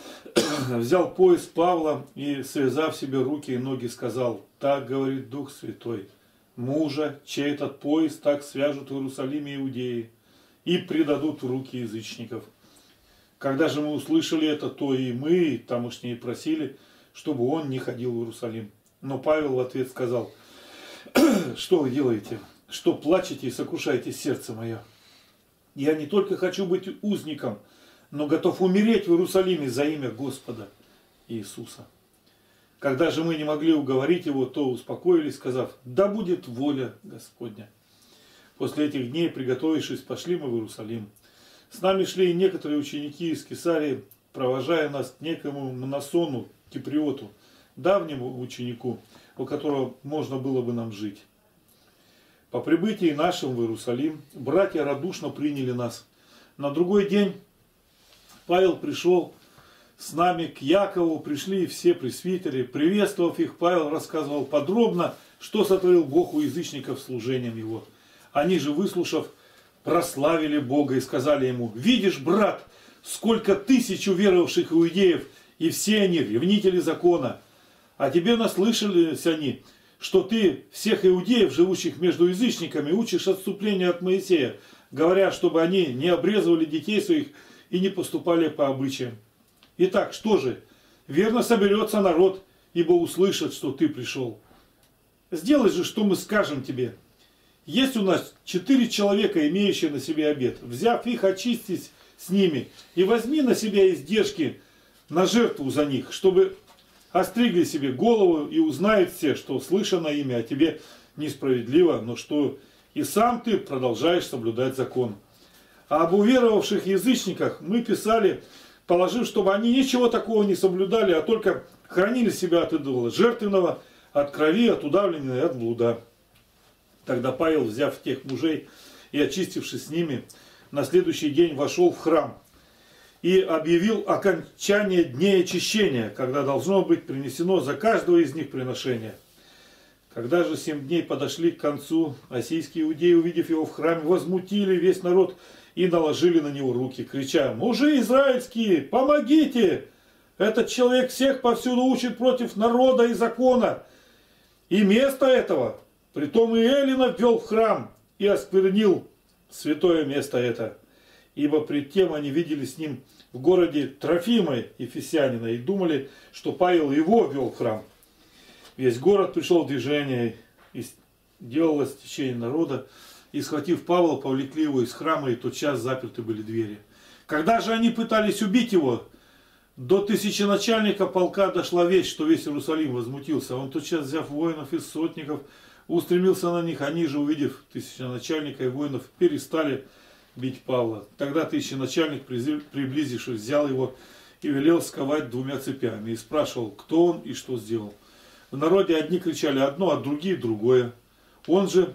взял пояс Павла и, связав себе руки и ноги, сказал: так говорит Дух Святой, мужа, чей этот пояс так свяжут в Иерусалиме иудеи и предадут в руки язычников. Когда же мы услышали это, то и мы, и тамошние просили, чтобы он не ходил в Иерусалим. Но Павел в ответ сказал: что вы делаете? Что плачете и сокрушаете сердце мое? Я не только хочу быть узником, но готов умереть в Иерусалиме за имя Господа Иисуса. Когда же мы не могли уговорить его, то успокоились, сказав: да будет воля Господня. После этих дней, приготовившись, пошли мы в Иерусалим. С нами шли и некоторые ученики из Кесарии, провожая нас к некому Мнасону, киприоту, давнему ученику, у которого можно было бы нам жить. По прибытии нашим в Иерусалим братья радушно приняли нас, На другой день Павел пришел с нами к Якову, пришли все пресвитеры. Приветствовав их, Павел рассказывал подробно, что сотворил Бог у язычников служением его. Они же, выслушав, прославили Бога и сказали ему: «Видишь, брат, сколько тысяч уверовавших иудеев, и все они ревнители закона. А тебе наслышались они, что ты всех иудеев, живущих между язычниками, учишь отступления от Моисея, говоря, чтобы они не обрезывали детей своих и не поступали по обычаям. Итак, что же? Верно соберется народ, ибо услышат, что ты пришел. Сделай же, что мы скажем тебе. Есть у нас четыре человека, имеющие на себе обет. Взяв их, очистись с ними и возьми на себя издержки на жертву за них, чтобы остригли себе голову, и узнают все, что слышано ими о тебе несправедливо, но что и сам ты продолжаешь соблюдать закон. А об уверовавших язычниках мы писали, положив, чтобы они ничего такого не соблюдали, а только хранили себя от идола жертвенного, от крови, от удавления и от блуда. Тогда Павел, взяв тех мужей и очистившись с ними, на следующий день вошел в храм и объявил окончание дней очищения, когда должно быть принесено за каждого из них приношение. Когда же семь дней подошли к концу, ассийские иудеи, увидев его в храме, возмутили весь народ и наложили на него руки, крича: «Мужи израильские, помогите! Этот человек всех повсюду учит против народа и закона. И место этого, притом и эллинов ввел в храм и осквернил святое место это. Ибо пред тем они видели с ним в городе Трофима Ефесянина и думали, что Павел его ввел в храм. Весь город пришел в движение, и делалось течение народа, и, схватив Павла, повлекли его из храма, и тотчас заперты были двери. Когда же они пытались убить его, до тысяченачальника полка дошла весть, что весь Иерусалим возмутился. Он тотчас, взяв воинов из сотников, устремился на них. Они же, увидев тысяченачальника и воинов, перестали бить Павла. Тогда тысяченачальник, приблизившись, взял его и велел сковать двумя цепями, и спрашивал, кто он и что сделал. В народе одни кричали одно, а другие другое. Он же,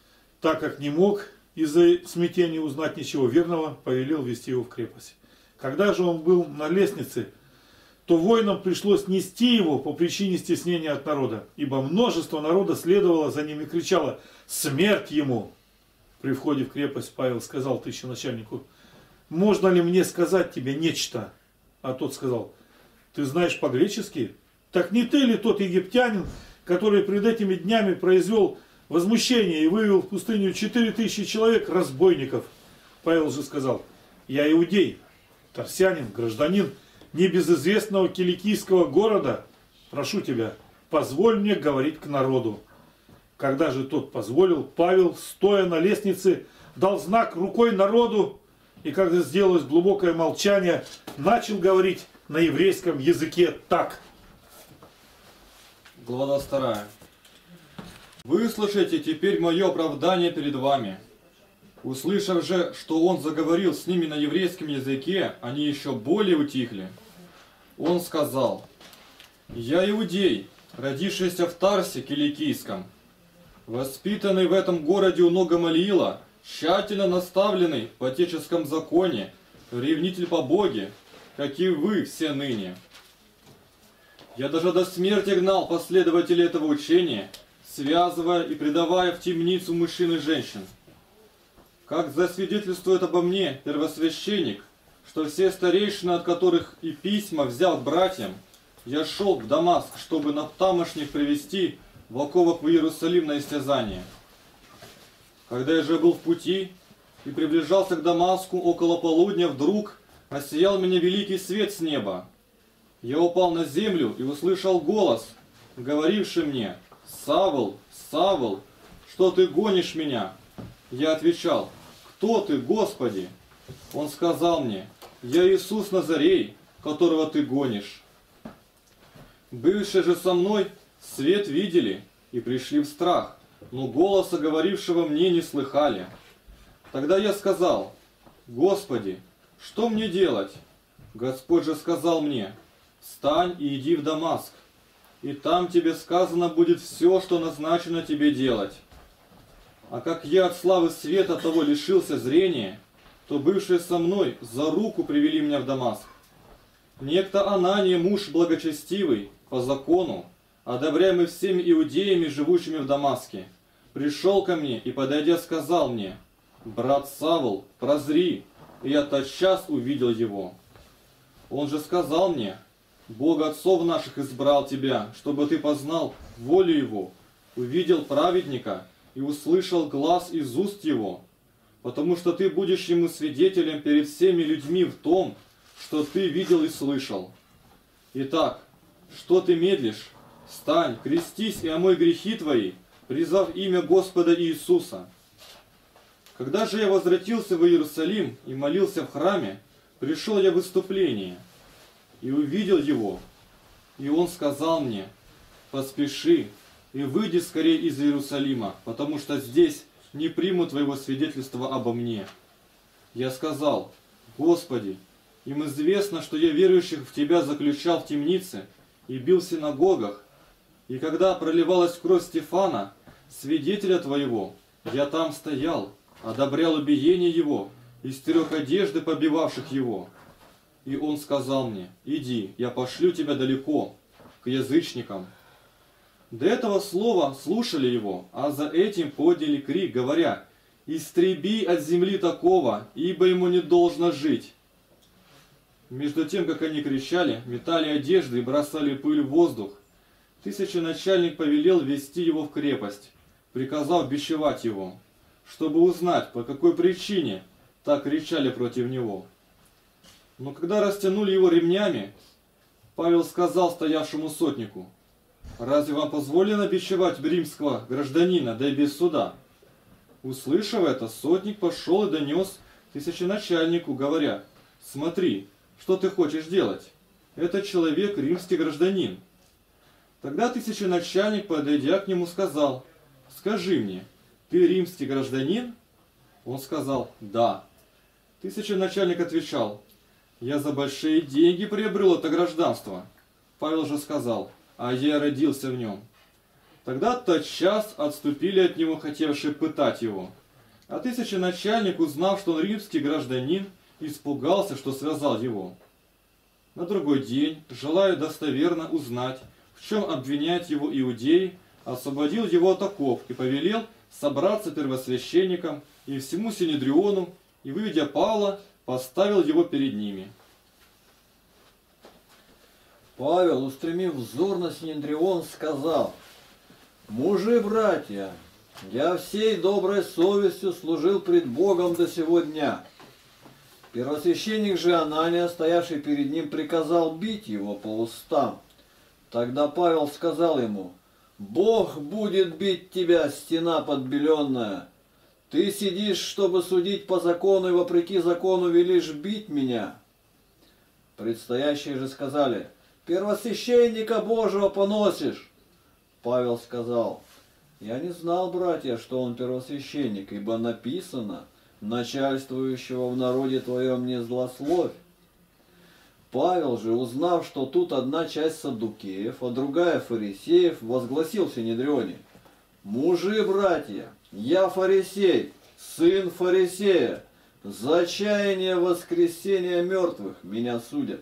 так как не мог из-за смятения узнать ничего верного, повелел вести его в крепость. Когда же он был на лестнице, то воинам пришлось нести его по причине стеснения от народа, ибо множество народа следовало за ним и кричало: «Смерть ему!» При входе в крепость Павел сказал тысяченачальнику: «Можно ли мне сказать тебе нечто?» А тот сказал: «Ты знаешь по-гречески? Так не ты ли тот египтянин, который пред этими днями произвел возмущение и вывел в пустыню четыре тысячи человек, разбойников?» Павел же сказал: «Я иудей, тарсянин, гражданин небезызвестного киликийского города. Прошу тебя, позволь мне говорить к народу». Когда же тот позволил, Павел, стоя на лестнице, дал знак рукой народу, и когда сделалось глубокое молчание, начал говорить на еврейском языке так. Глава двадцать вторая. «Выслушайте теперь мое оправдание перед вами. Услышав же, что он заговорил с ними на еврейском языке, они еще более утихли. Он сказал: «Я иудей, родившийся в Тарсе Киликийском, воспитанный в этом городе у ног Гамалиила, тщательно наставленный в отеческом законе, ревнитель по Боге, как и вы все ныне. Я даже до смерти гнал последователей этого учения, связывая и предавая в темницу мужчин и женщин. Как засвидетельствует обо мне первосвященник, что все старейшины, от которых и письма взял к братьям, я шел в Дамаск, чтобы на тамошних привести в оковах в Иерусалим на истязание. Когда я же был в пути и приближался к Дамаску около полудня, вдруг осиял меня великий свет с неба. Я упал на землю и услышал голос, говоривший мне: «Савл, Савл, что ты гонишь меня?» Я отвечал: «Кто ты, Господи?» Он сказал мне: «Я Иисус Назарей, которого ты гонишь». Бывшие же со мной свет видели и пришли в страх, но голоса говорившего мне не слыхали. Тогда я сказал: «Господи, что мне делать?» Господь же сказал мне: «Встань и иди в Дамаск, и там тебе сказано будет все, что назначено тебе делать». А как я от славы света того лишился зрения, то бывшие со мной за руку привели меня в Дамаск. Некто Анания, муж благочестивый, по закону, одобряемый всеми иудеями, живущими в Дамаске, пришел ко мне и, подойдя, сказал мне: «Брат Савл, прозри!» И я тотчас увидел его. Он же сказал мне: «Бог отцов наших избрал тебя, чтобы ты познал волю Его, увидел праведника и услышал глас из уст Его, потому что ты будешь Ему свидетелем перед всеми людьми в том, что ты видел и слышал. Итак, что ты медлишь? Встань, крестись и омой грехи твои, призвав имя Господа Иисуса». Когда же я возвратился в Иерусалим и молился в храме, пришел я в выступление и увидел его. И он сказал мне: «Поспеши и выйди скорее из Иерусалима, потому что здесь не примут твоего свидетельства обо мне». Я сказал: «Господи, им известно, что я верующих в Тебя заключал в темнице и бил в синагогах, и когда проливалась кровь Стефана, свидетеля Твоего, я там стоял, одобрял убиение его и стерег одежды побивавших его». И он сказал мне: «Иди, я пошлю тебя далеко, к язычникам». До этого слова слушали его, а за этим подняли крик, говоря: «Истреби от земли такого, ибо ему не должно жить». Между тем, как они кричали, метали одежды и бросали пыль в воздух, тысяченачальник повелел вести его в крепость, приказав бичевать его, чтобы узнать, по какой причине так кричали против него. Но когда растянули его ремнями, Павел сказал стоявшему сотнику: «Разве вам позволено бичевать римского гражданина, да и без суда?» Услышав это, сотник пошел и донес тысяченачальнику, говоря: «Смотри, что ты хочешь делать? Этот человек римский гражданин». Тогда тысяченачальник, подойдя к нему, сказал: «Скажи мне, ты римский гражданин?» Он сказал: «Да». Тысяченачальник отвечал: «Я за большие деньги приобрел это гражданство». Павел же сказал: «А я родился в нем». Тогда тотчас отступили от него, хотевшие пытать его. А тысяченачальник, узнав, что он римский гражданин, испугался, что связал его. На другой день, желая достоверно узнать, в чем обвиняют его иудеи, освободил его от оков и повелел собраться первосвященникам и всему Синедриону, и, выведя Павла, поставил его перед ними. Павел, устремив взор на Синедрион, сказал: «Мужи, братья, я всей доброй совестью служил пред Богом до сего дня». Первосвященник же Анания, стоявший перед ним, приказал бить его по устам. Тогда Павел сказал ему: «Бог будет бить тебя, стена подбеленная. Ты сидишь, чтобы судить по закону, и вопреки закону велишь бить меня». Предстоящие же сказали: «Первосвященника Божьего поносишь». Павел сказал: «Я не знал, братья, что он первосвященник, ибо написано: начальствующего в народе твоем не злословь». Павел же, узнав, что тут одна часть саддукеев, а другая фарисеев, возгласил в Синедрионе: «Мужи, братья, я фарисей, сын фарисея, за чаяние воскресения мертвых меня судят».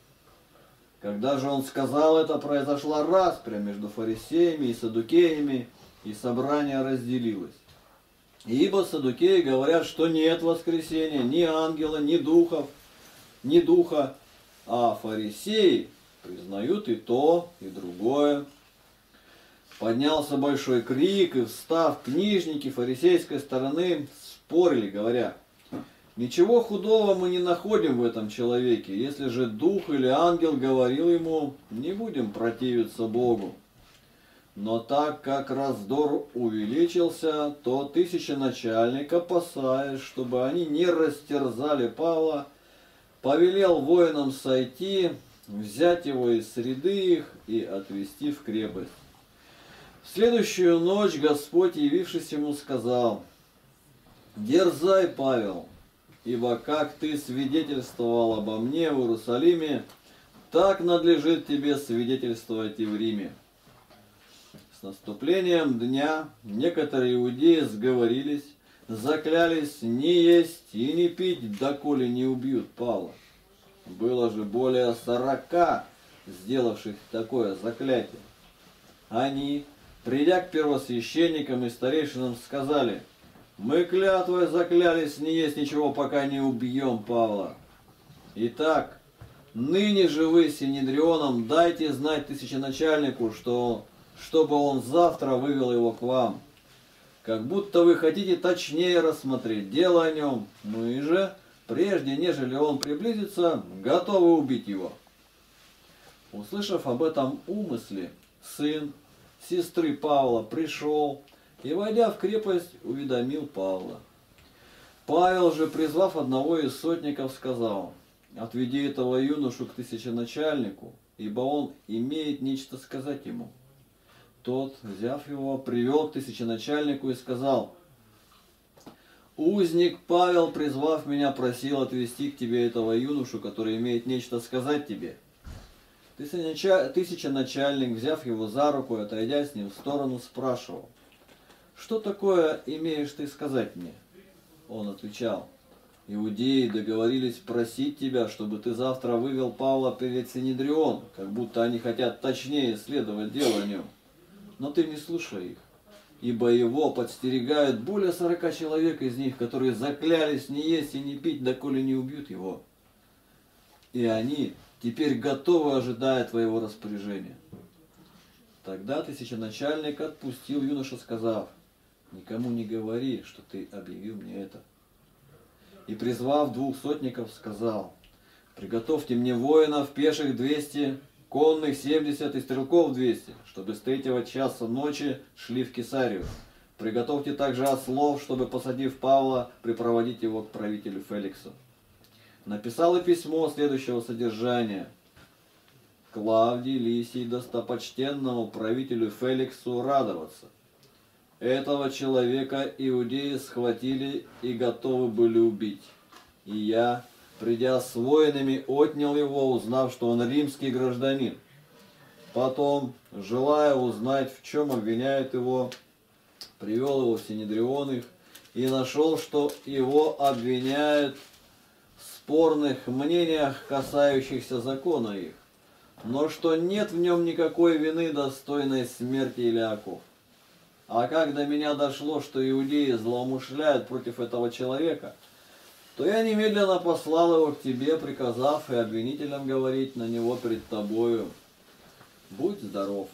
Когда же он сказал это, произошла распря между фарисеями и саддукеями, и собрание разделилось. Ибо саддукеи говорят, что нет воскресения ни ангела, ни духов, ни духа, а фарисеи признают и то, и другое. Поднялся большой крик, и, встав, книжники фарисейской стороны спорили, говоря: «Ничего худого мы не находим в этом человеке. Если же дух или ангел говорил ему, не будем противиться Богу». Но так как раздор увеличился, то тысяченачальник, опасаясь, чтобы они не растерзали Павла, повелел воинам сойти, взять его из среды их и отвести в крепость. В следующую ночь Господь, явившись ему, сказал: «Дерзай, Павел, ибо как ты свидетельствовал обо мне в Иерусалиме, так надлежит тебе свидетельствовать и в Риме». С наступлением дня некоторые иудеи сговорились, заклялись не есть и не пить, доколе не убьют Павла. Было же более сорока сделавших такое заклятие. Они, придя к первосвященникам и старейшинам, сказали: «Мы клятвой заклялись не есть ничего, пока не убьем Павла. Итак, ныне же вы Синедрионом дайте знать тысяченачальнику, что, чтобы он завтра вывел его к вам, как будто вы хотите точнее рассмотреть дело о нем. Мы же, прежде нежели он приблизится, готовы убить его». Услышав об этом умысле, сын сестры Павла пришел и, войдя в крепость, уведомил Павла. Павел же, призвав одного из сотников, сказал: «Отведи этого юношу к тысяченачальнику, ибо он имеет нечто сказать ему». Тот, взяв его, привел к тысяченачальнику и сказал: «Узник Павел, призвав меня, просил отвести к тебе этого юношу, который имеет нечто сказать тебе». Тысяченачальник, взяв его за руку и отойдя с ним в сторону, спрашивал: «Что такое имеешь ты сказать мне?» Он отвечал: «Иудеи договорились просить тебя, чтобы ты завтра вывел Павла перед Синедрион, как будто они хотят точнее исследовать дело о нем. Но ты не слушай их, ибо его подстерегают более сорока человек из них, которые заклялись не есть и не пить, доколе не убьют его. И они теперь готовы, ожидая твоего распоряжения». Тогда тысяченачальник отпустил юношу, сказав: «Никому не говори, что ты объявил мне это». И, призвав двух сотников, сказал: «Приготовьте мне воинов, пеших двести, конных семьдесят и стрелков двести, чтобы с третьего часа ночи шли в Кесарию. Приготовьте также ослов, чтобы, посадив Павла, припроводить его к правителю Феликсу». Написал и письмо следующего содержания: «Клавдий Лисий достопочтенному правителю Феликсу радоваться. Этого человека иудеи схватили и готовы были убить. И я, придя с воинами, отнял его, узнав, что он римский гражданин. Потом, желая узнать, в чем обвиняют его, привел его в Синедрион их и нашел, что его обвиняют в спорных мнениях, касающихся закона их, но что нет в нем никакой вины, достойной смерти или оков. А как до меня дошло, что иудеи злоумышляют против этого человека, то я немедленно послал его к тебе, приказав и обвинителям говорить на него перед тобою. Будь здоров».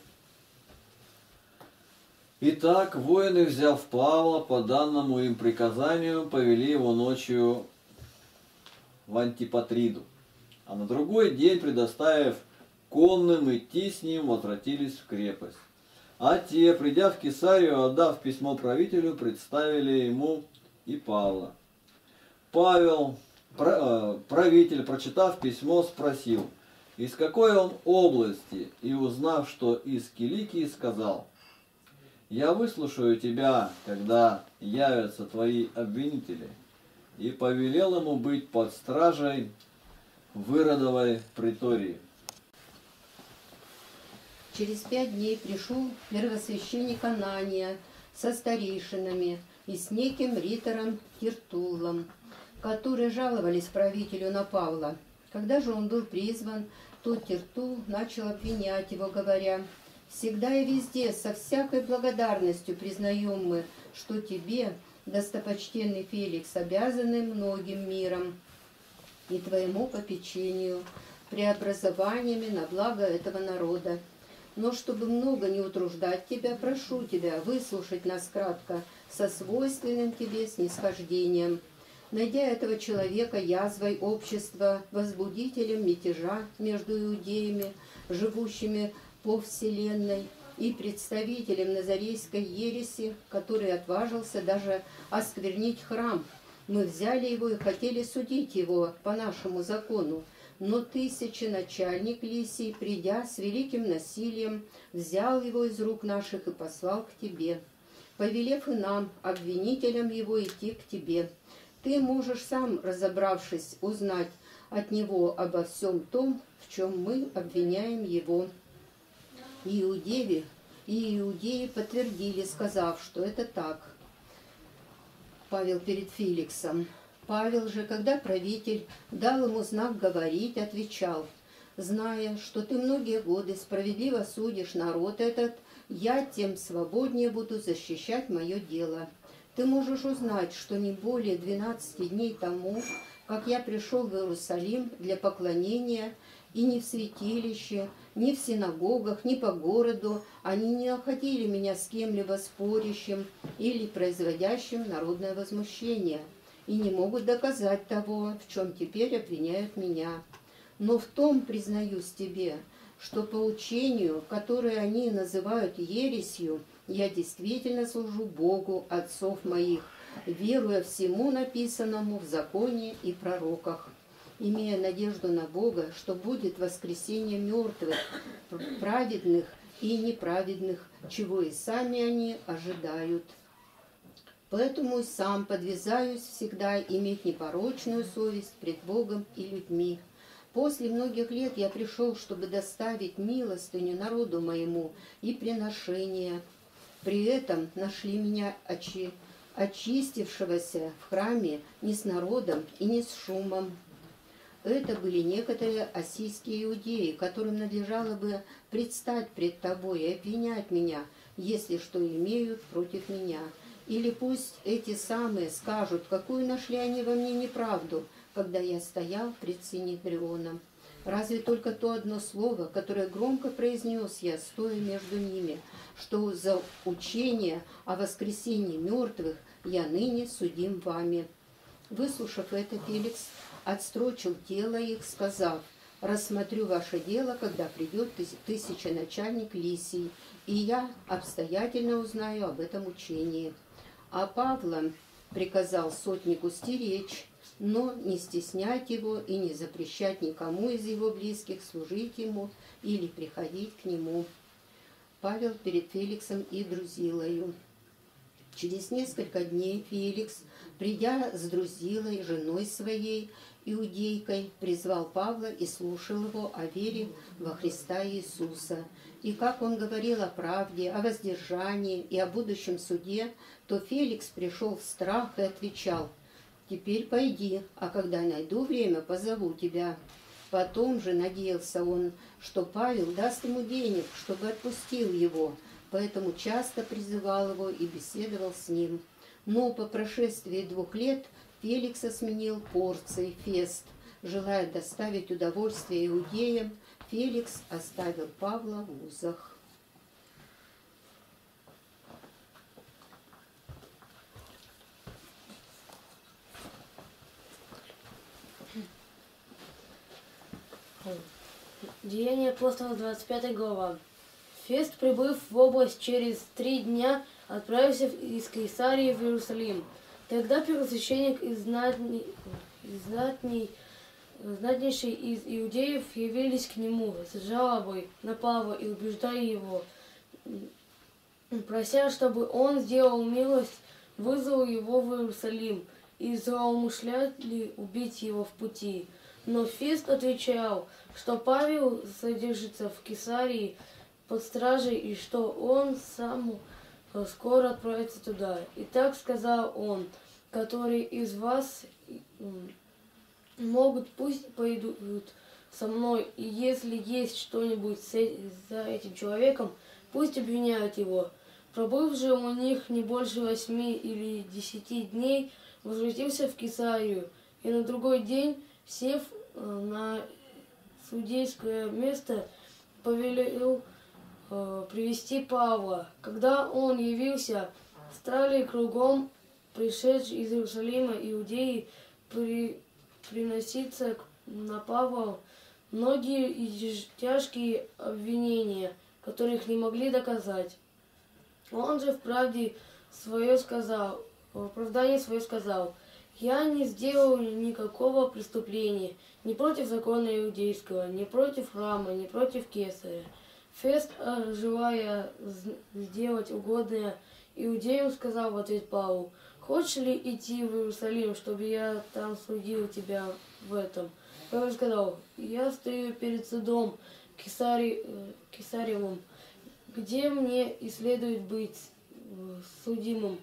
Итак, воины, взяв Павла по данному им приказанию, повели его ночью в Антипатриду, а на другой день, предоставив конным идти с ним, возвратились в крепость. А те, придя в Кесарию, отдав письмо правителю, представили ему и Павла. Павел, правитель, прочитав письмо, спросил, из какой он области, и, узнав, что из Киликии, сказал: «Я выслушаю тебя, когда явятся твои обвинители», и повелел ему быть под стражей в Иродовой притории. Через пять дней пришел первосвященник Анания со старейшинами и с неким ритором Тертуллом, которые жаловались правителю на Павла. Когда же он был призван, то Тертул начал обвинять его, говоря: «Всегда и везде со всякой благодарностью признаем мы, что тебе, достопочтенный Феликс, обязаны многим миром и твоему попечению, преобразованиями на благо этого народа. Но чтобы много не утруждать тебя, прошу тебя выслушать нас кратко, со свойственным тебе снисхождением. Найдя этого человека язвой общества, возбудителем мятежа между иудеями, живущими по вселенной, и представителем назарейской ереси, который отважился даже осквернить храм, мы взяли его и хотели судить его по нашему закону. Но тысяченачальник Лисий, придя с великим насилием, взял его из рук наших и послал к тебе, повелев и нам, обвинителям его, идти к тебе. Ты можешь сам, разобравшись, узнать от него обо всем том, в чем мы обвиняем его». И иудеи, и иудеи подтвердили, сказав, что это так. Павел перед Феликсом. Павел же, когда правитель дал ему знак говорить, отвечал: «Зная, что ты многие годы справедливо судишь народ этот, я тем свободнее буду защищать мое дело. Ты можешь узнать, что не более двенадцати дней тому, как я пришел в Иерусалим для поклонения, и ни в святилище, ни в синагогах, ни по городу они не находили меня с кем-либо спорящим или производящим народное возмущение, и не могут доказать того, в чем теперь обвиняют меня. Но в том признаюсь тебе, что по учению, которое они называют ересью, я действительно служу Богу отцов моих, веруя всему написанному в законе и пророках, имея надежду на Бога, что будет воскресение мертвых, праведных и неправедных, чего и сами они ожидают. Поэтому и сам подвязаюсь всегда иметь непорочную совесть пред Богом и людьми. После многих лет я пришел, чтобы доставить милостыню народу моему и приношение. При этом нашли меня очи, очистившегося в храме не с народом и не с шумом. Это были некоторые ассийские иудеи, которым надлежало бы предстать пред тобой и обвинять меня, если что имеют против меня. Или пусть эти самые скажут, какую нашли они во мне неправду, когда я стоял пред Синедрионом. Разве только то одно слово, которое громко произнес я, стоя между ними, что за учение о воскресении мертвых я ныне судим вами. Выслушав это, Феликс отстрочил дело их, сказав: «Рассмотрю ваше дело, когда придет тысяченачальник Лисий, и я обстоятельно узнаю об этом учении». А Павла приказал сотнику стеречь, но не стеснять его и не запрещать никому из его близких служить ему или приходить к нему. Павел перед Феликсом и Друзилою. Через несколько дней Феликс, придя с Друзилой, женой своей, иудейкой, призвал Павла и слушал его о вере во Христа Иисуса. И как он говорил о правде, о воздержании и о будущем суде, то Феликс пришел в страх и отвечал: «Теперь пойди, а когда найду время, позову тебя». Потом же надеялся он, что Павел даст ему денег, чтобы отпустил его, поэтому часто призывал его и беседовал с ним. Но по прошествии двух лет Феликса сменил Порций Фест. Желая доставить удовольствие иудеям, Феликс оставил Павла в узах. Деяния апостолов, двадцать пятая глава. Фест, прибыв в область через три дня, отправился из Кесарии в Иерусалим. Тогда первосвященник и знатней, знатней, знатнейший из иудеев явились к нему с жалобой на Павла и убеждая его, прося, чтобы он сделал милость, вызвал его в Иерусалим, и злоумышляли убить его в пути. Но Фест отвечал, что Павел содержится в Кесарии под стражей, и что он сам скоро отправится туда. И так сказал он: которые из вас могут, пусть пойдут со мной, и если есть что-нибудь за этим человеком, пусть обвиняют его. Пробыв же у них не больше восьми или десяти дней, возвратился в Кесарию, и на другой день, сев на судейское место, повелел э, привести Павла. Когда он явился, стали кругом пришедшие из Иерусалима иудеи при, приноситься на Павла многие и тяжкие обвинения, которых не могли доказать. Он же вправде свое сказал, в оправдании свое сказал: «Я не сделал никакого преступления ни против закона иудейского, ни против храма, ни против Кесаря». Фест, желая сделать угодное иудеям, сказал в ответ Павлу: «Хочешь ли идти в Иерусалим, чтобы я там судил тебя в этом?» Павел сказал: «Я стою перед судом Кесари... Кесаревым, где мне и следует быть судимым».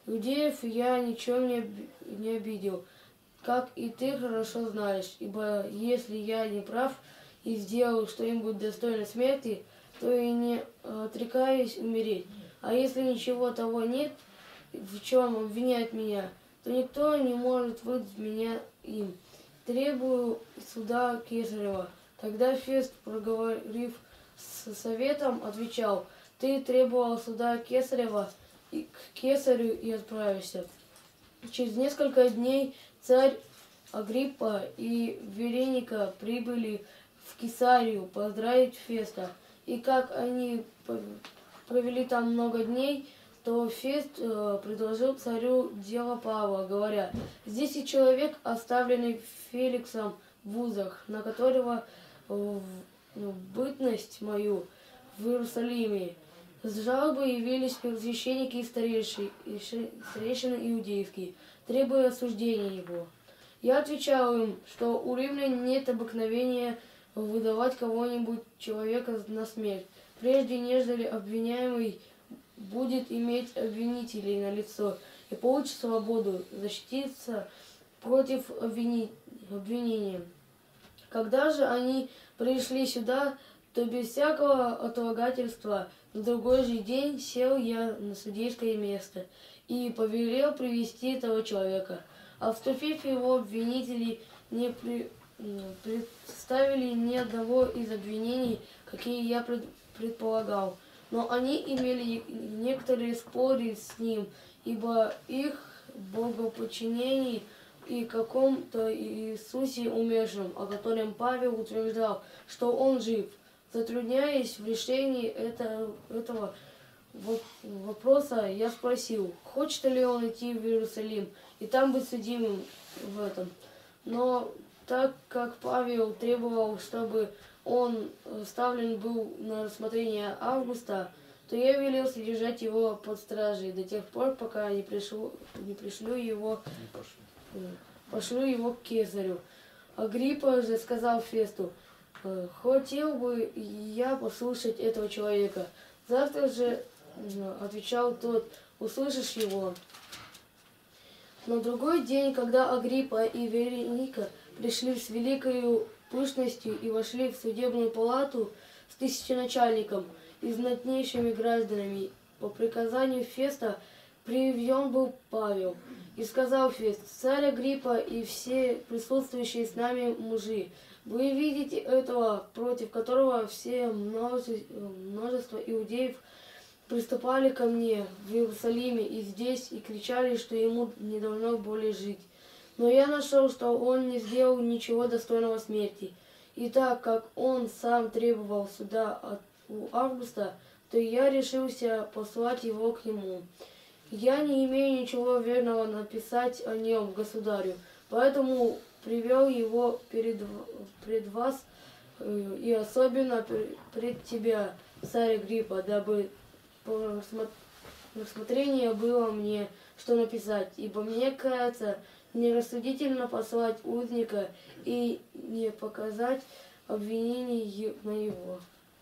Иудеев я ничем не, об- не обидел, как и ты хорошо знаешь, ибо если я не прав и сделал что-нибудь достойно смерти, то и не отрекаюсь умереть. А если ничего того нет, в чем обвиняют меня, то никто не может выдать меня им. Требую суда Кесарева. Тогда Фест, проговорив с советом, отвечал: ты требовал суда Кесарева, и к Кесарю и отправишься. Через несколько дней царь Агриппа и Вереника прибыли в Кесарию поздравить Феста. И как они провели там много дней, то Фест э, предложил царю дело Павла, говоря: здесь и человек, оставленный Феликсом в узах, на которого э, в бытность мою в Иерусалиме с жалобой явились первосвященники и старейшины, и старейшины иудейские, требуя осуждения его. Я отвечал им, что у римлян нет обыкновения выдавать кого-нибудь человека на смерть, прежде нежели обвиняемый будет иметь обвинителей на лицо и получит свободу защититься против обвини... обвинения. Когда же они пришли сюда, то без всякого отлагательства на другой же день сел я на судейское место и повелел привести этого человека. А вступив его обвинители не при... представили ни одного из обвинений, какие я пред... предполагал. Но они имели некоторые споры с ним, ибо их богоподчинении и каком-то Иисусе умершем, о котором Павел утверждал, что он жив. Затрудняясь в решении это, этого вопроса, я спросил, хочет ли он идти в Иерусалим и там быть судимым в этом. Но так как Павел требовал, чтобы он ставлен был на рассмотрение Августа, то я велел содержать его под стражей до тех пор, пока не пришлю, не пришлю его, пошлю его к Кесарю. Агриппа же сказал Фесту: хотел бы я послушать этого человека. Завтра же, отвечал тот, услышишь его. На другой день, когда Агриппа и Вереника пришли с великою пышностью и вошли в судебную палату с тысяченачальником и знатнейшими гражданами, по приказанию Феста приведен был Павел. И сказал Фест: царь Агриппа и все присутствующие с нами мужи, вы видите этого, против которого все множество, множество иудеев приступали ко мне в Иерусалиме и здесь, и кричали, что ему не должно более жить. Но я нашел, что он не сделал ничего достойного смерти. И так как он сам требовал суда от у Августа, то я решился послать его к нему. Я не имею ничего верного написать о нем государю, поэтому привел его перед, пред вас и особенно пред тебя, царь Агриппа, дабы по рассмотрению было мне, что написать, ибо мне кажется нерассудительно послать узника и не показать обвинений на его.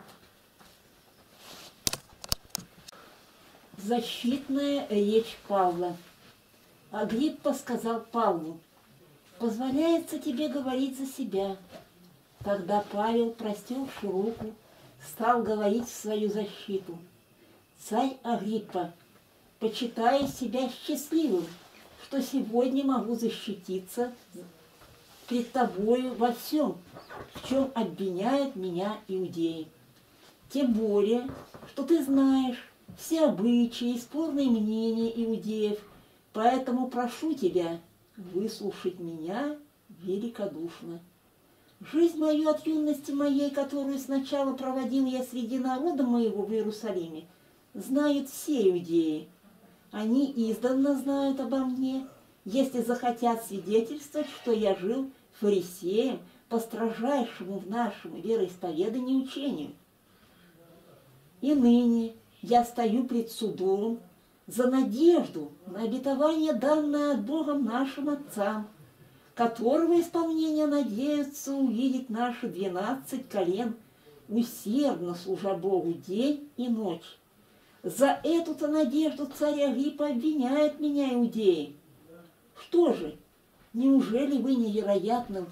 Защитная речь Павла. Агриппа сказал Павлу: «Позволяется тебе говорить за себя». Тогда Павел, простерши руку, стал говорить в свою защиту: «Царь Агриппа, почитаю себя счастливым, что сегодня могу защититься пред тобою во всем, в чем обвиняют меня иудеи. Тем более, что ты знаешь все обычаи и спорные мнения иудеев, поэтому прошу тебя выслушать меня великодушно. Жизнь мою от юности моей, которую сначала проводил я среди народа моего в Иерусалиме, знают все иудеи. Они издавна знают обо мне, если захотят свидетельствовать, что я жил фарисеем по строжайшему в нашем вероисповедании учению. И ныне я стою пред судом за надежду на обетование, данное от Богом нашим отцам, которого исполнения надеются увидеть наши двенадцать колен, усердно служа Богу день и ночь. За эту-то надежду царь Агриппа обвиняет меня, иудеи. Что же, неужели вы невероятным?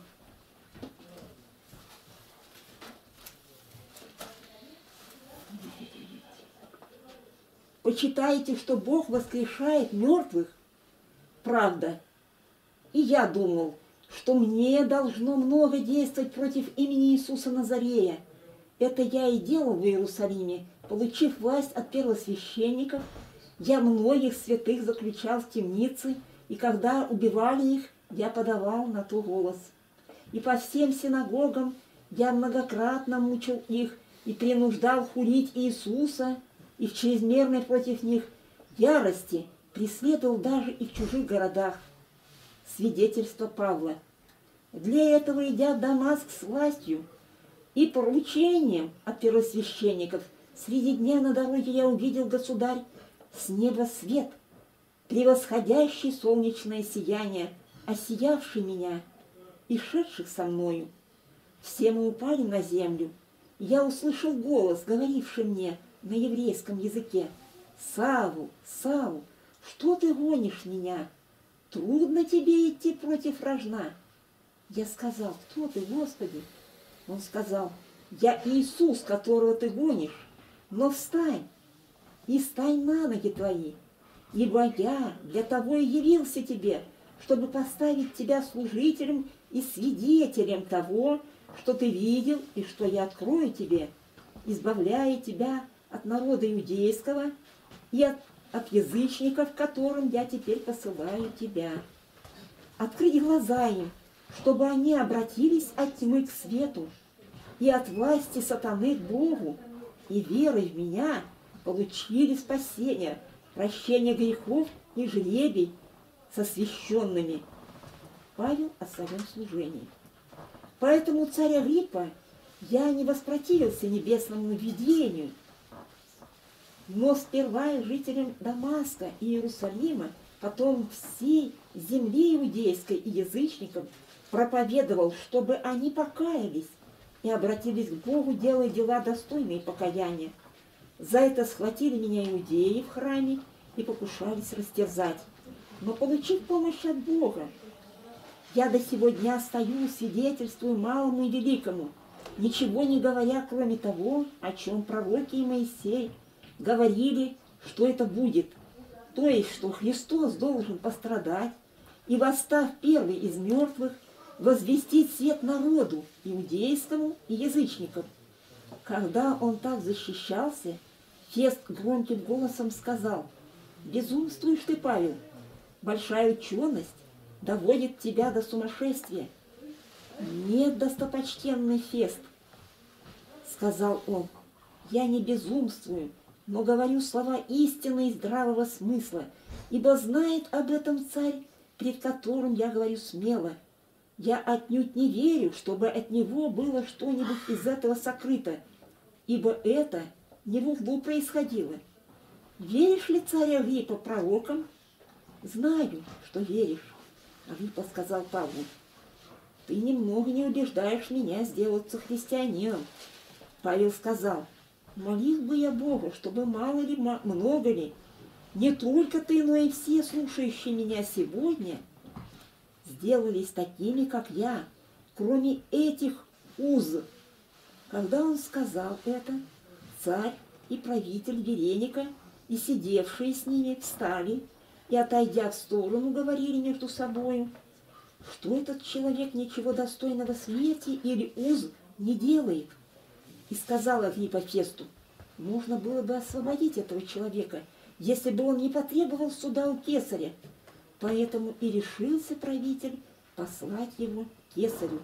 Почитаете, что Бог воскрешает мертвых? Правда. И я думал, что мне должно много действовать против имени Иисуса Назарея. Это я и делал в Иерусалиме, получив власть от первосвященников. Я многих святых заключал в темницы, и когда убивали их, я подавал на то голос. И по всем синагогам я многократно мучил их и принуждал хулить Иисуса, и в чрезмерной против них ярости преследовал даже и в чужих городах. Свидетельство Павла. Для этого, идя в Дамаск с властью и поручением от первосвященников, среди дня на дороге я увидел, государь, с неба свет, превосходящий солнечное сияние, осиявший меня и шедших со мною. Все мы упали на землю, и я услышал голос, говоривший мне на еврейском языке: «Савл, Савл, что ты гонишь меня? Трудно тебе идти против рожна». Я сказал: «Кто ты, Господи?» Он сказал: «Я Иисус, которого ты гонишь, но встань и стань на ноги твои, ибо я для того и явился тебе, чтобы поставить тебя служителем и свидетелем того, что ты видел и что я открою тебе, избавляя тебя от народа иудейского и от, от язычников, которым я теперь посылаю тебя. Открыть глаза им, чтобы они обратились от тьмы к свету и от власти сатаны к Богу, и верой в меня получили спасение, прощение грехов и жребий со священными». Павел о своем служении. Поэтому, царь Агриппа, я не воспротивился небесному видению, но сперва жителям Дамаска и Иерусалима, потом всей земли иудейской и язычникам проповедовал, чтобы они покаялись и обратились к Богу, делая дела достойные покаяния. За это схватили меня иудеи в храме и покушались растерзать. Но, получив помощь от Бога, я до сего дня стою, свидетельствую малому и великому, ничего не говоря, кроме того, о чем пророки и Моисей говорили, что это будет. То есть, что Христос должен пострадать и, восстав первый из мертвых, возвестить свет народу, иудейскому и язычникам. Когда он так защищался, Фест громким голосом сказал: «Безумствуешь ты, Павел, большая ученость доводит тебя до сумасшествия». «Нет, достопочтенный Фест, — сказал он, — я не безумствую, но говорю слова истины и здравого смысла, ибо знает об этом царь, пред которым я говорю смело. Я отнюдь не верю, чтобы от него было что-нибудь из этого сокрыто, ибо это не в углу происходило. Веришь ли, царь Агриппа, пророкам?» «Знаю, что веришь», — Агриппа сказал Павлу. «Ты немного не убеждаешь меня сделаться христианином». Павел сказал: «Молил бы я Бога, чтобы мало ли, много ли, не только ты, но и все слушающие меня сегодня сделались такими, как я, кроме этих уз». Когда он сказал это, царь и правитель Вереника и сидевшие с ними встали и, отойдя в сторону, говорили между собою, что этот человек ничего достойного смерти или уз не делает. И сказал Агриппа Фесту: можно было бы освободить этого человека, если бы он не потребовал суда у кесаря. Поэтому и решился правитель послать его к кесарю.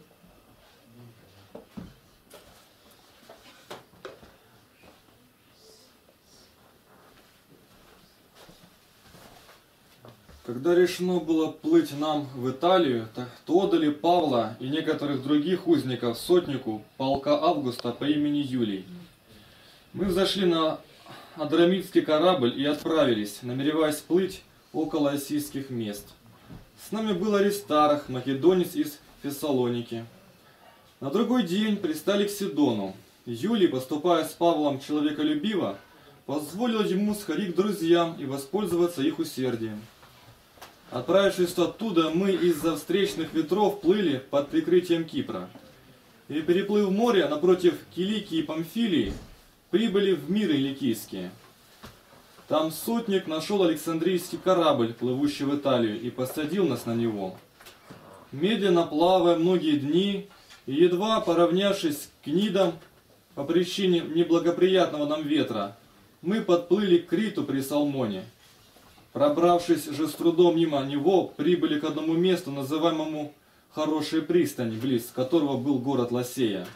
Когда решено было плыть нам в Италию, то отдали Павла и некоторых других узников сотнику полка Августа по имени Юлий. Мы взошли на Адрамитский корабль и отправились, намереваясь плыть около Осийских мест. С нами был Аристарх, македонец из Фессалоники. На другой день пристали к Сидону. Юлий, поступая с Павлом человеколюбиво, позволил ему сходить к друзьям и воспользоваться их усердием. Отправившись оттуда, мы из-за встречных ветров плыли под прикрытием Кипра. И, переплыв море напротив Киликии и Памфилии, прибыли в миры Ликийские. Там сотник нашел Александрийский корабль, плывущий в Италию, и посадил нас на него. Медленно плавая многие дни, и едва поравнявшись с Книдом по причине неблагоприятного нам ветра, мы подплыли к Криту при Салмоне. Пробравшись же с трудом мимо него, прибыли к одному месту, называемому Хорошей пристани, близ которого был город Лосея.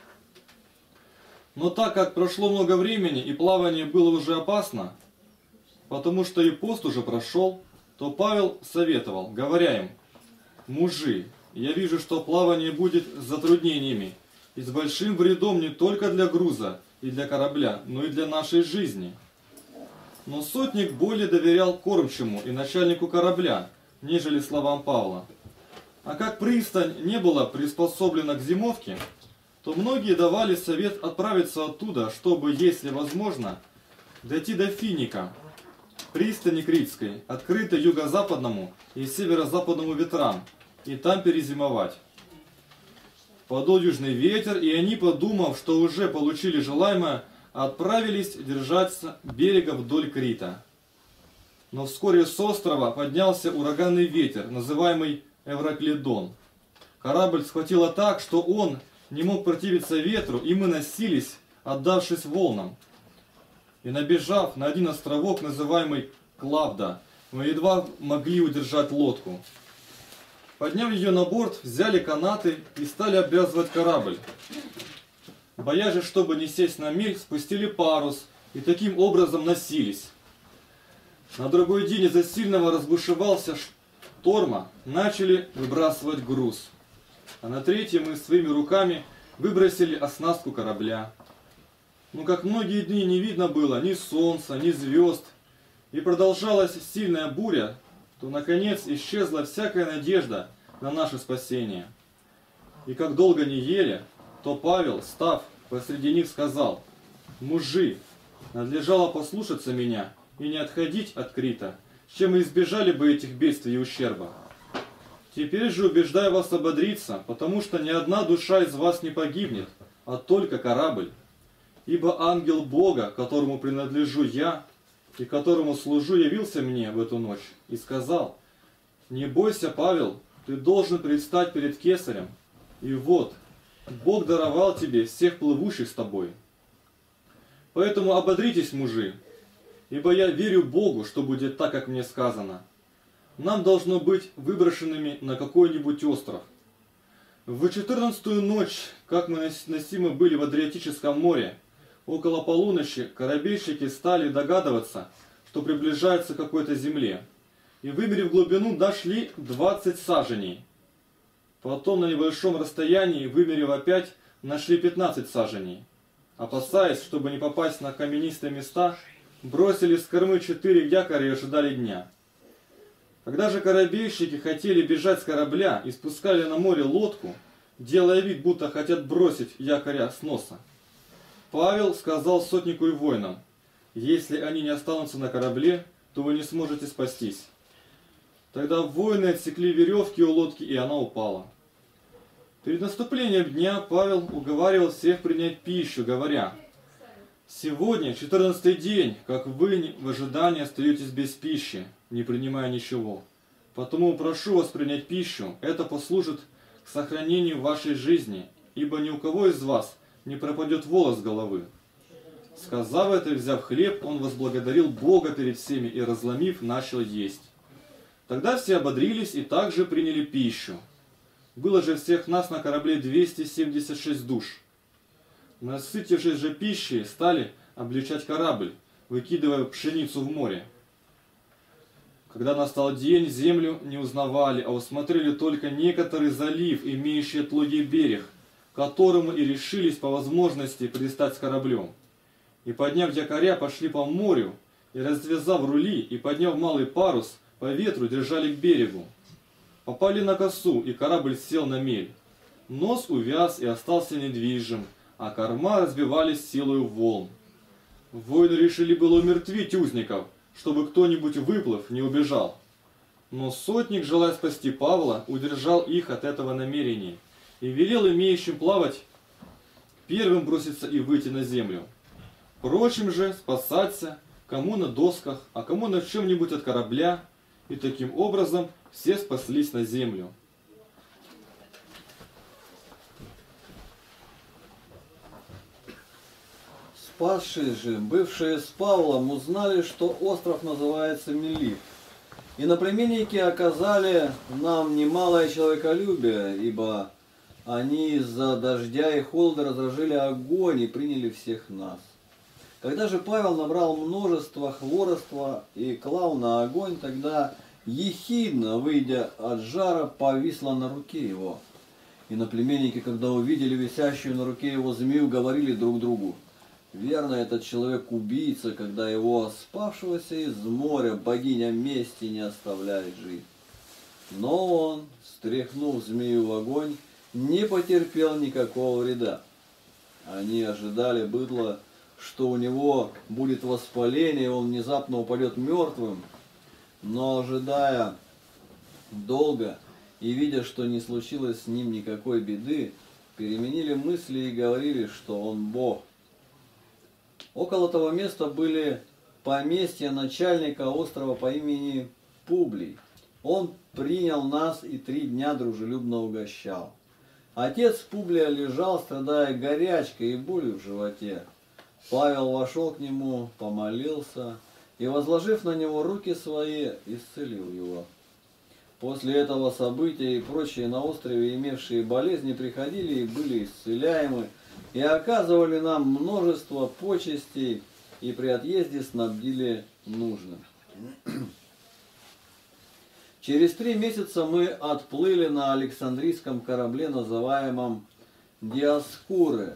Но так как прошло много времени и плавание было уже опасно, потому что и пост уже прошел, то Павел советовал, говоря им: «Мужи, я вижу, что плавание будет с затруднениями и с большим вредом не только для груза и для корабля, но и для нашей жизни». Но сотник более доверял кормчему и начальнику корабля, нежели словам Павла. А как пристань не была приспособлена к зимовке, то многие давали совет отправиться оттуда, чтобы, если возможно, дойти до Финика, пристани Критской, открытой юго-западному и северо-западному ветрам, и там перезимовать. Подул южный ветер, и они, подумав, что уже получили желаемое, отправились держаться берега вдоль Крита. Но вскоре с острова поднялся ураганный ветер, называемый Эвраклидон. Корабль схватило так, что он не мог противиться ветру, и мы носились, отдавшись волнам. И набежав на один островок, называемый Клавда, мы едва могли удержать лодку. Подняв ее на борт, взяли канаты и стали обвязывать корабль. Боясь же, чтобы не сесть на мель, спустили парус и таким образом носились. На другой день из-за сильного разбушевался шторма, начали выбрасывать груз. А на третий мы своими руками выбросили оснастку корабля. Но как многие дни не видно было ни солнца, ни звезд, и продолжалась сильная буря, то наконец исчезла всякая надежда на наше спасение. И как долго не ели, то Павел, став посреди них, сказал: «Мужи, надлежало послушаться меня и не отходить от Крита, чем мы избежали бы этих бедствий и ущерба. Теперь же убеждаю вас ободриться, потому что ни одна душа из вас не погибнет, а только корабль. Ибо ангел Бога, которому принадлежу я и которому служу, явился мне в эту ночь и сказал: не бойся, Павел, ты должен предстать перед Кесарем, и вот, Бог даровал тебе всех плывущих с тобой. Поэтому ободритесь, мужи, ибо я верю Богу, что будет так, как мне сказано. Нам должно быть выброшенными на какой-нибудь остров. В четырнадцатую ночь, как мы носимы были в Адриатическом море, около полуночи корабельщики стали догадываться, что приближаются к какой-то земле, и, вымерив глубину, дошли двадцать саженей. Потом на небольшом расстоянии, вымерив опять, нашли пятнадцать саженей. Опасаясь, чтобы не попасть на каменистые места, бросили с кормы четыре якоря и ожидали дня. Когда же корабельщики хотели бежать с корабля и спускали на море лодку, делая вид, будто хотят бросить якоря с носа, Павел сказал сотнику и воинам: если они не останутся на корабле, то вы не сможете спастись. Тогда воины отсекли веревки у лодки, и она упала. Перед наступлением дня Павел уговаривал всех принять пищу, говоря: сегодня четырнадцатый день, как вы в ожидании остаетесь без пищи, не принимая ничего. Потому прошу вас принять пищу, это послужит к сохранению вашей жизни, ибо ни у кого из вас не пропадет волос с головы. Сказав это и взяв хлеб, он возблагодарил Бога перед всеми и, разломив, начал есть. Тогда все ободрились и также приняли пищу. Было же всех нас на корабле двести семьдесят шесть душ. Насытившись же пищей, стали обличать корабль, выкидывая пшеницу в море. Когда настал день, землю не узнавали, а усмотрели только некоторый залив, имеющий отлогий берег, к которому и решились по возможности пристать с кораблем. И, подняв якоря, пошли по морю, и, развязав рули, и подняв малый парус, по ветру держали к берегу. Попали на косу, и корабль сел на мель. Нос увяз и остался недвижим, а корма разбивались силою волн. Воины решили было умертвить узников, чтобы кто-нибудь, выплыв, не убежал. Но сотник, желая спасти Павла, удержал их от этого намерения и велел имеющим плавать первым броситься и выйти на землю. Прочим же спасаться, кому на досках, а кому на чем-нибудь от корабля, и таким образом все спаслись на землю. Спасшие же, бывшие с Павлом, узнали, что остров называется Мелит. И наплеменники оказали нам немалое человеколюбие, ибо они из-за дождя и холода разожгли огонь и приняли всех нас. Когда же Павел набрал множество хвороства и клал на огонь, тогда ехидно, выйдя от жара, повисла на руке его. И наплеменники, когда увидели висящую на руке его змею, говорили друг другу: верно, этот человек убийца, когда его, спавшегося из моря, богиня мести не оставляет жить. Но он, стряхнув змею в огонь, не потерпел никакого вреда. Они ожидали быдло, что у него будет воспаление, и он внезапно упадет мертвым. Но ожидая долго и видя, что не случилось с ним никакой беды, переменили мысли и говорили, что он Бог. Около того места были поместья начальника острова по имени Публий. Он принял нас и три дня дружелюбно угощал. Отец Публия лежал, страдая горячкой и болью в животе. Павел вошел к нему, помолился и, возложив на него руки свои, исцелил его. После этого события и прочие на острове имевшие болезни приходили и были исцеляемы, и оказывали нам множество почестей, и при отъезде снабдили нужным. Через три месяца мы отплыли на Александрийском корабле, называемом Диоскуры,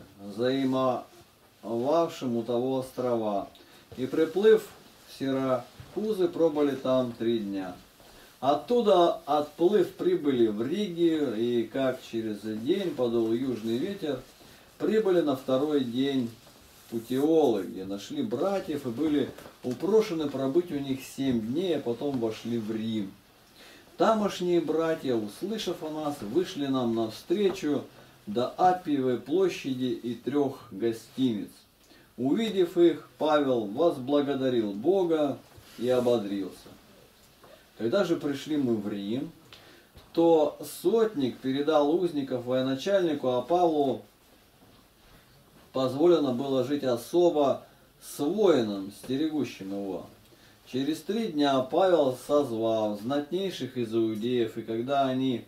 заимовавшем у того острова, и, приплыв в Сиракузы, пробыли там три дня. Оттуда, отплыв, прибыли в Ригию, и как через день подул южный ветер, прибыли на второй день в Путиолы, где нашли братьев и были упрошены пробыть у них семь дней, а потом вошли в Рим. Тамошние братья, услышав о нас, вышли нам навстречу до Аппиевой площади и трех гостиниц. Увидев их, Павел возблагодарил Бога и ободрился. Когда же пришли мы в Рим, то сотник передал узников военачальнику, а Павлу позволено было жить особо с воином, стерегущим его. Через три дня Павел созвал знатнейших из иудеев, и когда они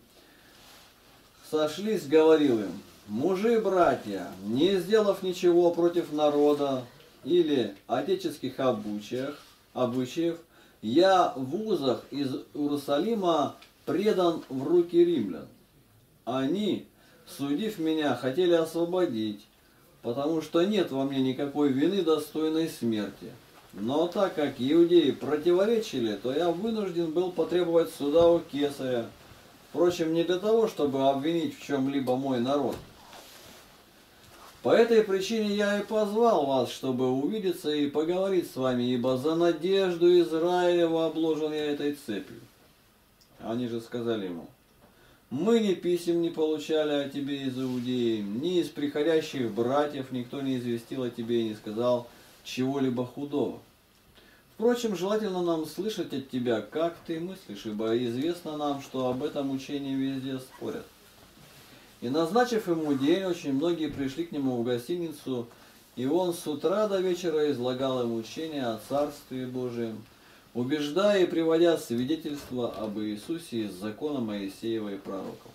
сошлись, говорил им: мужи, братья, не сделав ничего против народа или отеческих обычаев, обычаев, я в узах из Иерусалима предан в руки римлян. Они, судив меня, хотели освободить, потому что нет во мне никакой вины, достойной смерти. Но так как иудеи противоречили, то я вынужден был потребовать суда у кесаря. Впрочем, не для того, чтобы обвинить в чем-либо мой народ. По этой причине я и позвал вас, чтобы увидеться и поговорить с вами, ибо за надежду Израилева обложен я этой цепью. Они же сказали ему: мы ни писем не получали о тебе из Иудеи, ни из приходящих братьев никто не известил о тебе и не сказал чего-либо худого. Впрочем, желательно нам слышать от тебя, как ты мыслишь, ибо известно нам, что об этом учении везде спорят. И, назначив ему день, очень многие пришли к нему в гостиницу, и он с утра до вечера излагал им учение о Царстве Божием, убеждая и приводя свидетельства об Иисусе из закона Моисеева и пророков.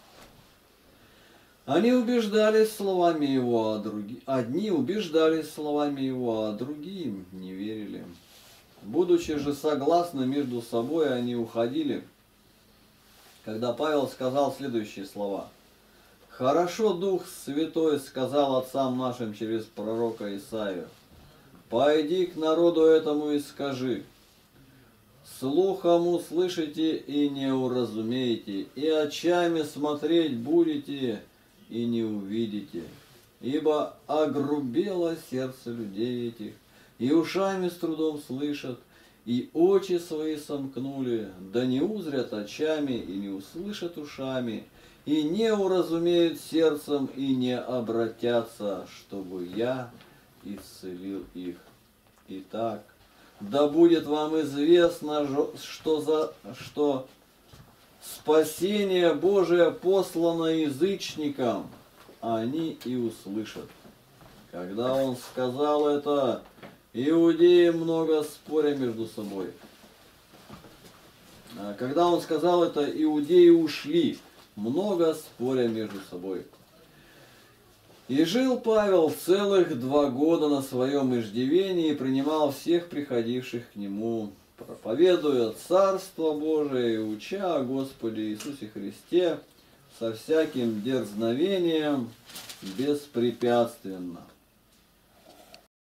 Они убеждались словами его, а другие, одни убеждались словами его, а другие не верили. Будучи же согласны между собой, они уходили, когда Павел сказал следующие слова: «Хорошо Дух Святой сказал отцам нашим через пророка Исаию: пойди к народу этому и скажи: слухом услышите и не уразумеете, и очами смотреть будете и не увидите, ибо огрубело сердце людей этих, и ушами с трудом слышат, и очи свои сомкнули, да не узрят очами, и не услышат ушами, и не уразумеют сердцем, и не обратятся, чтобы я исцелил их. Итак, да будет вам известно, что, за, что спасение Божие послано язычникам, они и услышат. Когда он сказал это, иудеи много споря между собой. Когда он сказал это, иудеи ушли, много споря между собой. И жил Павел целых два года на своем иждивении и принимал всех приходивших к нему, проповедуя Царство Божие и уча о Господе Иисусе Христе со всяким дерзновением беспрепятственно.